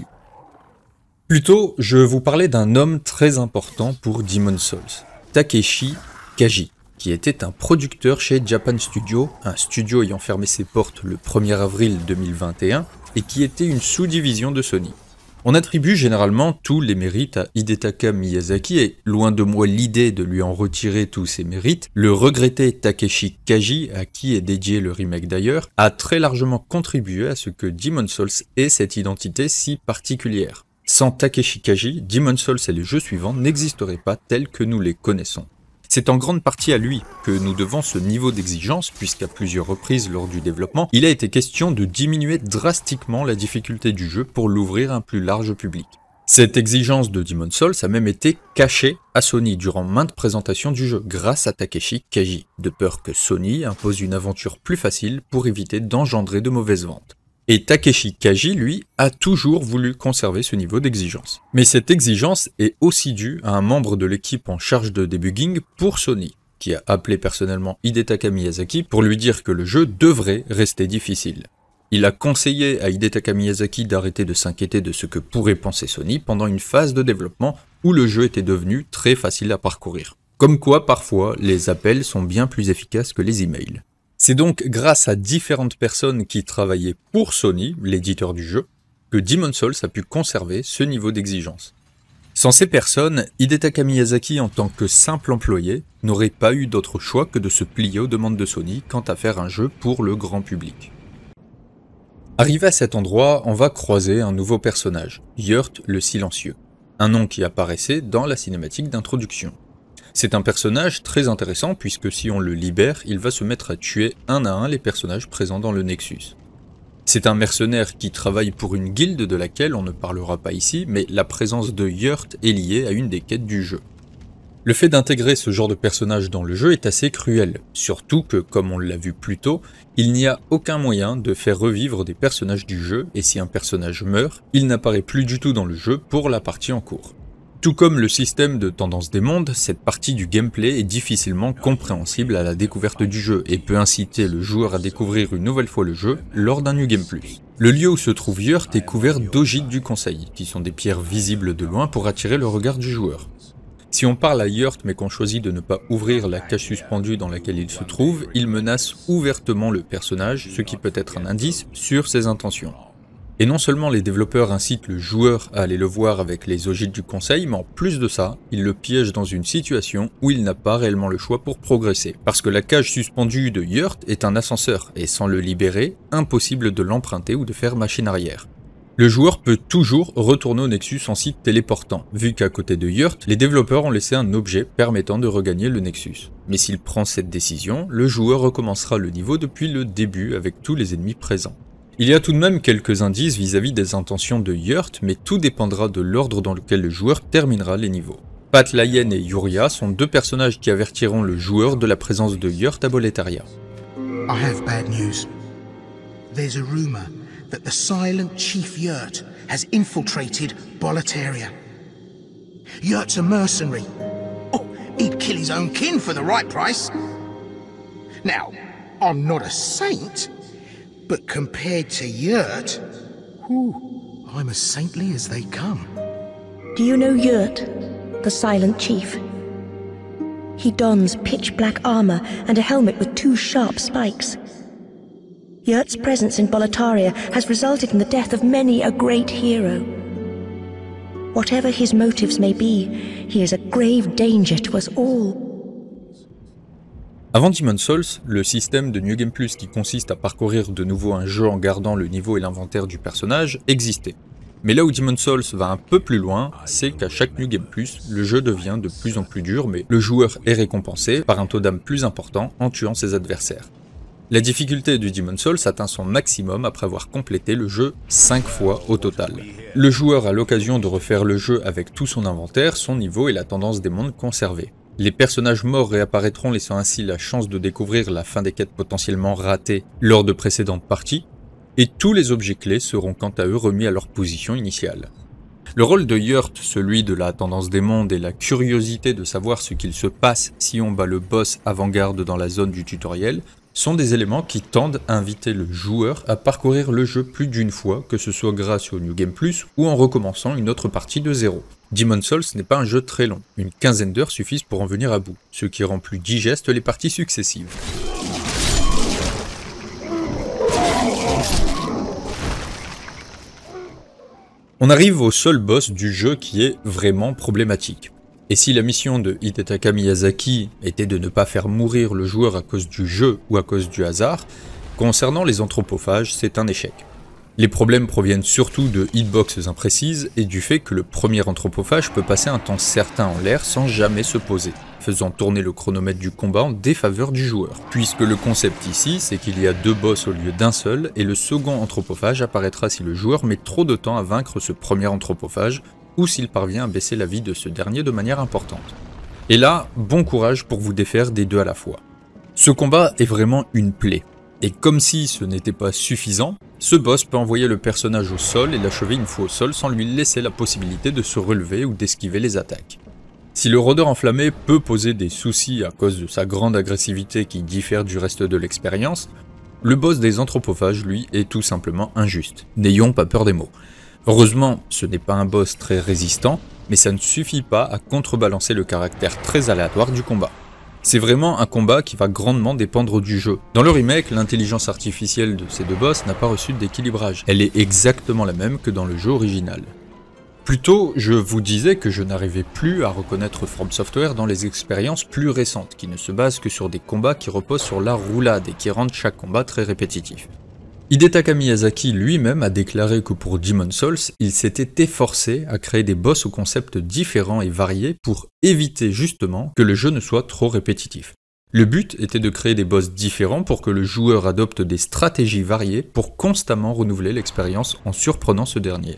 Plus tôt, je vous parlais d'un homme très important pour Demon's Souls, Takeshi Kaji, qui était un producteur chez Japan Studio, un studio ayant fermé ses portes le premier avril deux mille vingt et un et qui était une sous-division de Sony. On attribue généralement tous les mérites à Hidetaka Miyazaki et, loin de moi l'idée de lui en retirer tous ses mérites, le regretté Takeshi Kaji, à qui est dédié le remake d'ailleurs, a très largement contribué à ce que Demon's Souls ait cette identité si particulière. Sans Takeshi Kaji, Demon's Souls et les jeux suivants n'existeraient pas tels que nous les connaissons. C'est en grande partie à lui que nous devons ce niveau d'exigence, puisqu'à plusieurs reprises lors du développement, il a été question de diminuer drastiquement la difficulté du jeu pour l'ouvrir à un plus large public. Cette exigence de Demon's Souls a même été cachée à Sony durant maintes présentations du jeu grâce à Takeshi Kaji, de peur que Sony impose une aventure plus facile pour éviter d'engendrer de mauvaises ventes. Et Takeshi Kaji, lui, a toujours voulu conserver ce niveau d'exigence. Mais cette exigence est aussi due à un membre de l'équipe en charge de debugging pour Sony, qui a appelé personnellement Hidetaka Miyazaki pour lui dire que le jeu devrait rester difficile. Il a conseillé à Hidetaka Miyazaki d'arrêter de s'inquiéter de ce que pourrait penser Sony pendant une phase de développement où le jeu était devenu très facile à parcourir. Comme quoi, parfois, les appels sont bien plus efficaces que les emails. C'est donc grâce à différentes personnes qui travaillaient pour Sony, l'éditeur du jeu, que Demon's Souls a pu conserver ce niveau d'exigence. Sans ces personnes, Hidetaka Miyazaki en tant que simple employé n'aurait pas eu d'autre choix que de se plier aux demandes de Sony quant à faire un jeu pour le grand public. Arrivé à cet endroit, on va croiser un nouveau personnage, Yurt le Silencieux, un nom qui apparaissait dans la cinématique d'introduction. C'est un personnage très intéressant puisque si on le libère, il va se mettre à tuer un à un les personnages présents dans le Nexus. C'est un mercenaire qui travaille pour une guilde de laquelle on ne parlera pas ici, mais la présence de Yurt est liée à une des quêtes du jeu. Le fait d'intégrer ce genre de personnage dans le jeu est assez cruel, surtout que, comme on l'a vu plus tôt, il n'y a aucun moyen de faire revivre des personnages du jeu, et si un personnage meurt, il n'apparaît plus du tout dans le jeu pour la partie en cours. Tout comme le système de tendance des mondes, cette partie du gameplay est difficilement compréhensible à la découverte du jeu et peut inciter le joueur à découvrir une nouvelle fois le jeu lors d'un New Game Plus. Le lieu où se trouve Yurt est couvert d'ogites du conseil, qui sont des pierres visibles de loin pour attirer le regard du joueur. Si on parle à Yurt mais qu'on choisit de ne pas ouvrir la cage suspendue dans laquelle il se trouve, il menace ouvertement le personnage, ce qui peut être un indice sur ses intentions. Et non seulement les développeurs incitent le joueur à aller le voir avec les ogites du conseil, mais en plus de ça, ils le piègent dans une situation où il n'a pas réellement le choix pour progresser. Parce que la cage suspendue de Yurt est un ascenseur, et sans le libérer, impossible de l'emprunter ou de faire machine arrière. Le joueur peut toujours retourner au Nexus en site téléportant, vu qu'à côté de Yurt, les développeurs ont laissé un objet permettant de regagner le Nexus. Mais s'il prend cette décision, le joueur recommencera le niveau depuis le début avec tous les ennemis présents. Il y a tout de même quelques indices vis-à-vis des intentions de Yurt, mais tout dépendra de l'ordre dans lequel le joueur terminera les niveaux. Pat Lyen et Yuria sont deux personnages qui avertiront le joueur de la présence de Yurt à Boletaria. I have bad news. There's a rumor that the silent Chief Yurt has infiltrated Boletaria. Yurt's a mercenary. Oh, he'd kill his own kin for the right price. Now, I'm not a saint, but compared to Yurt, whew, I'm as saintly as they come. Do you know Yurt, the Silent Chief? He dons pitch-black armor and a helmet with two sharp spikes. Yurt's presence in Boletaria has resulted in the death of many a great hero. Whatever his motives may be, he is a grave danger to us all. Avant Demon's Souls, le système de New Game Plus qui consiste à parcourir de nouveau un jeu en gardant le niveau et l'inventaire du personnage existait. Mais là où Demon's Souls va un peu plus loin, c'est qu'à chaque New Game Plus, le jeu devient de plus en plus dur, mais le joueur est récompensé par un taux d'âme plus important en tuant ses adversaires. La difficulté du Demon's Souls atteint son maximum après avoir complété le jeu cinq fois au total. Le joueur a l'occasion de refaire le jeu avec tout son inventaire, son niveau et la tendance des mondes conservés. Les personnages morts réapparaîtront, laissant ainsi la chance de découvrir la fin des quêtes potentiellement ratées lors de précédentes parties, et tous les objets clés seront quant à eux remis à leur position initiale. Le rôle de Yurt, celui de la tendance des mondes et la curiosité de savoir ce qu'il se passe si on bat le boss avant-garde dans la zone du tutoriel, sont des éléments qui tendent à inviter le joueur à parcourir le jeu plus d'une fois, que ce soit grâce au New Game Plus ou en recommençant une autre partie de zéro. Demon's Souls n'est pas un jeu très long, une quinzaine d'heures suffisent pour en venir à bout, ce qui rend plus digeste les parties successives. On arrive au seul boss du jeu qui est vraiment problématique. Et si la mission de Hidetaka Miyazaki était de ne pas faire mourir le joueur à cause du jeu ou à cause du hasard, concernant les anthropophages, c'est un échec. Les problèmes proviennent surtout de hitboxes imprécises et du fait que le premier anthropophage peut passer un temps certain en l'air sans jamais se poser, faisant tourner le chronomètre du combat en défaveur du joueur. Puisque le concept ici, c'est qu'il y a deux boss au lieu d'un seul, et le second anthropophage apparaîtra si le joueur met trop de temps à vaincre ce premier anthropophage, ou s'il parvient à baisser la vie de ce dernier de manière importante. Et là, bon courage pour vous défaire des deux à la fois. Ce combat est vraiment une plaie. Et comme si ce n'était pas suffisant, ce boss peut envoyer le personnage au sol et l'achever une fois au sol sans lui laisser la possibilité de se relever ou d'esquiver les attaques. Si le rôdeur enflammé peut poser des soucis à cause de sa grande agressivité qui diffère du reste de l'expérience, le boss des anthropophages, lui, est tout simplement injuste. N'ayons pas peur des mots. Heureusement, ce n'est pas un boss très résistant, mais ça ne suffit pas à contrebalancer le caractère très aléatoire du combat. C'est vraiment un combat qui va grandement dépendre du jeu. Dans le remake, l'intelligence artificielle de ces deux boss n'a pas reçu d'équilibrage. Elle est exactement la même que dans le jeu original. Plus tôt, je vous disais que je n'arrivais plus à reconnaître From Software dans les expériences plus récentes, qui ne se basent que sur des combats qui reposent sur la roulade et qui rendent chaque combat très répétitif. Hidetaka Miyazaki lui-même a déclaré que pour Demon's Souls, il s'était efforcé à créer des boss aux concepts différents et variés pour éviter justement que le jeu ne soit trop répétitif. Le but était de créer des boss différents pour que le joueur adopte des stratégies variées pour constamment renouveler l'expérience en surprenant ce dernier.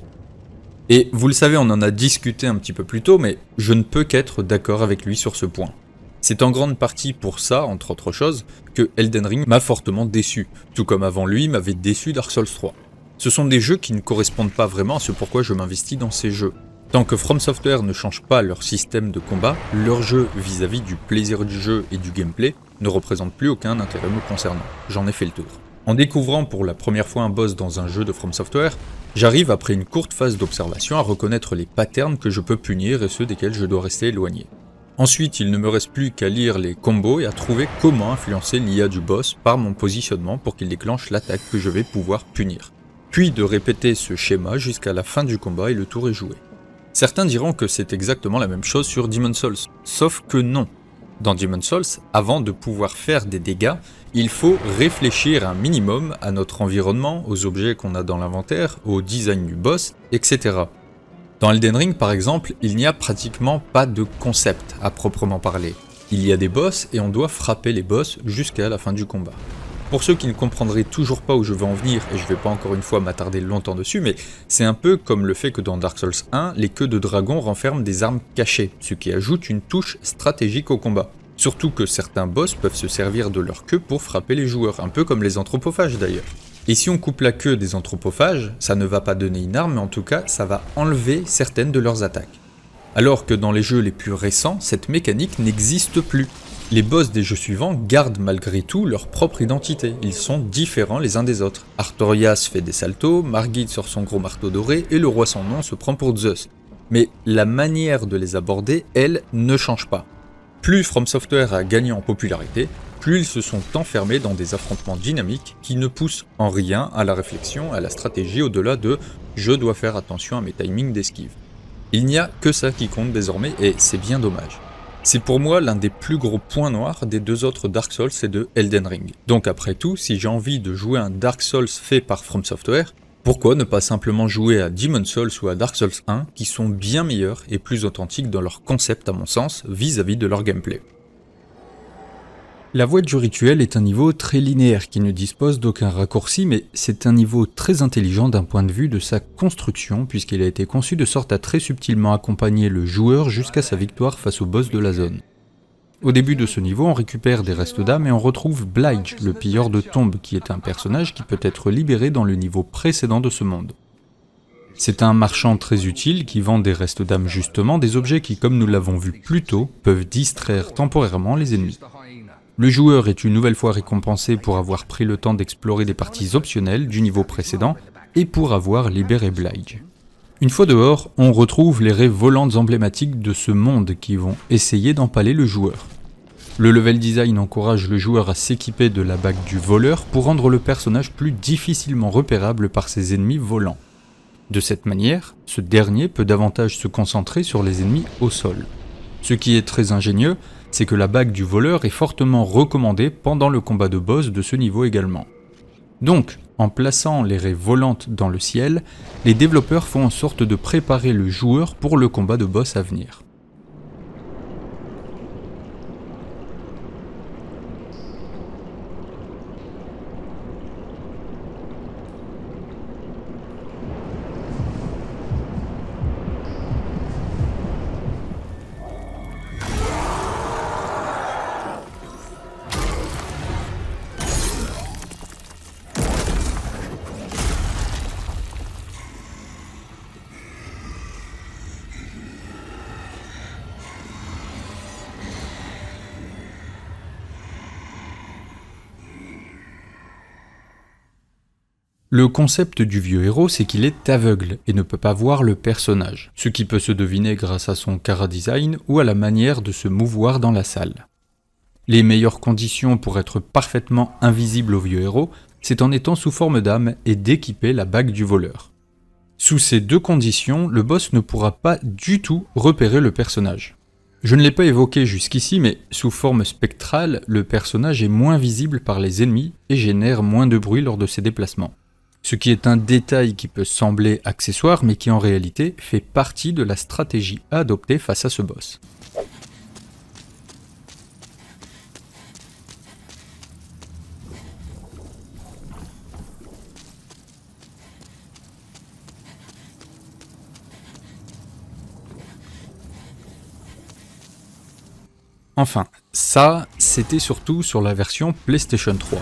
Et vous le savez, on en a discuté un petit peu plus tôt, mais je ne peux qu'être d'accord avec lui sur ce point. C'est en grande partie pour ça, entre autres choses, que Elden Ring m'a fortement déçu, tout comme avant lui m'avait déçu Dark Souls trois. Ce sont des jeux qui ne correspondent pas vraiment à ce pourquoi je m'investis dans ces jeux. Tant que From Software ne change pas leur système de combat, leur jeu vis-à-vis du plaisir du jeu et du gameplay ne représente plus aucun intérêt me concernant. J'en ai fait le tour. En découvrant pour la première fois un boss dans un jeu de From Software, j'arrive après une courte phase d'observation à reconnaître les patterns que je peux punir et ceux desquels je dois rester éloigné. Ensuite, il ne me reste plus qu'à lire les combos et à trouver comment influencer l'I A du boss par mon positionnement pour qu'il déclenche l'attaque que je vais pouvoir punir. Puis de répéter ce schéma jusqu'à la fin du combat et le tour est joué. Certains diront que c'est exactement la même chose sur Demon's Souls, sauf que non. Dans Demon's Souls, avant de pouvoir faire des dégâts, il faut réfléchir un minimum à notre environnement, aux objets qu'on a dans l'inventaire, au design du boss, et cetera. Dans Elden Ring par exemple, il n'y a pratiquement pas de concept à proprement parler. Il y a des boss et on doit frapper les boss jusqu'à la fin du combat. Pour ceux qui ne comprendraient toujours pas où je veux en venir, et je ne vais pas encore une fois m'attarder longtemps dessus, mais c'est un peu comme le fait que dans Dark Souls un, les queues de dragon renferment des armes cachées, ce qui ajoute une touche stratégique au combat. Surtout que certains boss peuvent se servir de leur queue pour frapper les joueurs, un peu comme les anthropophages d'ailleurs. Et si on coupe la queue des anthropophages, ça ne va pas donner une arme, mais en tout cas, ça va enlever certaines de leurs attaques. Alors que dans les jeux les plus récents, cette mécanique n'existe plus. Les boss des jeux suivants gardent malgré tout leur propre identité, ils sont différents les uns des autres. Artorias fait des saltos, Margit sort son gros marteau doré et le roi sans nom se prend pour Zeus. Mais la manière de les aborder, elle, ne change pas. Plus From Software a gagné en popularité, plus ils se sont enfermés dans des affrontements dynamiques qui ne poussent en rien à la réflexion, à la stratégie au-delà de « je dois faire attention à mes timings d'esquive ». Il n'y a que ça qui compte désormais et c'est bien dommage. C'est pour moi l'un des plus gros points noirs des deux autres Dark Souls et de Elden Ring. Donc après tout, si j'ai envie de jouer un Dark Souls fait par From Software, pourquoi ne pas simplement jouer à Demon's Souls ou à Dark Souls un, qui sont bien meilleurs et plus authentiques dans leur concept à mon sens, vis-à-vis de leur gameplay. La voie du rituel est un niveau très linéaire qui ne dispose d'aucun raccourci, mais c'est un niveau très intelligent d'un point de vue de sa construction, puisqu'il a été conçu de sorte à très subtilement accompagner le joueur jusqu'à sa victoire face au boss de la zone. Au début de ce niveau, on récupère des restes d'âme et on retrouve Blige, le pilleur de tombes, qui est un personnage qui peut être libéré dans le niveau précédent de ce monde. C'est un marchand très utile qui vend des restes d'âme justement, des objets qui, comme nous l'avons vu plus tôt, peuvent distraire temporairement les ennemis. Le joueur est une nouvelle fois récompensé pour avoir pris le temps d'explorer des parties optionnelles du niveau précédent et pour avoir libéré Blige. Une fois dehors, on retrouve les raies volantes emblématiques de ce monde qui vont essayer d'empaler le joueur. Le level design encourage le joueur à s'équiper de la bague du voleur pour rendre le personnage plus difficilement repérable par ses ennemis volants. De cette manière, ce dernier peut davantage se concentrer sur les ennemis au sol. Ce qui est très ingénieux, c'est que la bague du voleur est fortement recommandée pendant le combat de boss de ce niveau également. Donc, en plaçant les raies volantes dans le ciel, les développeurs font en sorte de préparer le joueur pour le combat de boss à venir. Le concept du vieux héros, c'est qu'il est aveugle et ne peut pas voir le personnage, ce qui peut se deviner grâce à son chara-design ou à la manière de se mouvoir dans la salle. Les meilleures conditions pour être parfaitement invisible au vieux héros, c'est en étant sous forme d'âme et d'équiper la bague du voleur. Sous ces deux conditions, le boss ne pourra pas du tout repérer le personnage. Je ne l'ai pas évoqué jusqu'ici, mais sous forme spectrale, le personnage est moins visible par les ennemis et génère moins de bruit lors de ses déplacements. Ce qui est un détail qui peut sembler accessoire, mais qui en réalité fait partie de la stratégie à adopter face à ce boss. Enfin, ça, c'était surtout sur la version PlayStation trois.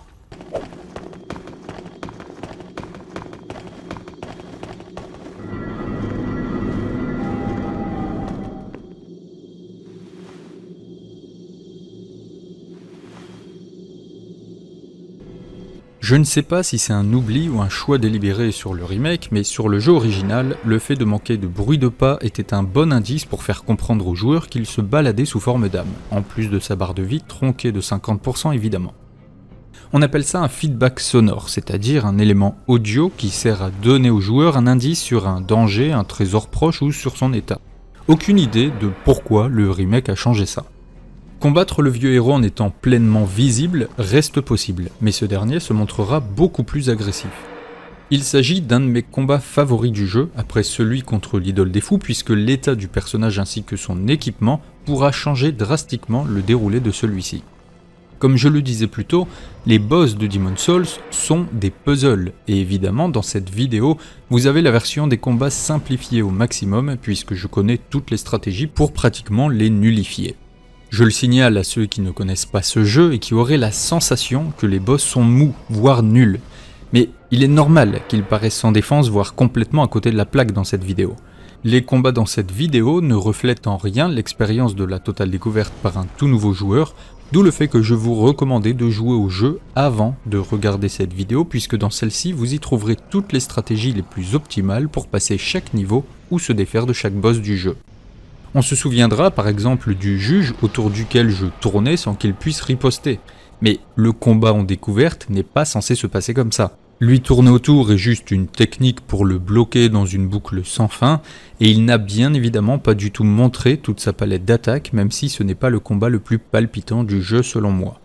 Je ne sais pas si c'est un oubli ou un choix délibéré sur le remake, mais sur le jeu original, le fait de manquer de bruit de pas était un bon indice pour faire comprendre aux joueurs qu'il se baladait sous forme d'âme, en plus de sa barre de vie tronquée de cinquante pour cent évidemment. On appelle ça un feedback sonore, c'est-à-dire un élément audio qui sert à donner au joueur un indice sur un danger, un trésor proche ou sur son état. Aucune idée de pourquoi le remake a changé ça. Combattre le vieux héros en étant pleinement visible reste possible, mais ce dernier se montrera beaucoup plus agressif. Il s'agit d'un de mes combats favoris du jeu, après celui contre l'idole des fous, puisque l'état du personnage ainsi que son équipement pourra changer drastiquement le déroulé de celui-ci. Comme je le disais plus tôt, les boss de Demon's Souls sont des puzzles, et évidemment dans cette vidéo, vous avez la version des combats simplifiée au maximum, puisque je connais toutes les stratégies pour pratiquement les nullifier. Je le signale à ceux qui ne connaissent pas ce jeu et qui auraient la sensation que les boss sont mous, voire nuls. Mais il est normal qu'il paraisse sans défense, voire complètement à côté de la plaque dans cette vidéo. Les combats dans cette vidéo ne reflètent en rien l'expérience de la totale découverte par un tout nouveau joueur, d'où le fait que je vous recommandais de jouer au jeu avant de regarder cette vidéo, puisque dans celle-ci vous y trouverez toutes les stratégies les plus optimales pour passer chaque niveau ou se défaire de chaque boss du jeu. On se souviendra par exemple du juge autour duquel je tournais sans qu'il puisse riposter. Mais le combat en découverte n'est pas censé se passer comme ça. Lui tourner autour est juste une technique pour le bloquer dans une boucle sans fin, et il n'a bien évidemment pas du tout montré toute sa palette d'attaques, même si ce n'est pas le combat le plus palpitant du jeu selon moi.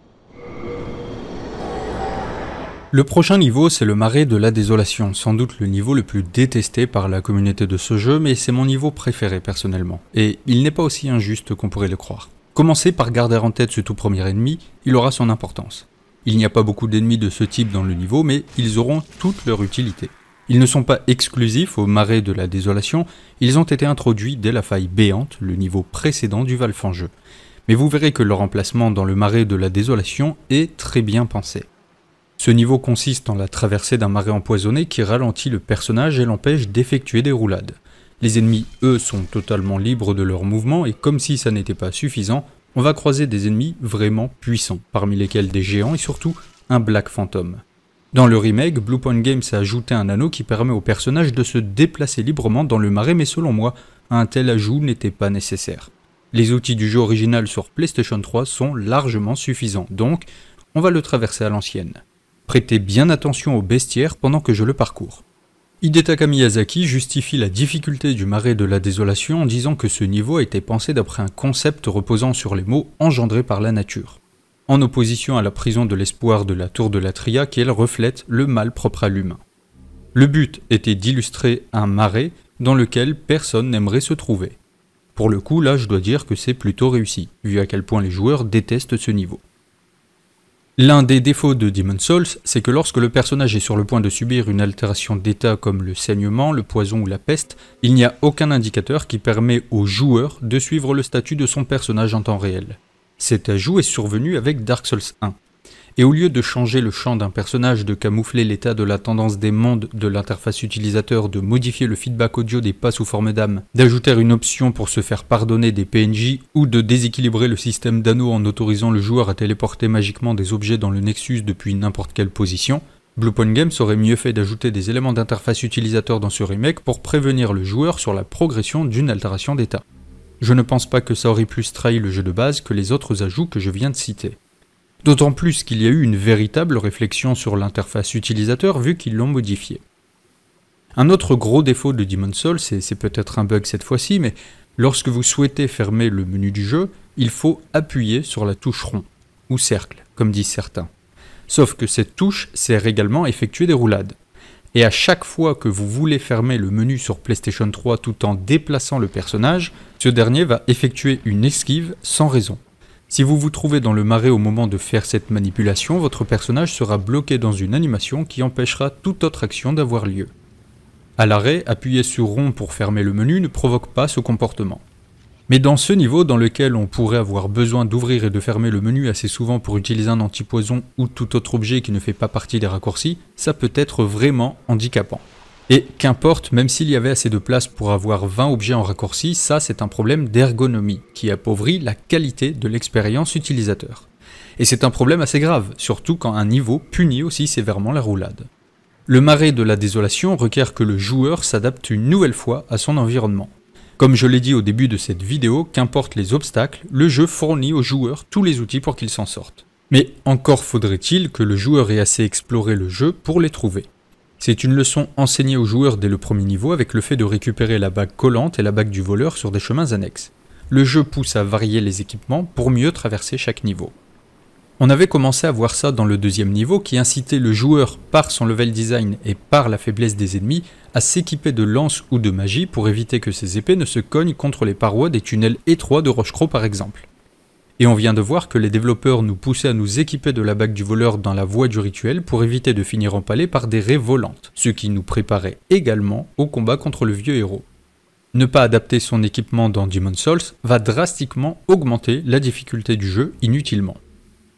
Le prochain niveau, c'est le marais de la désolation, sans doute le niveau le plus détesté par la communauté de ce jeu, mais c'est mon niveau préféré personnellement, et il n'est pas aussi injuste qu'on pourrait le croire. Commencez par garder en tête ce tout premier ennemi, il aura son importance. Il n'y a pas beaucoup d'ennemis de ce type dans le niveau, mais ils auront toute leur utilité. Ils ne sont pas exclusifs au marais de la désolation, ils ont été introduits dès la faille béante, le niveau précédent du Valve en jeu. Mais vous verrez que leur emplacement dans le marais de la désolation est très bien pensé. Ce niveau consiste en la traversée d'un marais empoisonné qui ralentit le personnage et l'empêche d'effectuer des roulades. Les ennemis, eux, sont totalement libres de leurs mouvements et comme si ça n'était pas suffisant, on va croiser des ennemis vraiment puissants, parmi lesquels des géants et surtout un Black Phantom. Dans le remake, Bluepoint Games a ajouté un anneau qui permet au personnage de se déplacer librement dans le marais, mais selon moi, un tel ajout n'était pas nécessaire. Les outils du jeu original sur PlayStation trois sont largement suffisants, donc on va le traverser à l'ancienne. Prêtez bien attention au bestiaire pendant que je le parcours. Hidetaka Miyazaki justifie la difficulté du marais de la désolation en disant que ce niveau a été pensé d'après un concept reposant sur les mots engendrés par la nature, en opposition à la prison de l'espoir de la tour de Latria qui elle reflète le mal propre à l'humain. Le but était d'illustrer un marais dans lequel personne n'aimerait se trouver. Pour le coup, là je dois dire que c'est plutôt réussi, vu à quel point les joueurs détestent ce niveau. L'un des défauts de Demon's Souls, c'est que lorsque le personnage est sur le point de subir une altération d'état comme le saignement, le poison ou la peste, il n'y a aucun indicateur qui permet au joueur de suivre le statut de son personnage en temps réel. Cet ajout est survenu avec Dark Souls un. Et au lieu de changer le champ d'un personnage, de camoufler l'état de la tendance des mondes de l'interface utilisateur, de modifier le feedback audio des pas sous forme d'âme, d'ajouter une option pour se faire pardonner des P N J, ou de déséquilibrer le système d'anneaux en autorisant le joueur à téléporter magiquement des objets dans le Nexus depuis n'importe quelle position, Bluepoint Games aurait mieux fait d'ajouter des éléments d'interface utilisateur dans ce remake pour prévenir le joueur sur la progression d'une altération d'état. Je ne pense pas que ça aurait plus trahi le jeu de base que les autres ajouts que je viens de citer. D'autant plus qu'il y a eu une véritable réflexion sur l'interface utilisateur vu qu'ils l'ont modifié. Un autre gros défaut de Demon's Souls, et c'est peut-être un bug cette fois-ci, mais lorsque vous souhaitez fermer le menu du jeu, il faut appuyer sur la touche rond, ou cercle, comme disent certains. Sauf que cette touche sert également à effectuer des roulades. Et à chaque fois que vous voulez fermer le menu sur PlayStation trois tout en déplaçant le personnage, ce dernier va effectuer une esquive sans raison. Si vous vous trouvez dans le marais au moment de faire cette manipulation, votre personnage sera bloqué dans une animation qui empêchera toute autre action d'avoir lieu. À l'arrêt, appuyer sur rond pour fermer le menu ne provoque pas ce comportement. Mais dans ce niveau dans lequel on pourrait avoir besoin d'ouvrir et de fermer le menu assez souvent pour utiliser un anti-poison ou tout autre objet qui ne fait pas partie des raccourcis, ça peut être vraiment handicapant. Et qu'importe, même s'il y avait assez de place pour avoir vingt objets en raccourci, ça c'est un problème d'ergonomie qui appauvrit la qualité de l'expérience utilisateur. Et c'est un problème assez grave, surtout quand un niveau punit aussi sévèrement la roulade. Le marais de la désolation requiert que le joueur s'adapte une nouvelle fois à son environnement. Comme je l'ai dit au début de cette vidéo, qu'importe les obstacles, le jeu fournit aux joueurs tous les outils pour qu'ils s'en sortent. Mais encore faudrait-il que le joueur ait assez exploré le jeu pour les trouver. C'est une leçon enseignée aux joueurs dès le premier niveau avec le fait de récupérer la bague collante et la bague du voleur sur des chemins annexes. Le jeu pousse à varier les équipements pour mieux traverser chaque niveau. On avait commencé à voir ça dans le deuxième niveau qui incitait le joueur par son level design et par la faiblesse des ennemis à s'équiper de lances ou de magie pour éviter que ses épées ne se cognent contre les parois des tunnels étroits de Roche-Croc par exemple. Et on vient de voir que les développeurs nous poussaient à nous équiper de la bague du voleur dans la voie du rituel pour éviter de finir empalés par des raies volantes, ce qui nous préparait également au combat contre le vieux héros. Ne pas adapter son équipement dans Demon's Souls va drastiquement augmenter la difficulté du jeu inutilement.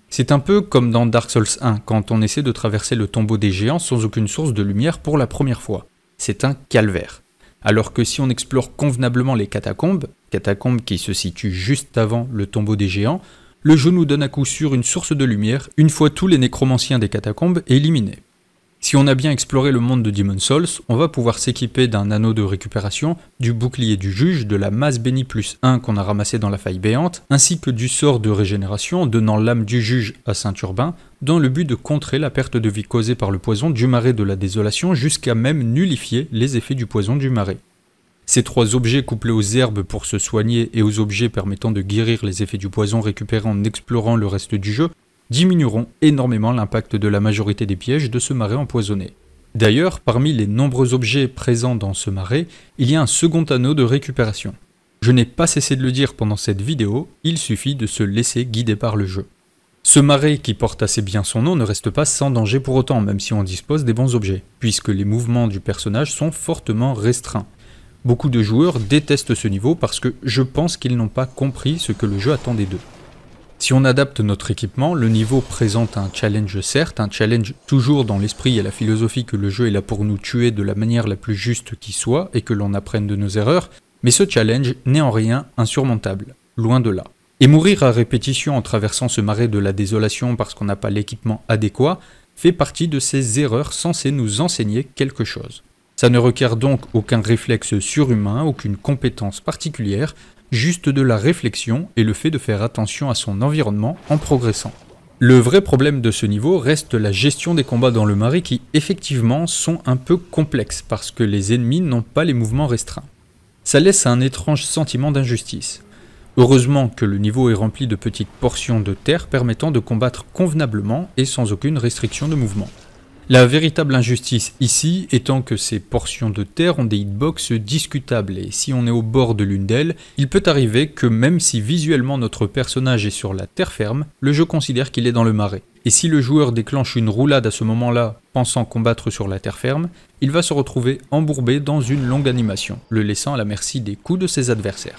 C'est un peu comme dans Dark Souls un, quand on essaie de traverser le tombeau des géants sans aucune source de lumière pour la première fois. C'est un calvaire. Alors que si on explore convenablement les catacombes, catacombes qui se situent juste avant le tombeau des géants, le jeu nous donne à coup sûr une source de lumière une fois tous les nécromanciens des catacombes éliminés. Si on a bien exploré le monde de Demon's Souls, on va pouvoir s'équiper d'un anneau de récupération, du bouclier du juge, de la masse bénie plus un qu'on a ramassé dans la faille béante, ainsi que du sort de régénération donnant l'âme du juge à Saint-Urbain, dans le but de contrer la perte de vie causée par le poison du marais de la désolation jusqu'à même nullifier les effets du poison du marais. Ces trois objets couplés aux herbes pour se soigner et aux objets permettant de guérir les effets du poison récupérés en explorant le reste du jeu diminueront énormément l'impact de la majorité des pièges de ce marais empoisonné. D'ailleurs, parmi les nombreux objets présents dans ce marais, il y a un second anneau de récupération. Je n'ai pas cessé de le dire pendant cette vidéo, il suffit de se laisser guider par le jeu. Ce marais qui porte assez bien son nom ne reste pas sans danger pour autant, même si on dispose des bons objets, puisque les mouvements du personnage sont fortement restreints. Beaucoup de joueurs détestent ce niveau parce que je pense qu'ils n'ont pas compris ce que le jeu attendait d'eux. Si on adapte notre équipement, le niveau présente un challenge certes, un challenge toujours dans l'esprit et la philosophie que le jeu est là pour nous tuer de la manière la plus juste qui soit et que l'on apprenne de nos erreurs, mais ce challenge n'est en rien insurmontable, loin de là. Et mourir à répétition en traversant ce marais de la désolation parce qu'on n'a pas l'équipement adéquat fait partie de ces erreurs censées nous enseigner quelque chose. Ça ne requiert donc aucun réflexe surhumain, aucune compétence particulière, juste de la réflexion et le fait de faire attention à son environnement en progressant. Le vrai problème de ce niveau reste la gestion des combats dans le marais qui effectivement sont un peu complexes parce que les ennemis n'ont pas les mouvements restreints. Ça laisse un étrange sentiment d'injustice. Heureusement que le niveau est rempli de petites portions de terre permettant de combattre convenablement et sans aucune restriction de mouvement. La véritable injustice ici étant que ces portions de terre ont des hitbox discutables et si on est au bord de l'une d'elles, il peut arriver que même si visuellement notre personnage est sur la terre ferme, le jeu considère qu'il est dans le marais. Et si le joueur déclenche une roulade à ce moment-là, pensant combattre sur la terre ferme, il va se retrouver embourbé dans une longue animation, le laissant à la merci des coups de ses adversaires.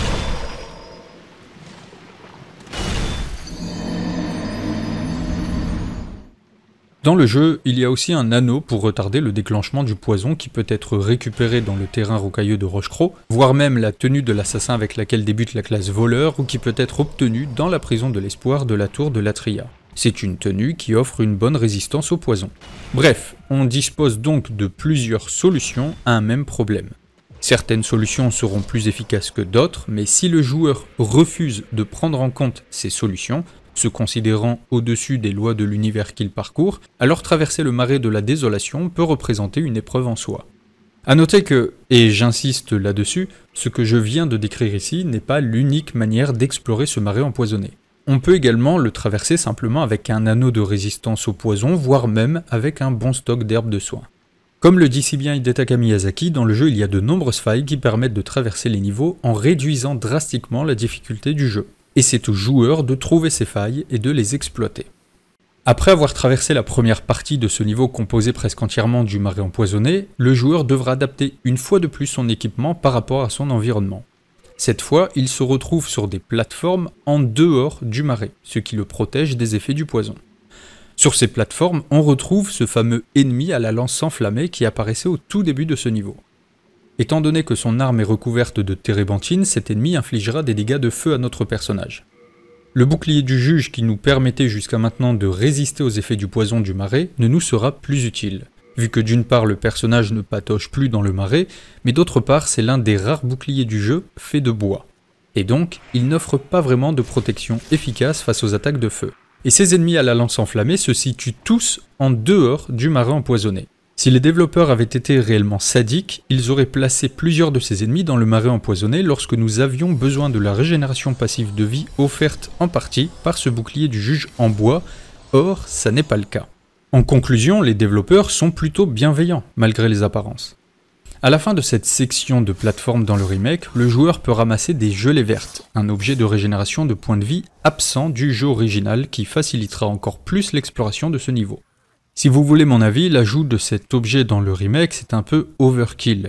Dans le jeu, il y a aussi un anneau pour retarder le déclenchement du poison qui peut être récupéré dans le terrain rocailleux de Rochecrot, voire même la tenue de l'assassin avec laquelle débute la classe voleur ou qui peut être obtenue dans la prison de l'espoir de la tour de Latria. C'est une tenue qui offre une bonne résistance au poison. Bref, on dispose donc de plusieurs solutions à un même problème. Certaines solutions seront plus efficaces que d'autres, mais si le joueur refuse de prendre en compte ces solutions, se considérant au-dessus des lois de l'univers qu'il parcourt, alors traverser le marais de la désolation peut représenter une épreuve en soi. A noter que, et j'insiste là-dessus, ce que je viens de décrire ici n'est pas l'unique manière d'explorer ce marais empoisonné. On peut également le traverser simplement avec un anneau de résistance au poison, voire même avec un bon stock d'herbes de soin. Comme le dit si bien Hidetaka Miyazaki, dans le jeu il y a de nombreuses failles qui permettent de traverser les niveaux en réduisant drastiquement la difficulté du jeu. Et c'est au joueur de trouver ces failles et de les exploiter. Après avoir traversé la première partie de ce niveau composé presque entièrement du marais empoisonné, le joueur devra adapter une fois de plus son équipement par rapport à son environnement. Cette fois, il se retrouve sur des plateformes en dehors du marais, ce qui le protège des effets du poison. Sur ces plateformes, on retrouve ce fameux ennemi à la lance enflammée qui apparaissait au tout début de ce niveau. Étant donné que son arme est recouverte de térébenthine, cet ennemi infligera des dégâts de feu à notre personnage. Le bouclier du juge qui nous permettait jusqu'à maintenant de résister aux effets du poison du marais ne nous sera plus utile, vu que d'une part le personnage ne patauge plus dans le marais, mais d'autre part c'est l'un des rares boucliers du jeu fait de bois. Et donc, il n'offre pas vraiment de protection efficace face aux attaques de feu. Et ces ennemis à la lance enflammée se situent tous en dehors du marais empoisonné. Si les développeurs avaient été réellement sadiques, ils auraient placé plusieurs de ces ennemis dans le marais empoisonné lorsque nous avions besoin de la régénération passive de vie offerte en partie par ce bouclier du juge en bois, or ça n'est pas le cas. En conclusion, les développeurs sont plutôt bienveillants, malgré les apparences. À la fin de cette section de plateforme dans le remake, le joueur peut ramasser des gelées vertes, un objet de régénération de points de vie absent du jeu original qui facilitera encore plus l'exploration de ce niveau. Si vous voulez mon avis, l'ajout de cet objet dans le remake c'est un peu overkill.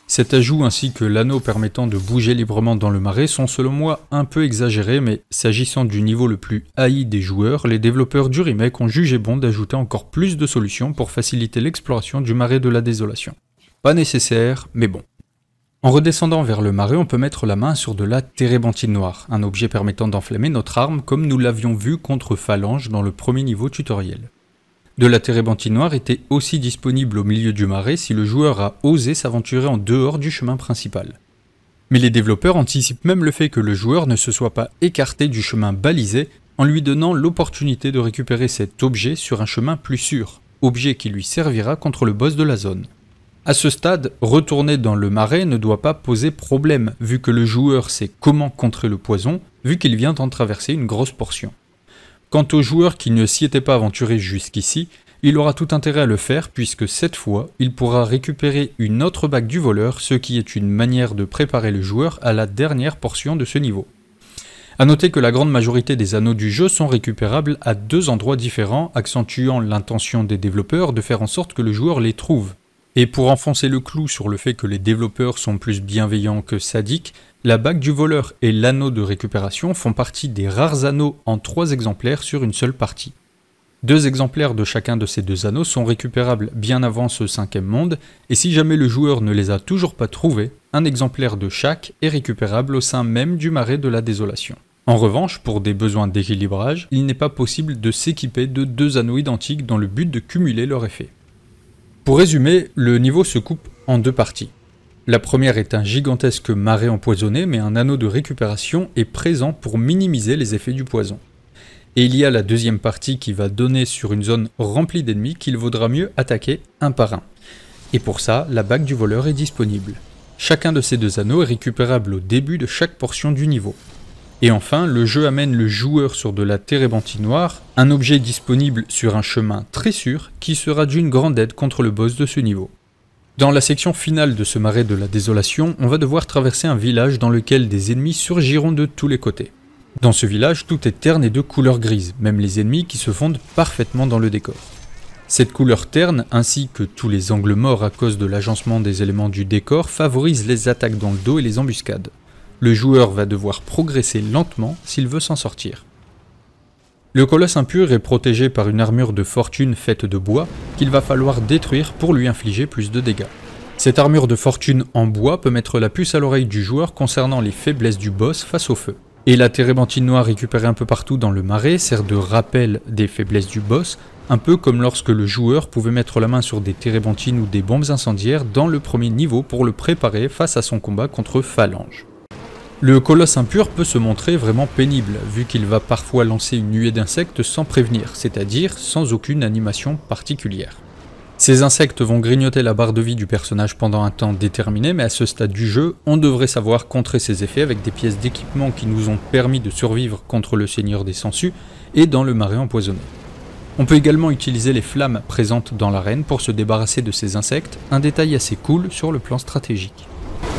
Cet ajout ainsi que l'anneau permettant de bouger librement dans le marais sont selon moi un peu exagérés, mais s'agissant du niveau le plus haï des joueurs, les développeurs du remake ont jugé bon d'ajouter encore plus de solutions pour faciliter l'exploration du marais de la désolation. Pas nécessaire, mais bon. En redescendant vers le marais, on peut mettre la main sur de la térébenthine noire, un objet permettant d'enflammer notre arme comme nous l'avions vu contre Phalange dans le premier niveau tutoriel. De la térébenthine noire était aussi disponible au milieu du marais si le joueur a osé s'aventurer en dehors du chemin principal. Mais les développeurs anticipent même le fait que le joueur ne se soit pas écarté du chemin balisé en lui donnant l'opportunité de récupérer cet objet sur un chemin plus sûr, objet qui lui servira contre le boss de la zone. À ce stade, retourner dans le marais ne doit pas poser problème vu que le joueur sait comment contrer le poison vu qu'il vient d'en traverser une grosse portion. Quant au joueur qui ne s'y était pas aventuré jusqu'ici, il aura tout intérêt à le faire puisque cette fois, il pourra récupérer une autre bague du voleur, ce qui est une manière de préparer le joueur à la dernière portion de ce niveau. A noter que la grande majorité des anneaux du jeu sont récupérables à deux endroits différents, accentuant l'intention des développeurs de faire en sorte que le joueur les trouve. Et pour enfoncer le clou sur le fait que les développeurs sont plus bienveillants que sadiques, la bague du voleur et l'anneau de récupération font partie des rares anneaux en trois exemplaires sur une seule partie. Deux exemplaires de chacun de ces deux anneaux sont récupérables bien avant ce cinquième monde, et si jamais le joueur ne les a toujours pas trouvés, un exemplaire de chaque est récupérable au sein même du marais de la désolation. En revanche, pour des besoins d'équilibrage, il n'est pas possible de s'équiper de deux anneaux identiques dans le but de cumuler leur effet. Pour résumer, le niveau se coupe en deux parties. La première est un gigantesque marais empoisonné, mais un anneau de récupération est présent pour minimiser les effets du poison. Et il y a la deuxième partie qui va donner sur une zone remplie d'ennemis qu'il vaudra mieux attaquer un par un. Et pour ça, la bague du voleur est disponible. Chacun de ces deux anneaux est récupérable au début de chaque portion du niveau. Et enfin, le jeu amène le joueur sur de la térébenthine noire, un objet disponible sur un chemin très sûr qui sera d'une grande aide contre le boss de ce niveau. Dans la section finale de ce marais de la désolation, on va devoir traverser un village dans lequel des ennemis surgiront de tous les côtés. Dans ce village, tout est terne et de couleur grise, même les ennemis qui se fondent parfaitement dans le décor. Cette couleur terne, ainsi que tous les angles morts à cause de l'agencement des éléments du décor, favorisent les attaques dans le dos et les embuscades. Le joueur va devoir progresser lentement s'il veut s'en sortir. Le colosse impur est protégé par une armure de fortune faite de bois qu'il va falloir détruire pour lui infliger plus de dégâts. Cette armure de fortune en bois peut mettre la puce à l'oreille du joueur concernant les faiblesses du boss face au feu. Et la térébenthine noire récupérée un peu partout dans le marais sert de rappel des faiblesses du boss, un peu comme lorsque le joueur pouvait mettre la main sur des térébenthines ou des bombes incendiaires dans le premier niveau pour le préparer face à son combat contre Phalange. Le colosse impur peut se montrer vraiment pénible, vu qu'il va parfois lancer une nuée d'insectes sans prévenir, c'est-à-dire sans aucune animation particulière. Ces insectes vont grignoter la barre de vie du personnage pendant un temps déterminé, mais à ce stade du jeu, on devrait savoir contrer ces effets avec des pièces d'équipement qui nous ont permis de survivre contre le Seigneur des Sangsues et dans le marais empoisonné. On peut également utiliser les flammes présentes dans l'arène pour se débarrasser de ces insectes, un détail assez cool sur le plan stratégique.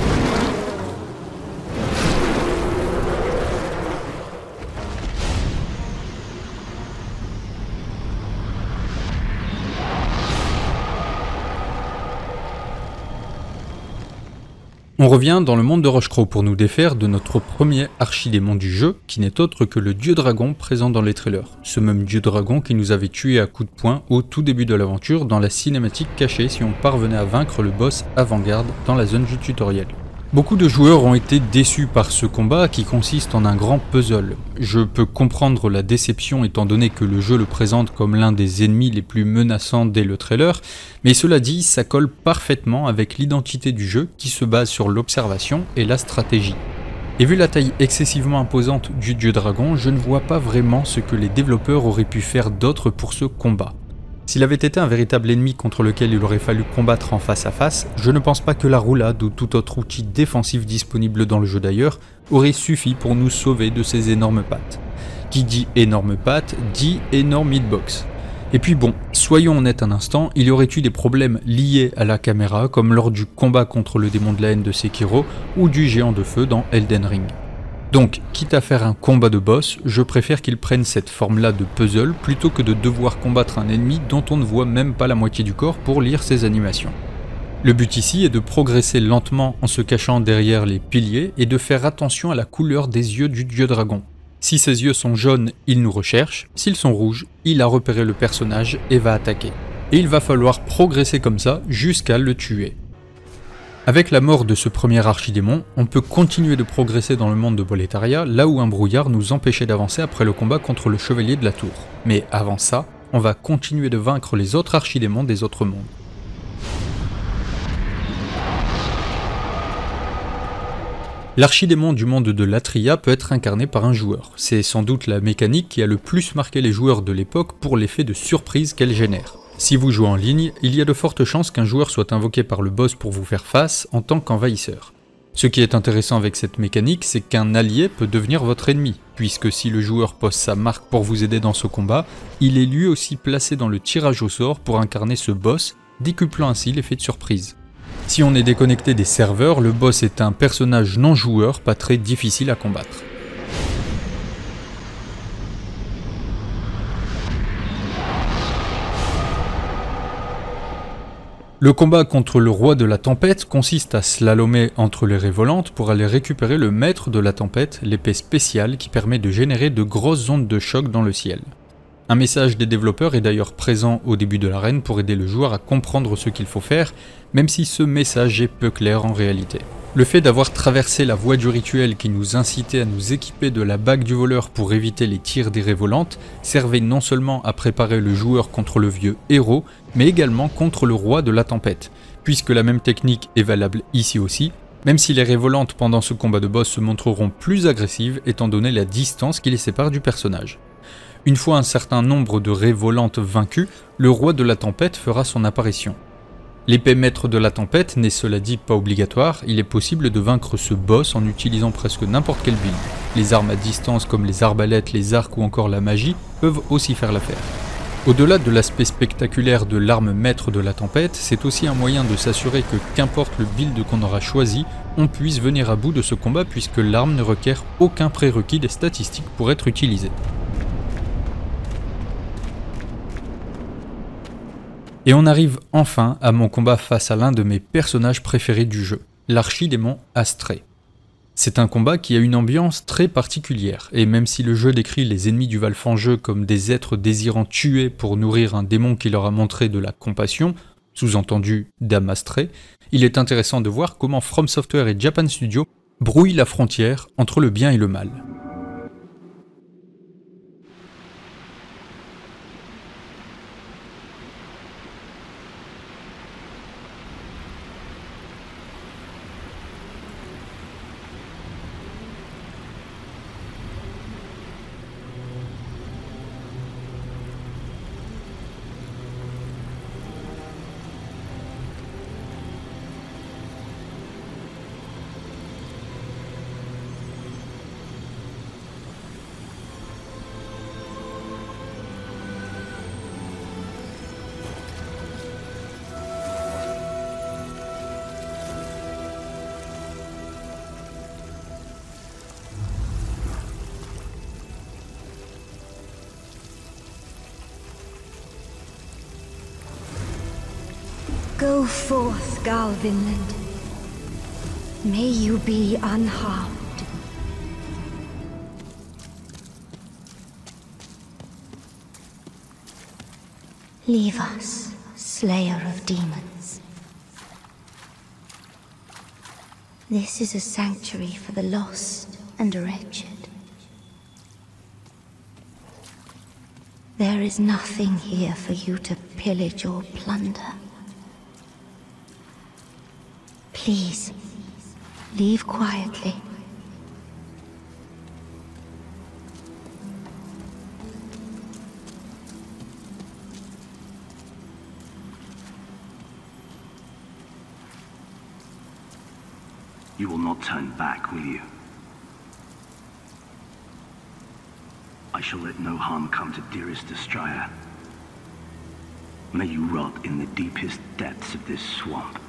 On revient dans le monde de Rochecrow pour nous défaire de notre premier archidémon du jeu, qui n'est autre que le dieu dragon présent dans les trailers. Ce même dieu dragon qui nous avait tué à coups de poing au tout début de l'aventure dans la cinématique cachée si on parvenait à vaincre le boss avant-garde dans la zone du tutoriel. Beaucoup de joueurs ont été déçus par ce combat qui consiste en un grand puzzle. Je peux comprendre la déception étant donné que le jeu le présente comme l'un des ennemis les plus menaçants dès le trailer, mais cela dit, ça colle parfaitement avec l'identité du jeu qui se base sur l'observation et la stratégie. Et vu la taille excessivement imposante du dieu dragon, je ne vois pas vraiment ce que les développeurs auraient pu faire d'autre pour ce combat. S'il avait été un véritable ennemi contre lequel il aurait fallu combattre en face à face, je ne pense pas que la roulade ou tout autre outil défensif disponible dans le jeu d'ailleurs aurait suffi pour nous sauver de ces énormes pattes. Qui dit énormes pattes, dit énorme hitbox. Et puis bon, soyons honnêtes un instant, il y aurait eu des problèmes liés à la caméra comme lors du combat contre le démon de la haine de Sekiro ou du géant de feu dans Elden Ring. Donc, quitte à faire un combat de boss, je préfère qu'ils prennent cette forme-là de puzzle plutôt que de devoir combattre un ennemi dont on ne voit même pas la moitié du corps pour lire ses animations. Le but ici est de progresser lentement en se cachant derrière les piliers et de faire attention à la couleur des yeux du dieu dragon. Si ses yeux sont jaunes, il nous recherche, s'ils sont rouges, il a repéré le personnage et va attaquer. Et il va falloir progresser comme ça jusqu'à le tuer. Avec la mort de ce premier archidémon, on peut continuer de progresser dans le monde de Boletaria, là où un brouillard nous empêchait d'avancer après le combat contre le chevalier de la tour. Mais avant ça, on va continuer de vaincre les autres archidémons des autres mondes. L'archidémon du monde de Latria peut être incarné par un joueur. C'est sans doute la mécanique qui a le plus marqué les joueurs de l'époque pour l'effet de surprise qu'elle génère. Si vous jouez en ligne, il y a de fortes chances qu'un joueur soit invoqué par le boss pour vous faire face en tant qu'envahisseur. Ce qui est intéressant avec cette mécanique, c'est qu'un allié peut devenir votre ennemi, puisque si le joueur pose sa marque pour vous aider dans ce combat, il est lui aussi placé dans le tirage au sort pour incarner ce boss, décuplant ainsi l'effet de surprise. Si on est déconnecté des serveurs, le boss est un personnage non joueur pas très difficile à combattre. Le combat contre le roi de la tempête consiste à slalomer entre les raies volantes pour aller récupérer le maître de la tempête, l'épée spéciale qui permet de générer de grosses ondes de choc dans le ciel. Un message des développeurs est d'ailleurs présent au début de l'arène pour aider le joueur à comprendre ce qu'il faut faire, même si ce message est peu clair en réalité. Le fait d'avoir traversé la voie du rituel qui nous incitait à nous équiper de la bague du voleur pour éviter les tirs des raies volantes servait non seulement à préparer le joueur contre le vieux héros, mais également contre le roi de la tempête, puisque la même technique est valable ici aussi, même si les raies volantes pendant ce combat de boss se montreront plus agressives étant donné la distance qui les sépare du personnage. Une fois un certain nombre de raies volantes vaincues, le roi de la tempête fera son apparition. L'épée maître de la tempête n'est cela dit pas obligatoire, il est possible de vaincre ce boss en utilisant presque n'importe quelle build. Les armes à distance comme les arbalètes, les arcs ou encore la magie peuvent aussi faire l'affaire. Au-delà de l'aspect spectaculaire de l'arme maître de la tempête, c'est aussi un moyen de s'assurer que qu'importe le build qu'on aura choisi, on puisse venir à bout de ce combat puisque l'arme ne requiert aucun prérequis des statistiques pour être utilisée. Et on arrive enfin à mon combat face à l'un de mes personnages préférés du jeu, l'archidémon Astrée. C'est un combat qui a une ambiance très particulière, et même si le jeu décrit les ennemis du Valfangeux comme des êtres désirant tuer pour nourrir un démon qui leur a montré de la compassion, sous-entendu d'âme Astrée, il est intéressant de voir comment From Software et Japan Studio brouillent la frontière entre le bien et le mal. Go forth, Garl Vinland. May you be unharmed. Leave us, Slayer of Demons. This is a sanctuary for the lost and wretched. There is nothing here for you to pillage or plunder. Please, leave quietly. You will not turn back, will you? I shall let no harm come to dearest Astraea. May you rot in the deepest depths of this swamp.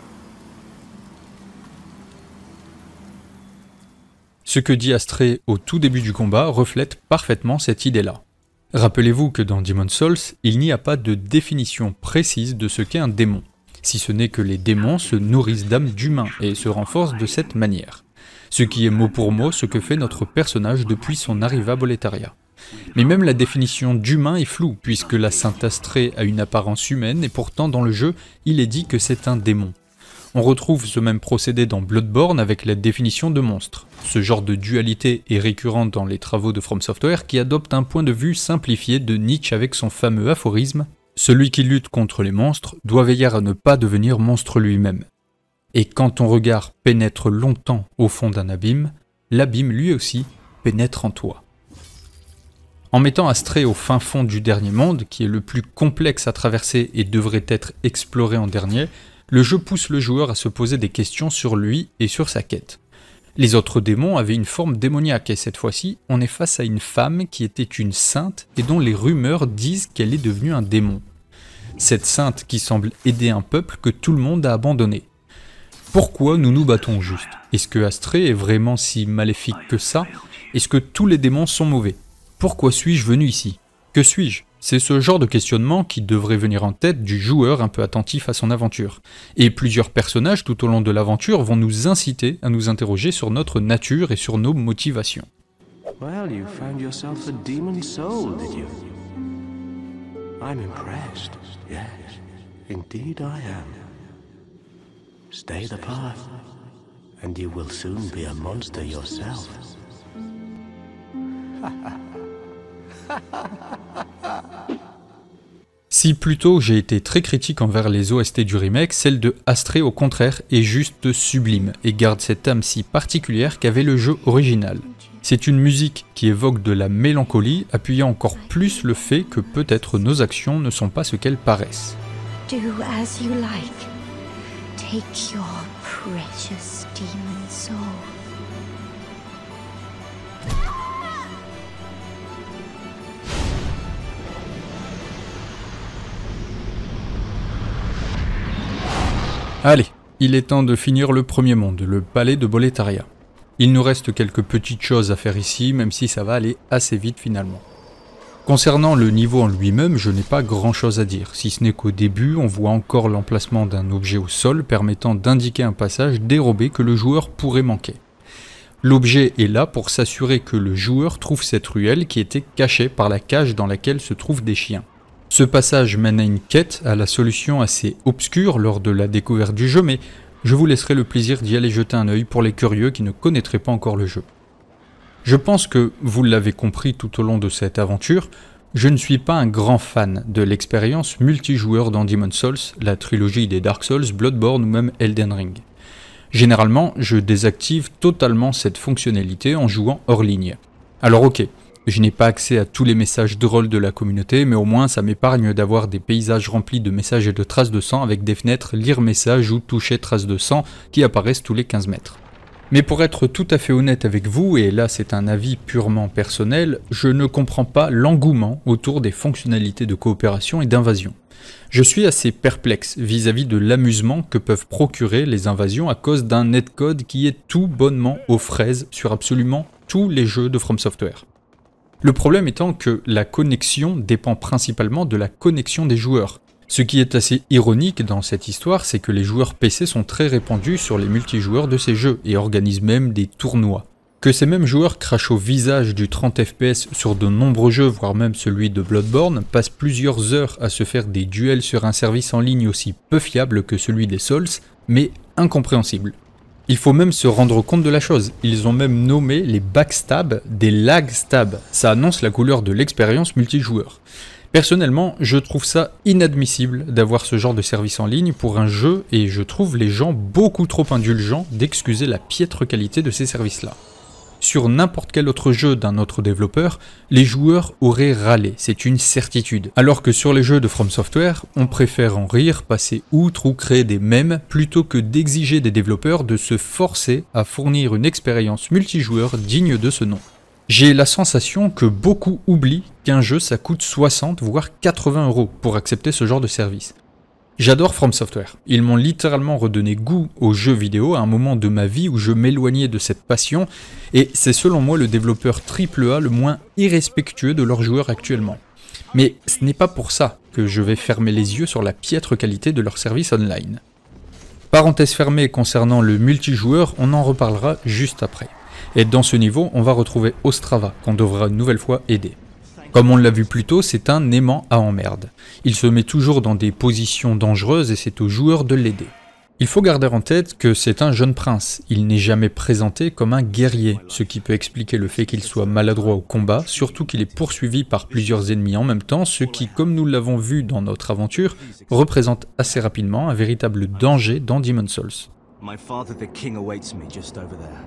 Ce que dit Astrée au tout début du combat reflète parfaitement cette idée-là. Rappelez-vous que dans Demon's Souls, il n'y a pas de définition précise de ce qu'est un démon. si ce n'est que les démons se nourrissent d'âmes d'humains et se renforcent de cette manière. Ce qui est mot pour mot ce que fait notre personnage depuis son arrivée à Boletaria. Mais même la définition d'humain est floue, puisque la Sainte Astrée a une apparence humaine et pourtant dans le jeu, il est dit que c'est un démon. On retrouve ce même procédé dans Bloodborne avec la définition de monstre. Ce genre de dualité est récurrent dans les travaux de From Software qui adopte un point de vue simplifié de Nietzsche avec son fameux aphorisme « Celui qui lutte contre les monstres doit veiller à ne pas devenir monstre lui-même ». Et quand ton regard pénètre longtemps au fond d'un abîme, l'abîme lui aussi pénètre en toi. En mettant Astrée au fin fond du dernier monde, qui est le plus complexe à traverser et devrait être exploré en dernier, le jeu pousse le joueur à se poser des questions sur lui et sur sa quête. Les autres démons avaient une forme démoniaque et cette fois-ci, on est face à une femme qui était une sainte et dont les rumeurs disent qu'elle est devenue un démon. Cette sainte qui semble aider un peuple que tout le monde a abandonné. Pourquoi nous nous battons juste? Est-ce que Astrée est vraiment si maléfique que ça? Est-ce que tous les démons sont mauvais? Pourquoi suis-je venu ici? Que suis-je? C'est ce genre de questionnement qui devrait venir en tête du joueur un peu attentif à son aventure. Et plusieurs personnages tout au long de l'aventure vont nous inciter à nous interroger sur notre nature et sur nos motivations. Well, you found yourself a demon soul, did you? I'm impressed. Yes, indeed I am. Stay the path, and you will soon be a monster yourself. Si plutôt j'ai été très critique envers les O S T du remake, celle de Astrée au contraire est juste sublime et garde cette âme si particulière qu'avait le jeu original. C'est une musique qui évoque de la mélancolie, appuyant encore plus le fait que peut-être nos actions ne sont pas ce qu'elles paraissent. Do as you like. Take your precious demon soul. Allez, il est temps de finir le premier monde, le palais de Boletaria. Il nous reste quelques petites choses à faire ici, même si ça va aller assez vite finalement. Concernant le niveau en lui-même, je n'ai pas grand chose à dire, si ce n'est qu'au début, on voit encore l'emplacement d'un objet au sol permettant d'indiquer un passage dérobé que le joueur pourrait manquer. L'objet est là pour s'assurer que le joueur trouve cette ruelle qui était cachée par la cage dans laquelle se trouvent des chiens. Ce passage mène à une quête, à la solution assez obscure lors de la découverte du jeu, mais je vous laisserai le plaisir d'y aller jeter un œil pour les curieux qui ne connaîtraient pas encore le jeu. Je pense que vous l'avez compris tout au long de cette aventure, je ne suis pas un grand fan de l'expérience multijoueur dans Demon's Souls, la trilogie des Dark Souls, Bloodborne ou même Elden Ring. Généralement, je désactive totalement cette fonctionnalité en jouant hors ligne. Alors ok, je n'ai pas accès à tous les messages drôles de la communauté, mais au moins ça m'épargne d'avoir des paysages remplis de messages et de traces de sang avec des fenêtres lire message ou toucher traces de sang qui apparaissent tous les quinze mètres. Mais pour être tout à fait honnête avec vous, et là c'est un avis purement personnel, je ne comprends pas l'engouement autour des fonctionnalités de coopération et d'invasion. Je suis assez perplexe vis-à-vis de l'amusement que peuvent procurer les invasions à cause d'un netcode qui est tout bonnement aux fraises sur absolument tous les jeux de From Software. Le problème étant que la connexion dépend principalement de la connexion des joueurs. Ce qui est assez ironique dans cette histoire, c'est que les joueurs P C sont très répandus sur les multijoueurs de ces jeux et organisent même des tournois. Que ces mêmes joueurs crachent au visage du trente F P S sur de nombreux jeux, voire même celui de Bloodborne, passent plusieurs heures à se faire des duels sur un service en ligne aussi peu fiable que celui des Souls, mais incompréhensible. Il faut même se rendre compte de la chose, ils ont même nommé les backstabs des lagstabs, ça annonce la couleur de l'expérience multijoueur. Personnellement, je trouve ça inadmissible d'avoir ce genre de service en ligne pour un jeu et je trouve les gens beaucoup trop indulgents d'excuser la piètre qualité de ces services-là. Sur n'importe quel autre jeu d'un autre développeur, les joueurs auraient râlé, c'est une certitude. Alors que sur les jeux de From Software, on préfère en rire, passer outre ou créer des mèmes plutôt que d'exiger des développeurs de se forcer à fournir une expérience multijoueur digne de ce nom. J'ai la sensation que beaucoup oublient qu'un jeu ça coûte soixante voire quatre-vingts euros pour accepter ce genre de service. J'adore From Software, ils m'ont littéralement redonné goût aux jeux vidéo à un moment de ma vie où je m'éloignais de cette passion et c'est selon moi le développeur triple A le moins irrespectueux de leurs joueurs actuellement. Mais ce n'est pas pour ça que je vais fermer les yeux sur la piètre qualité de leur service online. Parenthèse fermée concernant le multijoueur, on en reparlera juste après. Et dans ce niveau, on va retrouver Ostrava, qu'on devra une nouvelle fois aider. Comme on l'a vu plus tôt, c'est un aimant à emmerde. Il se met toujours dans des positions dangereuses et c'est au joueur de l'aider. Il faut garder en tête que c'est un jeune prince, il n'est jamais présenté comme un guerrier, ce qui peut expliquer le fait qu'il soit maladroit au combat, surtout qu'il est poursuivi par plusieurs ennemis en même temps, ce qui, comme nous l'avons vu dans notre aventure, représente assez rapidement un véritable danger dans Demon's Souls. My father the king awaits me just over there.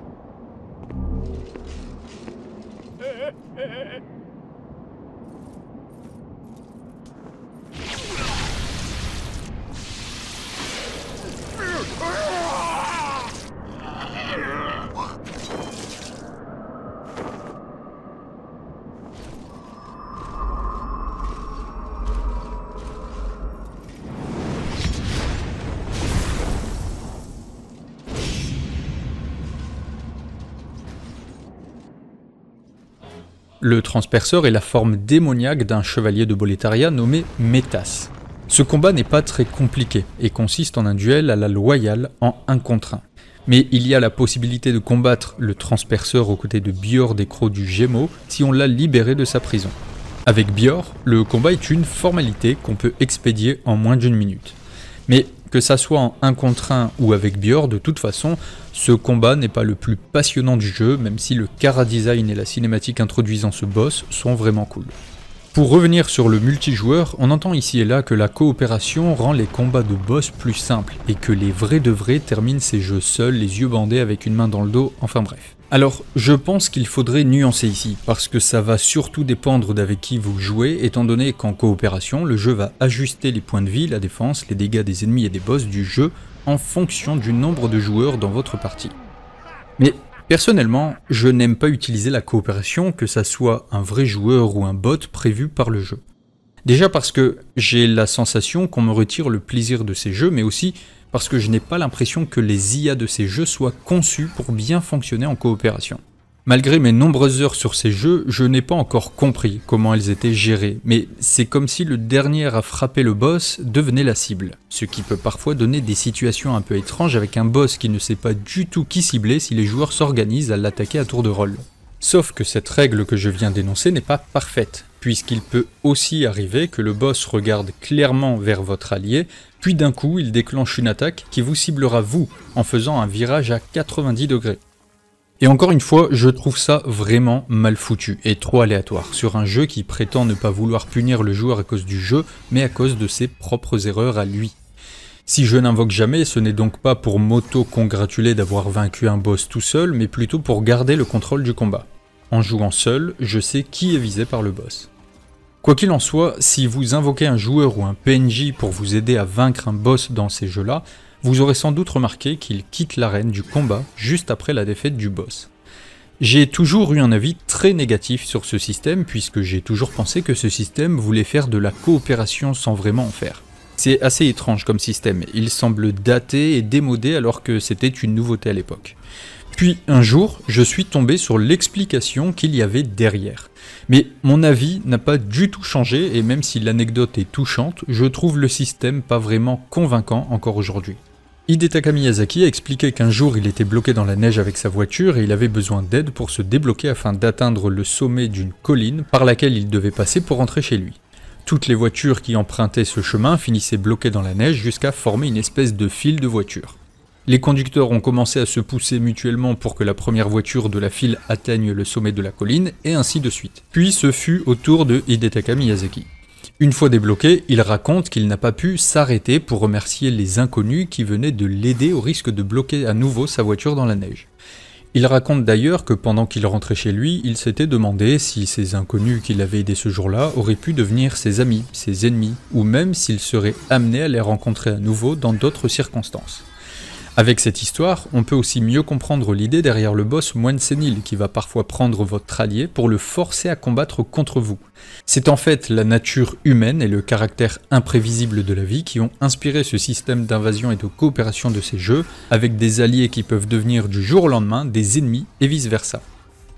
Le transperceur est la forme démoniaque d'un chevalier de Boletaria nommé Métas. Ce combat n'est pas très compliqué et consiste en un duel à la loyale en un contre un. Mais il y a la possibilité de combattre le transperceur aux côtés de Bjor des Crocs du Gémeaux si on l'a libéré de sa prison. Avec Bjor, le combat est une formalité qu'on peut expédier en moins d'une minute. Mais que ça soit en un contre un ou avec Bjor, de toute façon, ce combat n'est pas le plus passionnant du jeu, même si le chara-design et la cinématique introduisant ce boss sont vraiment cool. Pour revenir sur le multijoueur, on entend ici et là que la coopération rend les combats de boss plus simples, et que les vrais de vrais terminent ces jeux seuls, les yeux bandés avec une main dans le dos, enfin bref. Alors, je pense qu'il faudrait nuancer ici, parce que ça va surtout dépendre d'avec qui vous jouez, étant donné qu'en coopération, le jeu va ajuster les points de vie, la défense, les dégâts des ennemis et des boss du jeu en fonction du nombre de joueurs dans votre partie. Mais personnellement, je n'aime pas utiliser la coopération, que ça soit un vrai joueur ou un bot prévu par le jeu. Déjà parce que j'ai la sensation qu'on me retire le plaisir de ces jeux, mais aussi parce que je n'ai pas l'impression que les I A de ces jeux soient conçus pour bien fonctionner en coopération. Malgré mes nombreuses heures sur ces jeux, je n'ai pas encore compris comment elles étaient gérées, mais c'est comme si le dernier à frapper le boss devenait la cible, ce qui peut parfois donner des situations un peu étranges avec un boss qui ne sait pas du tout qui cibler si les joueurs s'organisent à l'attaquer à tour de rôle. Sauf que cette règle que je viens d'énoncer n'est pas parfaite, puisqu'il peut aussi arriver que le boss regarde clairement vers votre allié, puis d'un coup il déclenche une attaque qui vous ciblera vous, en faisant un virage à quatre-vingt-dix degrés. Et encore une fois, je trouve ça vraiment mal foutu et trop aléatoire, sur un jeu qui prétend ne pas vouloir punir le joueur à cause du jeu, mais à cause de ses propres erreurs à lui. Si je n'invoque jamais, ce n'est donc pas pour m'auto-congratuler d'avoir vaincu un boss tout seul, mais plutôt pour garder le contrôle du combat. En jouant seul, je sais qui est visé par le boss. Quoi qu'il en soit, si vous invoquez un joueur ou un P N J pour vous aider à vaincre un boss dans ces jeux-là, vous aurez sans doute remarqué qu'il quitte l'arène du combat juste après la défaite du boss. J'ai toujours eu un avis très négatif sur ce système, puisque j'ai toujours pensé que ce système voulait faire de la coopération sans vraiment en faire. C'est assez étrange comme système, il semble daté et démodé alors que c'était une nouveauté à l'époque. Puis un jour, je suis tombé sur l'explication qu'il y avait derrière. Mais mon avis n'a pas du tout changé, et même si l'anecdote est touchante, je trouve le système pas vraiment convaincant encore aujourd'hui. Hidetaka Miyazaki a expliqué qu'un jour il était bloqué dans la neige avec sa voiture et il avait besoin d'aide pour se débloquer afin d'atteindre le sommet d'une colline par laquelle il devait passer pour rentrer chez lui. Toutes les voitures qui empruntaient ce chemin finissaient bloquées dans la neige jusqu'à former une espèce de file de voitures. Les conducteurs ont commencé à se pousser mutuellement pour que la première voiture de la file atteigne le sommet de la colline, et ainsi de suite. Puis ce fut au tour de Hidetaka Miyazaki. Une fois débloqué, il raconte qu'il n'a pas pu s'arrêter pour remercier les inconnus qui venaient de l'aider au risque de bloquer à nouveau sa voiture dans la neige. Il raconte d'ailleurs que pendant qu'il rentrait chez lui, il s'était demandé si ces inconnus qu'il avait aidés ce jour-là auraient pu devenir ses amis, ses ennemis, ou même s'il serait amené à les rencontrer à nouveau dans d'autres circonstances. Avec cette histoire, on peut aussi mieux comprendre l'idée derrière le boss moine sénile qui va parfois prendre votre allié pour le forcer à combattre contre vous. C'est en fait la nature humaine et le caractère imprévisible de la vie qui ont inspiré ce système d'invasion et de coopération de ces jeux, avec des alliés qui peuvent devenir du jour au lendemain des ennemis et vice versa.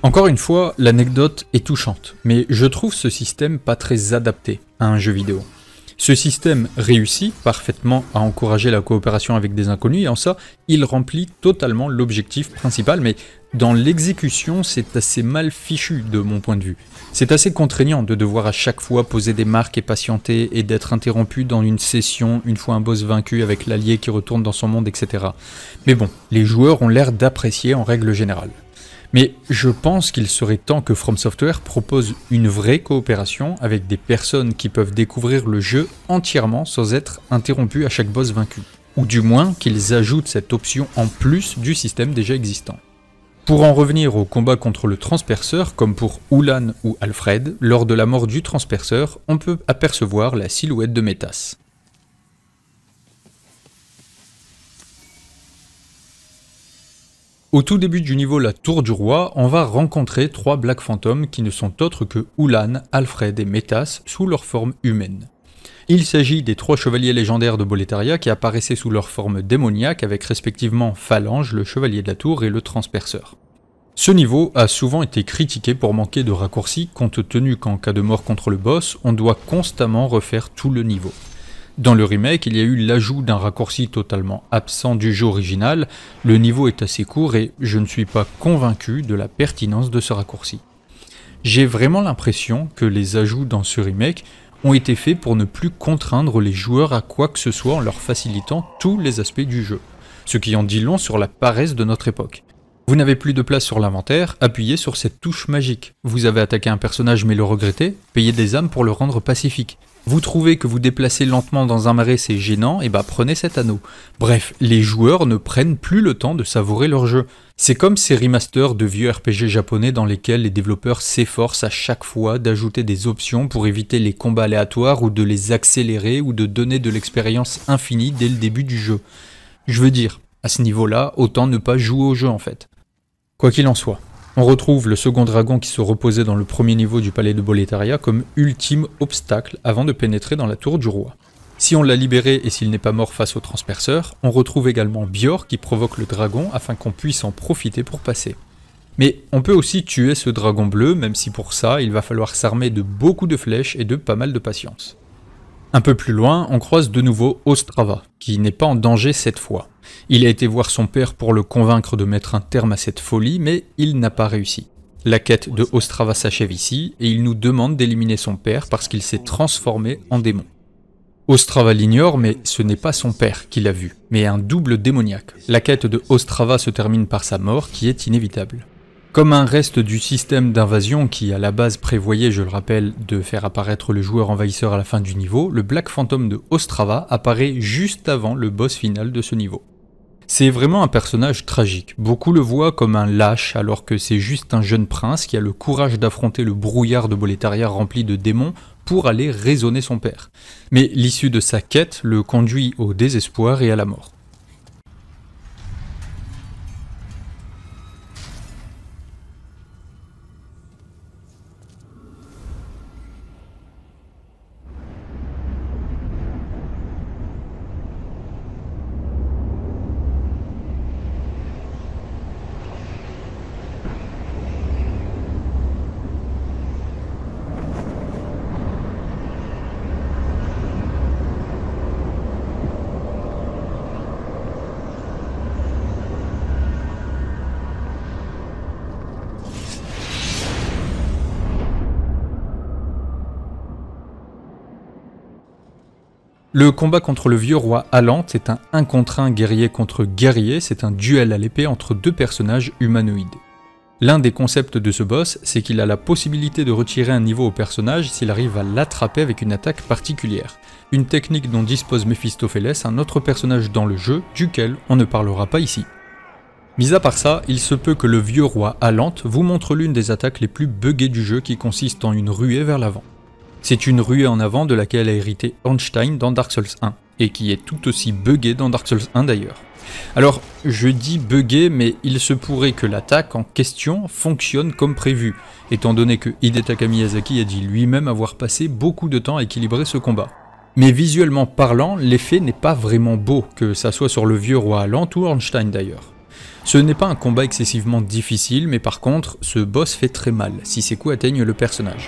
Encore une fois, l'anecdote est touchante, mais je trouve ce système pas très adapté à un jeu vidéo. Ce système réussit parfaitement à encourager la coopération avec des inconnus et en ça, il remplit totalement l'objectif principal, mais dans l'exécution, c'est assez mal fichu de mon point de vue. C'est assez contraignant de devoir à chaque fois poser des marques et patienter et d'être interrompu dans une session une fois un boss vaincu avec l'allié qui retourne dans son monde, et cetera. Mais bon, les joueurs ont l'air d'apprécier en règle générale. Mais je pense qu'il serait temps que From Software propose une vraie coopération avec des personnes qui peuvent découvrir le jeu entièrement sans être interrompus à chaque boss vaincu. Ou du moins qu'ils ajoutent cette option en plus du système déjà existant. Pour en revenir au combat contre le transperceur, comme pour Ulan ou Alfred, lors de la mort du transperceur, on peut apercevoir la silhouette de Métas. Au tout début du niveau La Tour du Roi, on va rencontrer trois Black Phantoms qui ne sont autres que Ulan, Alfred et Métas sous leur forme humaine. Il s'agit des trois chevaliers légendaires de Boletaria qui apparaissaient sous leur forme démoniaque avec respectivement Phalange, le chevalier de la tour et le transperceur. Ce niveau a souvent été critiqué pour manquer de raccourcis compte tenu qu'en cas de mort contre le boss, on doit constamment refaire tout le niveau. Dans le remake, il y a eu l'ajout d'un raccourci totalement absent du jeu original, le niveau est assez court et je ne suis pas convaincu de la pertinence de ce raccourci. J'ai vraiment l'impression que les ajouts dans ce remake ont été faits pour ne plus contraindre les joueurs à quoi que ce soit en leur facilitant tous les aspects du jeu, ce qui en dit long sur la paresse de notre époque. Vous n'avez plus de place sur l'inventaire, appuyez sur cette touche magique. Vous avez attaqué un personnage mais le regrettez, payez des âmes pour le rendre pacifique. Vous trouvez que vous déplacez lentement dans un marais c'est gênant, et bah prenez cet anneau. Bref, les joueurs ne prennent plus le temps de savourer leur jeu. C'est comme ces remasters de vieux R P G japonais dans lesquels les développeurs s'efforcent à chaque fois d'ajouter des options pour éviter les combats aléatoires ou de les accélérer ou de donner de l'expérience infinie dès le début du jeu. Je veux dire, à ce niveau-là, autant ne pas jouer au jeu en fait. Quoi qu'il en soit, on retrouve le second dragon qui se reposait dans le premier niveau du palais de Boletaria comme ultime obstacle avant de pénétrer dans la tour du roi. Si on l'a libéré et s'il n'est pas mort face au transperceur, on retrouve également Björk qui provoque le dragon afin qu'on puisse en profiter pour passer. Mais on peut aussi tuer ce dragon bleu, même si pour ça il va falloir s'armer de beaucoup de flèches et de pas mal de patience. Un peu plus loin, on croise de nouveau Ostrava, qui n'est pas en danger cette fois. Il a été voir son père pour le convaincre de mettre un terme à cette folie, mais il n'a pas réussi. La quête de Ostrava s'achève ici, et il nous demande d'éliminer son père parce qu'il s'est transformé en démon. Ostrava l'ignore, mais ce n'est pas son père qui l'a vu, mais un double démoniaque. La quête de Ostrava se termine par sa mort, qui est inévitable. Comme un reste du système d'invasion qui à la base prévoyait, je le rappelle, de faire apparaître le joueur envahisseur à la fin du niveau, le Black Phantom de Ostrava apparaît juste avant le boss final de ce niveau. C'est vraiment un personnage tragique, beaucoup le voient comme un lâche alors que c'est juste un jeune prince qui a le courage d'affronter le brouillard de Boletaria rempli de démons pour aller raisonner son père. Mais l'issue de sa quête le conduit au désespoir et à la mort. Le combat contre le vieux roi Alante est un un contre un guerrier contre guerrier, c'est un duel à l'épée entre deux personnages humanoïdes. L'un des concepts de ce boss, c'est qu'il a la possibilité de retirer un niveau au personnage s'il arrive à l'attraper avec une attaque particulière. Une technique dont dispose Mephistopheles, un autre personnage dans le jeu, duquel on ne parlera pas ici. Mis à part ça, il se peut que le vieux roi Alante vous montre l'une des attaques les plus buggées du jeu qui consiste en une ruée vers l'avant. C'est une ruée en avant de laquelle a hérité Ornstein dans Dark Souls un, et qui est tout aussi buggée dans Dark Souls un d'ailleurs. Alors, je dis buggée, mais il se pourrait que l'attaque en question fonctionne comme prévu, étant donné que Hidetaka Miyazaki a dit lui-même avoir passé beaucoup de temps à équilibrer ce combat. Mais visuellement parlant, l'effet n'est pas vraiment beau, que ça soit sur le vieux roi Alante ou Ornstein d'ailleurs. Ce n'est pas un combat excessivement difficile, mais par contre, ce boss fait très mal si ses coups atteignent le personnage.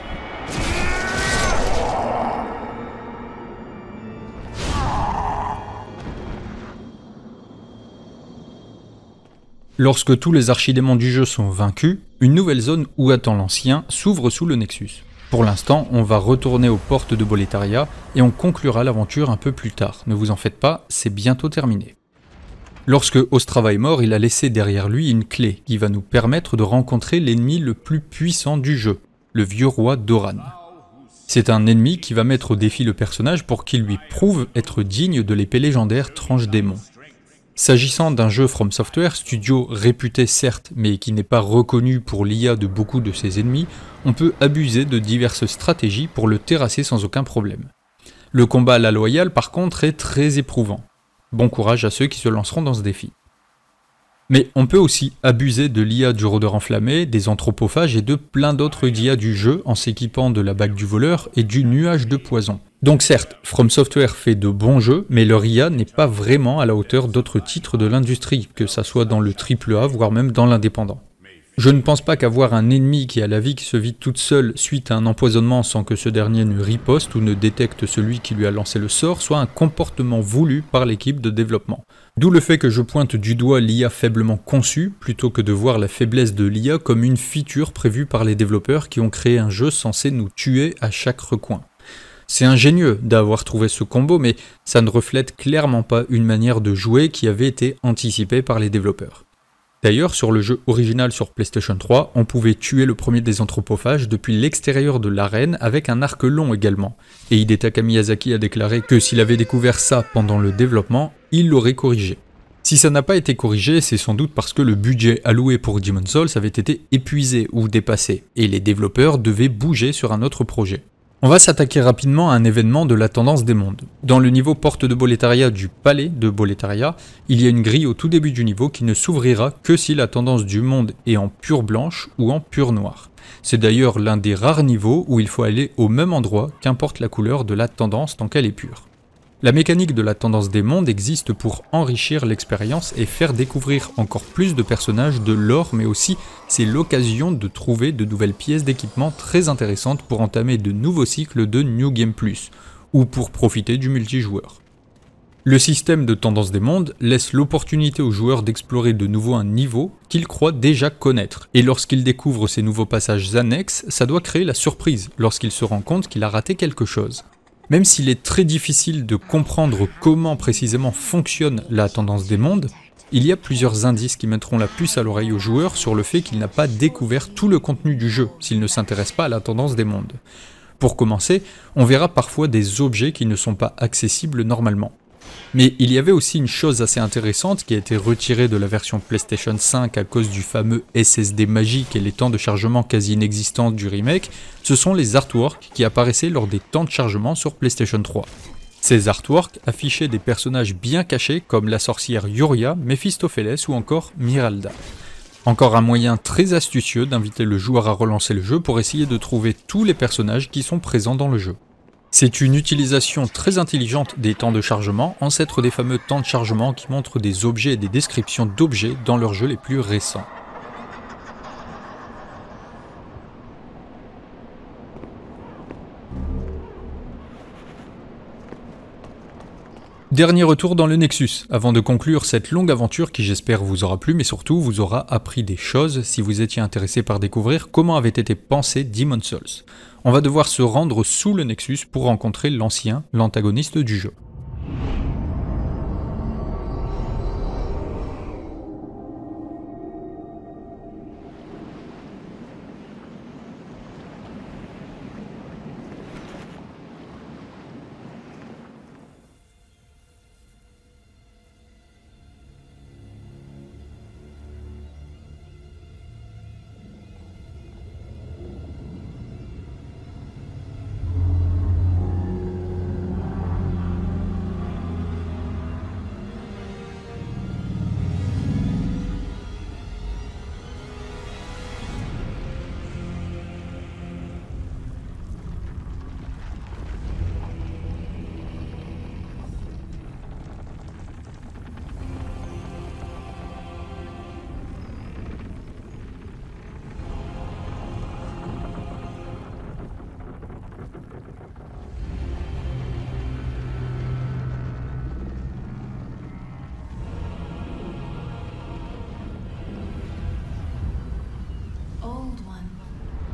Lorsque tous les archidémons du jeu sont vaincus, une nouvelle zone où attend l'ancien s'ouvre sous le Nexus. Pour l'instant, on va retourner aux portes de Boletaria et on conclura l'aventure un peu plus tard. Ne vous en faites pas, c'est bientôt terminé. Lorsque Ostrava est mort, il a laissé derrière lui une clé qui va nous permettre de rencontrer l'ennemi le plus puissant du jeu, le vieux roi Doran. C'est un ennemi qui va mettre au défi le personnage pour qu'il lui prouve être digne de l'épée légendaire Tranche Démon. S'agissant d'un jeu From Software, studio réputé certes, mais qui n'est pas reconnu pour l'I A de beaucoup de ses ennemis, on peut abuser de diverses stratégies pour le terrasser sans aucun problème. Le combat à la loyale par contre est très éprouvant. Bon courage à ceux qui se lanceront dans ce défi. Mais on peut aussi abuser de l'I A du rôdeur enflammé, des anthropophages et de plein d'autres I A du jeu en s'équipant de la bague du voleur et du nuage de poison. Donc certes, From Software fait de bons jeux, mais leur I A n'est pas vraiment à la hauteur d'autres titres de l'industrie, que ça soit dans le triple A, voire même dans l'indépendant. Je ne pense pas qu'avoir un ennemi qui a la vie qui se vide toute seule suite à un empoisonnement sans que ce dernier ne riposte ou ne détecte celui qui lui a lancé le sort soit un comportement voulu par l'équipe de développement. D'où le fait que je pointe du doigt l'I A faiblement conçue, plutôt que de voir la faiblesse de l'I A comme une feature prévue par les développeurs qui ont créé un jeu censé nous tuer à chaque recoin. C'est ingénieux d'avoir trouvé ce combo, mais ça ne reflète clairement pas une manière de jouer qui avait été anticipée par les développeurs. D'ailleurs, sur le jeu original sur PlayStation trois, on pouvait tuer le premier des anthropophages depuis l'extérieur de l'arène avec un arc long également, et Hidetaka Miyazaki a déclaré que s'il avait découvert ça pendant le développement, il l'aurait corrigé. Si ça n'a pas été corrigé, c'est sans doute parce que le budget alloué pour Demon's Souls avait été épuisé ou dépassé, et les développeurs devaient bouger sur un autre projet. On va s'attaquer rapidement à un événement de la tendance des mondes. Dans le niveau porte de Boletaria du palais de Boletaria, il y a une grille au tout début du niveau qui ne s'ouvrira que si la tendance du monde est en pure blanche ou en pure noire. C'est d'ailleurs l'un des rares niveaux où il faut aller au même endroit qu'importe la couleur de la tendance tant qu'elle est pure. La mécanique de la tendance des mondes existe pour enrichir l'expérience et faire découvrir encore plus de personnages, de lore, mais aussi c'est l'occasion de trouver de nouvelles pièces d'équipement très intéressantes pour entamer de nouveaux cycles de New Game Plus, ou pour profiter du multijoueur. Le système de tendance des mondes laisse l'opportunité aux joueurs d'explorer de nouveau un niveau qu'ils croient déjà connaître, et lorsqu'ils découvrent ces nouveaux passages annexes, ça doit créer la surprise lorsqu'ils se rendent compte qu'il a raté quelque chose. Même s'il est très difficile de comprendre comment précisément fonctionne la tendance des mondes, il y a plusieurs indices qui mettront la puce à l'oreille au joueur sur le fait qu'il n'a pas découvert tout le contenu du jeu s'il ne s'intéresse pas à la tendance des mondes. Pour commencer, on verra parfois des objets qui ne sont pas accessibles normalement. Mais il y avait aussi une chose assez intéressante qui a été retirée de la version PlayStation cinq à cause du fameux S S D magique et les temps de chargement quasi inexistants du remake, ce sont les artworks qui apparaissaient lors des temps de chargement sur PlayStation trois. Ces artworks affichaient des personnages bien cachés comme la sorcière Yuria, Mephistopheles ou encore Miralda. Encore un moyen très astucieux d'inviter le joueur à relancer le jeu pour essayer de trouver tous les personnages qui sont présents dans le jeu. C'est une utilisation très intelligente des temps de chargement, ancêtre des fameux temps de chargement qui montrent des objets et des descriptions d'objets dans leurs jeux les plus récents. Dernier retour dans le Nexus, avant de conclure cette longue aventure qui j'espère vous aura plu, mais surtout vous aura appris des choses si vous étiez intéressé par découvrir comment avait été pensé Demon's Souls. On va devoir se rendre sous le Nexus pour rencontrer l'ancien, l'antagoniste du jeu.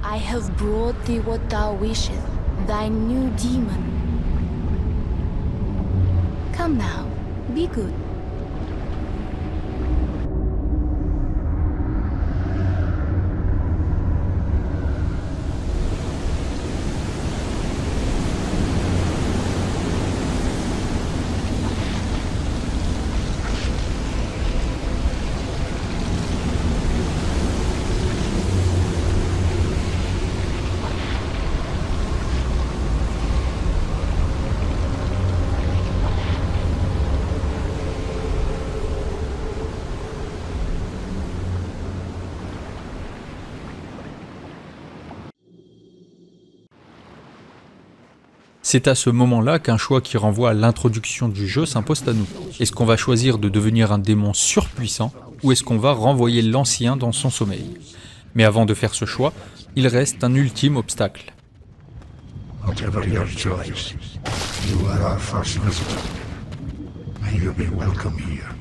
I have brought thee what thou wishest, thy new demon. Come now, be good. C'est à ce moment-là qu'un choix qui renvoie à l'introduction du jeu s'impose à nous. Est-ce qu'on va choisir de devenir un démon surpuissant, ou est-ce qu'on va renvoyer l'ancien dans son sommeil? Mais avant de faire ce choix, il reste un ultime obstacle. Whatever your choice, you are our first visitor. May you be welcome here.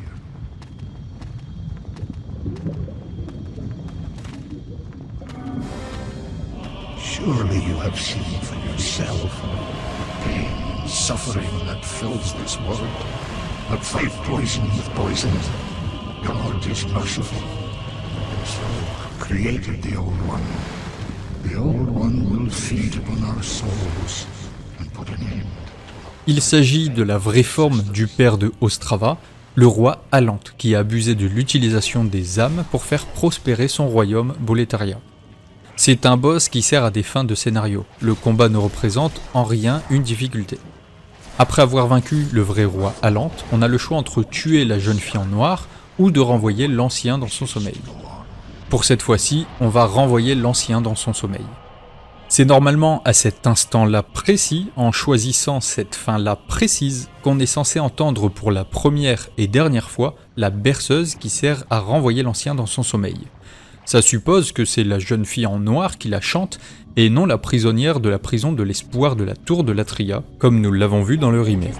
Surely you have seen for yourself pain, suffering that fills this world. A fight poisoned with poison. God is merciful. And so created the Old One. The Old One will feed upon our souls and put an end. Il s'agit de la vraie forme du père de Ostrava, le roi Alante, qui a abusé de l'utilisation des âmes pour faire prospérer son royaume Boletaria. C'est un boss qui sert à des fins de scénario. Le combat ne représente en rien une difficulté. Après avoir vaincu le vrai roi Alante, on a le choix entre tuer la jeune fille en noir ou de renvoyer l'ancien dans son sommeil. Pour cette fois-ci, on va renvoyer l'ancien dans son sommeil. C'est normalement à cet instant-là précis, en choisissant cette fin-là précise, qu'on est censé entendre pour la première et dernière fois la berceuse qui sert à renvoyer l'ancien dans son sommeil. Ça suppose que c'est la jeune fille en noir qui la chante et non la prisonnière de la prison de l'espoir de la tour de Latria, comme nous l'avons vu dans le remake.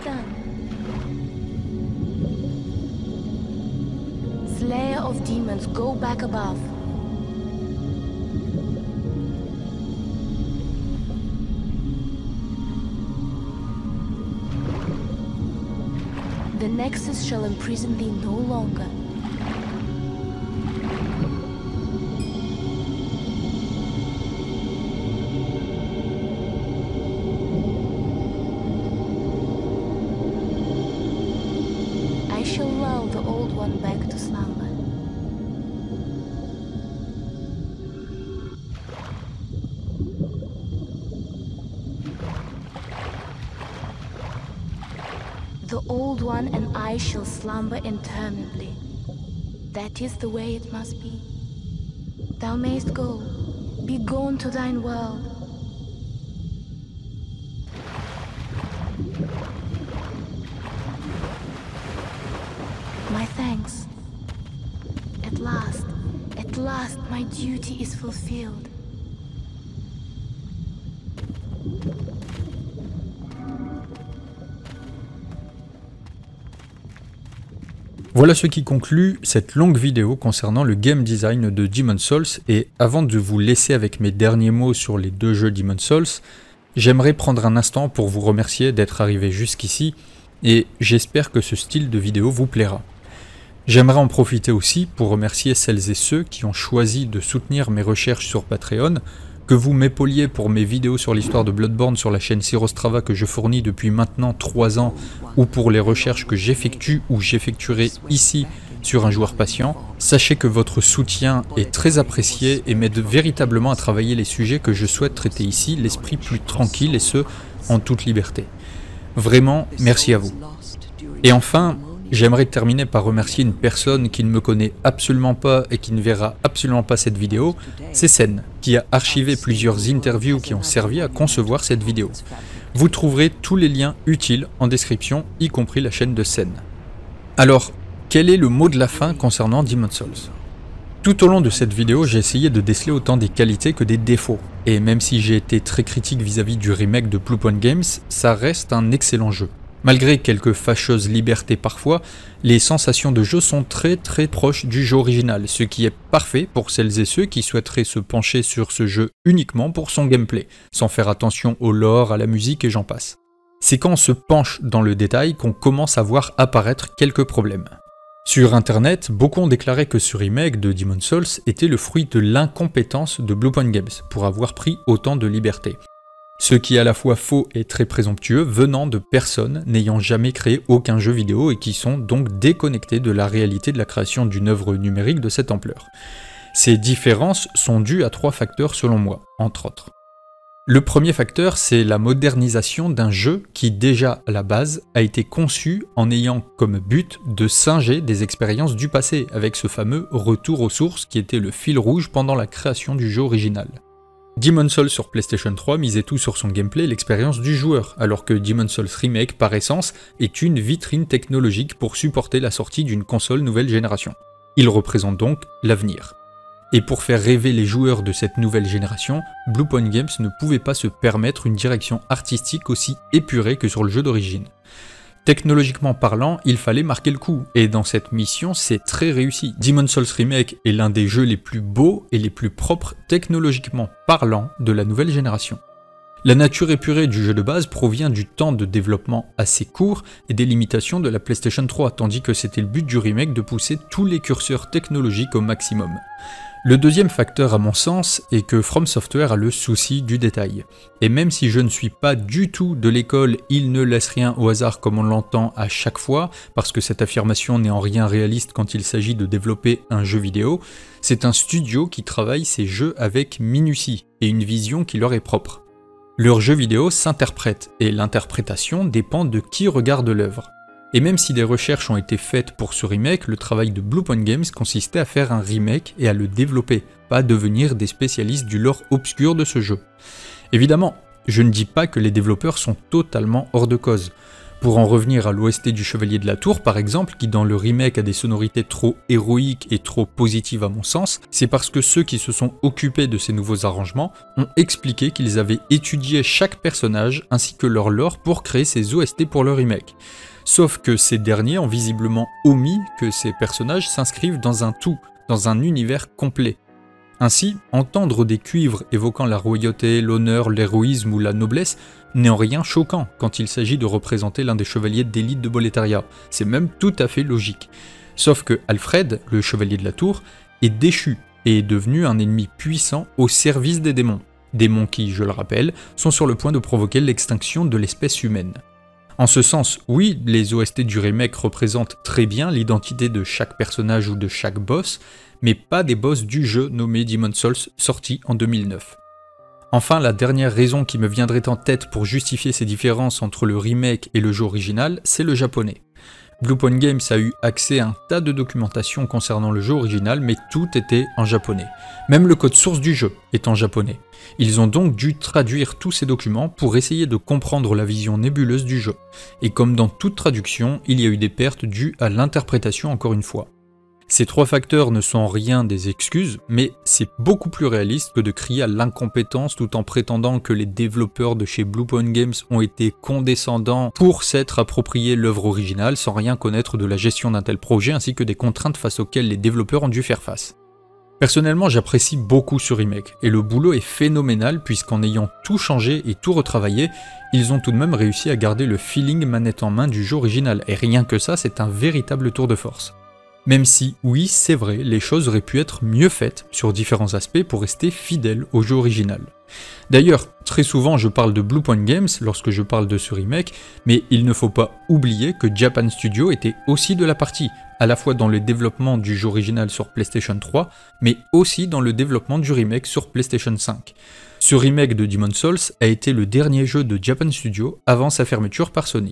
Slayer of demons, go back above. The Nexus shall imprison thee no longer. I shall lull the Old One back to slumber. The Old One and I shall slumber interminably. That is the way it must be. Thou mayst go, be gone to thine world. My thanks. At last, at last my duty is fulfilled. Voilà ce qui conclut cette longue vidéo concernant le game design de Demon's Souls, et avant de vous laisser avec mes derniers mots sur les deux jeux Demon's Souls, j'aimerais prendre un instant pour vous remercier d'être arrivé jusqu'ici, et j'espère que ce style de vidéo vous plaira. J'aimerais en profiter aussi pour remercier celles et ceux qui ont choisi de soutenir mes recherches sur Patreon, que vous m'épauliez pour mes vidéos sur l'histoire de Bloodborne sur la chaîne Syrostrava que je fournis depuis maintenant trois ans, ou pour les recherches que j'effectue ou j'effectuerai ici sur Un Joueur Patient. Sachez que votre soutien est très apprécié et m'aide véritablement à travailler les sujets que je souhaite traiter ici, l'esprit plus tranquille et ce, en toute liberté. Vraiment, merci à vous. Et enfin, j'aimerais terminer par remercier une personne qui ne me connaît absolument pas et qui ne verra absolument pas cette vidéo, c'est Sen, qui a archivé plusieurs interviews qui ont servi à concevoir cette vidéo. Vous trouverez tous les liens utiles en description, y compris la chaîne de Sen. Alors, quel est le mot de la fin concernant Demon's Souls? Tout au long de cette vidéo, j'ai essayé de déceler autant des qualités que des défauts, et même si j'ai été très critique vis-à-vis du remake de Bluepoint Games, ça reste un excellent jeu. Malgré quelques fâcheuses libertés parfois, les sensations de jeu sont très très proches du jeu original, ce qui est parfait pour celles et ceux qui souhaiteraient se pencher sur ce jeu uniquement pour son gameplay, sans faire attention au lore, à la musique et j'en passe. C'est quand on se penche dans le détail qu'on commence à voir apparaître quelques problèmes. Sur internet, beaucoup ont déclaré que ce remake de Demon's Souls était le fruit de l'incompétence de Bluepoint Games pour avoir pris autant de liberté. Ce qui est à la fois faux et très présomptueux venant de personnes n'ayant jamais créé aucun jeu vidéo et qui sont donc déconnectées de la réalité de la création d'une œuvre numérique de cette ampleur. Ces différences sont dues à trois facteurs selon moi, entre autres. Le premier facteur, c'est la modernisation d'un jeu qui déjà à la base a été conçu en ayant comme but de singer des expériences du passé, avec ce fameux retour aux sources qui était le fil rouge pendant la création du jeu original. Demon's Souls sur PlayStation trois misait tout sur son gameplay et l'expérience du joueur, alors que Demon's Souls Remake, par essence, est une vitrine technologique pour supporter la sortie d'une console nouvelle génération. Il représente donc l'avenir. Et pour faire rêver les joueurs de cette nouvelle génération, Bluepoint Games ne pouvait pas se permettre une direction artistique aussi épurée que sur le jeu d'origine. Technologiquement parlant, il fallait marquer le coup, et dans cette mission, c'est très réussi. Demon's Souls Remake est l'un des jeux les plus beaux et les plus propres technologiquement parlant de la nouvelle génération. La nature épurée du jeu de base provient du temps de développement assez court et des limitations de la PlayStation trois, tandis que c'était le but du remake de pousser tous les curseurs technologiques au maximum. Le deuxième facteur à mon sens est que From Software a le souci du détail. Et même si je ne suis pas du tout de l'école « il ne laisse rien au hasard » comme on l'entend à chaque fois, parce que cette affirmation n'est en rien réaliste quand il s'agit de développer un jeu vidéo, c'est un studio qui travaille ses jeux avec minutie et une vision qui leur est propre. Leur jeu vidéo s'interprète et l'interprétation dépend de qui regarde l'œuvre. Et même si des recherches ont été faites pour ce remake, le travail de Bluepoint Games consistait à faire un remake et à le développer, pas à devenir des spécialistes du lore obscur de ce jeu. Évidemment, je ne dis pas que les développeurs sont totalement hors de cause. Pour en revenir à l'O S T du Chevalier de la Tour par exemple, qui dans le remake a des sonorités trop héroïques et trop positives à mon sens, c'est parce que ceux qui se sont occupés de ces nouveaux arrangements ont expliqué qu'ils avaient étudié chaque personnage ainsi que leur lore pour créer ces O S T pour le remake. Sauf que ces derniers ont visiblement omis que ces personnages s'inscrivent dans un tout, dans un univers complet. Ainsi, entendre des cuivres évoquant la royauté, l'honneur, l'héroïsme ou la noblesse n'est en rien choquant quand il s'agit de représenter l'un des chevaliers d'élite de Boletaria, c'est même tout à fait logique. Sauf que Alfred, le chevalier de la tour, est déchu et est devenu un ennemi puissant au service des démons. Démons qui, je le rappelle, sont sur le point de provoquer l'extinction de l'espèce humaine. En ce sens, oui, les O S T du remake représentent très bien l'identité de chaque personnage ou de chaque boss, mais pas des boss du jeu nommé Demon's Souls sorti en deux mille neuf. Enfin, la dernière raison qui me viendrait en tête pour justifier ces différences entre le remake et le jeu original, c'est le japonais. Bluepoint Games a eu accès à un tas de documentation concernant le jeu original, mais tout était en japonais. Même le code source du jeu est en japonais. Ils ont donc dû traduire tous ces documents pour essayer de comprendre la vision nébuleuse du jeu. Et comme dans toute traduction, il y a eu des pertes dues à l'interprétation encore une fois. Ces trois facteurs ne sont en rien des excuses, mais c'est beaucoup plus réaliste que de crier à l'incompétence tout en prétendant que les développeurs de chez Bluepoint Games ont été condescendants pour s'être approprié l'œuvre originale sans rien connaître de la gestion d'un tel projet ainsi que des contraintes face auxquelles les développeurs ont dû faire face. Personnellement, j'apprécie beaucoup ce remake, et le boulot est phénoménal puisqu'en ayant tout changé et tout retravaillé, ils ont tout de même réussi à garder le feeling manette en main du jeu original, et rien que ça, c'est un véritable tour de force. Même si, oui, c'est vrai, les choses auraient pu être mieux faites sur différents aspects pour rester fidèles au jeu original. D'ailleurs, très souvent je parle de Bluepoint Games lorsque je parle de ce remake, mais il ne faut pas oublier que Japan Studio était aussi de la partie, à la fois dans le développement du jeu original sur PlayStation trois, mais aussi dans le développement du remake sur PlayStation cinq. Ce remake de Demon's Souls a été le dernier jeu de Japan Studio avant sa fermeture par Sony.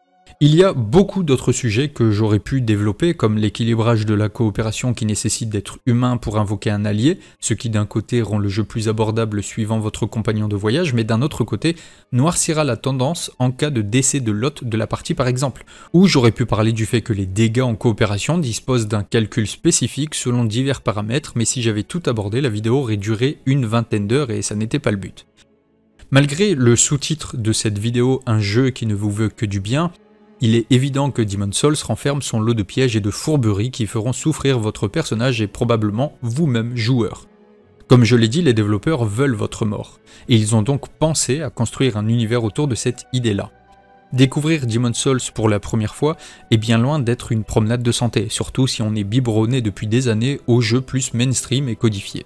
Il y a beaucoup d'autres sujets que j'aurais pu développer, comme l'équilibrage de la coopération qui nécessite d'être humain pour invoquer un allié, ce qui d'un côté rend le jeu plus abordable suivant votre compagnon de voyage, mais d'un autre côté noircira la tendance en cas de décès de l'hôte de la partie par exemple. Ou j'aurais pu parler du fait que les dégâts en coopération disposent d'un calcul spécifique selon divers paramètres, mais si j'avais tout abordé, la vidéo aurait duré une vingtaine d'heures et ça n'était pas le but. Malgré le sous-titre de cette vidéo, un jeu qui ne vous veut que du bien, il est évident que Demon's Souls renferme son lot de pièges et de fourberies qui feront souffrir votre personnage et probablement vous-même joueur. Comme je l'ai dit, les développeurs veulent votre mort, et ils ont donc pensé à construire un univers autour de cette idée-là. Découvrir Demon's Souls pour la première fois est bien loin d'être une promenade de santé, surtout si on est biberonné depuis des années aux jeux plus mainstream et codifiés.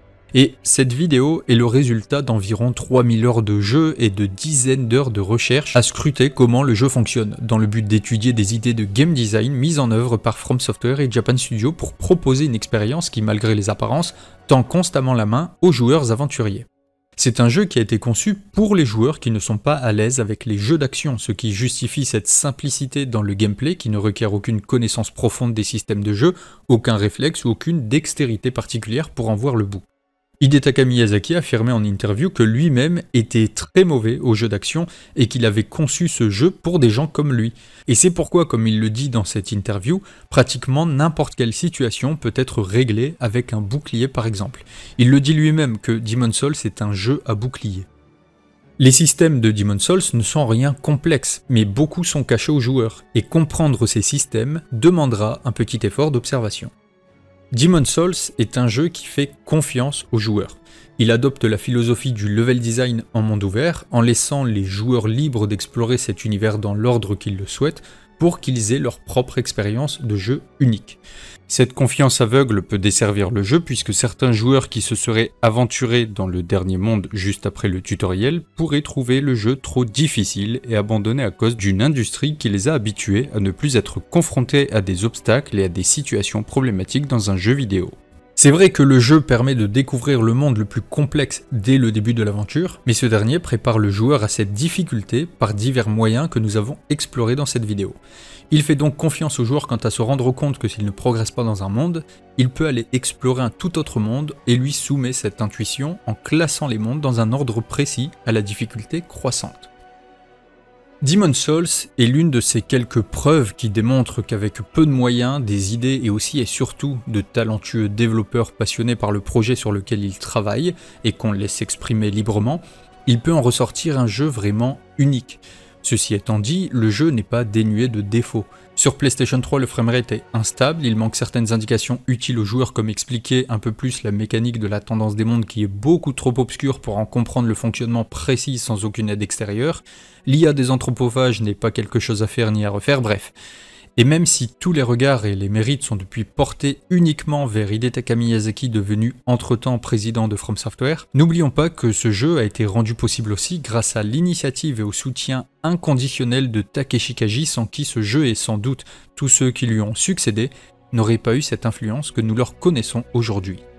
Et cette vidéo est le résultat d'environ trois mille heures de jeu et de dizaines d'heures de recherche à scruter comment le jeu fonctionne, dans le but d'étudier des idées de game design mises en œuvre par From Software et Japan Studio pour proposer une expérience qui, malgré les apparences, tend constamment la main aux joueurs aventuriers. C'est un jeu qui a été conçu pour les joueurs qui ne sont pas à l'aise avec les jeux d'action, ce qui justifie cette simplicité dans le gameplay qui ne requiert aucune connaissance profonde des systèmes de jeu, aucun réflexe ou aucune dextérité particulière pour en voir le bout. Hidetaka Miyazaki affirmait en interview que lui-même était très mauvais aux jeux d'action et qu'il avait conçu ce jeu pour des gens comme lui. Et c'est pourquoi, comme il le dit dans cette interview, pratiquement n'importe quelle situation peut être réglée avec un bouclier par exemple. Il le dit lui-même que Demon's Souls est un jeu à bouclier. Les systèmes de Demon's Souls ne sont rien complexes, mais beaucoup sont cachés aux joueurs, et comprendre ces systèmes demandera un petit effort d'observation. Demon's Souls est un jeu qui fait confiance aux joueurs. Il adopte la philosophie du level design en monde ouvert, en laissant les joueurs libres d'explorer cet univers dans l'ordre qu'ils le souhaitent, pour qu'ils aient leur propre expérience de jeu unique. Cette confiance aveugle peut desservir le jeu puisque certains joueurs qui se seraient aventurés dans le dernier monde juste après le tutoriel pourraient trouver le jeu trop difficile et abandonner à cause d'une industrie qui les a habitués à ne plus être confrontés à des obstacles et à des situations problématiques dans un jeu vidéo. C'est vrai que le jeu permet de découvrir le monde le plus complexe dès le début de l'aventure, mais ce dernier prépare le joueur à cette difficulté par divers moyens que nous avons explorés dans cette vidéo. Il fait donc confiance au joueur quant à se rendre compte que s'il ne progresse pas dans un monde, il peut aller explorer un tout autre monde et lui soumet cette intuition en classant les mondes dans un ordre précis à la difficulté croissante. Demon's Souls est l'une de ces quelques preuves qui démontrent qu'avec peu de moyens, des idées et aussi et surtout de talentueux développeurs passionnés par le projet sur lequel ils travaillent et qu'on laisse s'exprimer librement, il peut en ressortir un jeu vraiment unique. Ceci étant dit, le jeu n'est pas dénué de défauts. Sur PlayStation trois, le framerate est instable, il manque certaines indications utiles aux joueurs comme expliquer un peu plus la mécanique de la tendance des mondes qui est beaucoup trop obscure pour en comprendre le fonctionnement précis sans aucune aide extérieure, l'I A des anthropophages n'est pas quelque chose à faire ni à refaire, bref. Et même si tous les regards et les mérites sont depuis portés uniquement vers Hidetaka Miyazaki devenu entre-temps président de From Software, n'oublions pas que ce jeu a été rendu possible aussi grâce à l'initiative et au soutien inconditionnel de Takeshi Kaji sans qui ce jeu et sans doute tous ceux qui lui ont succédé n'auraient pas eu cette influence que nous leur connaissons aujourd'hui.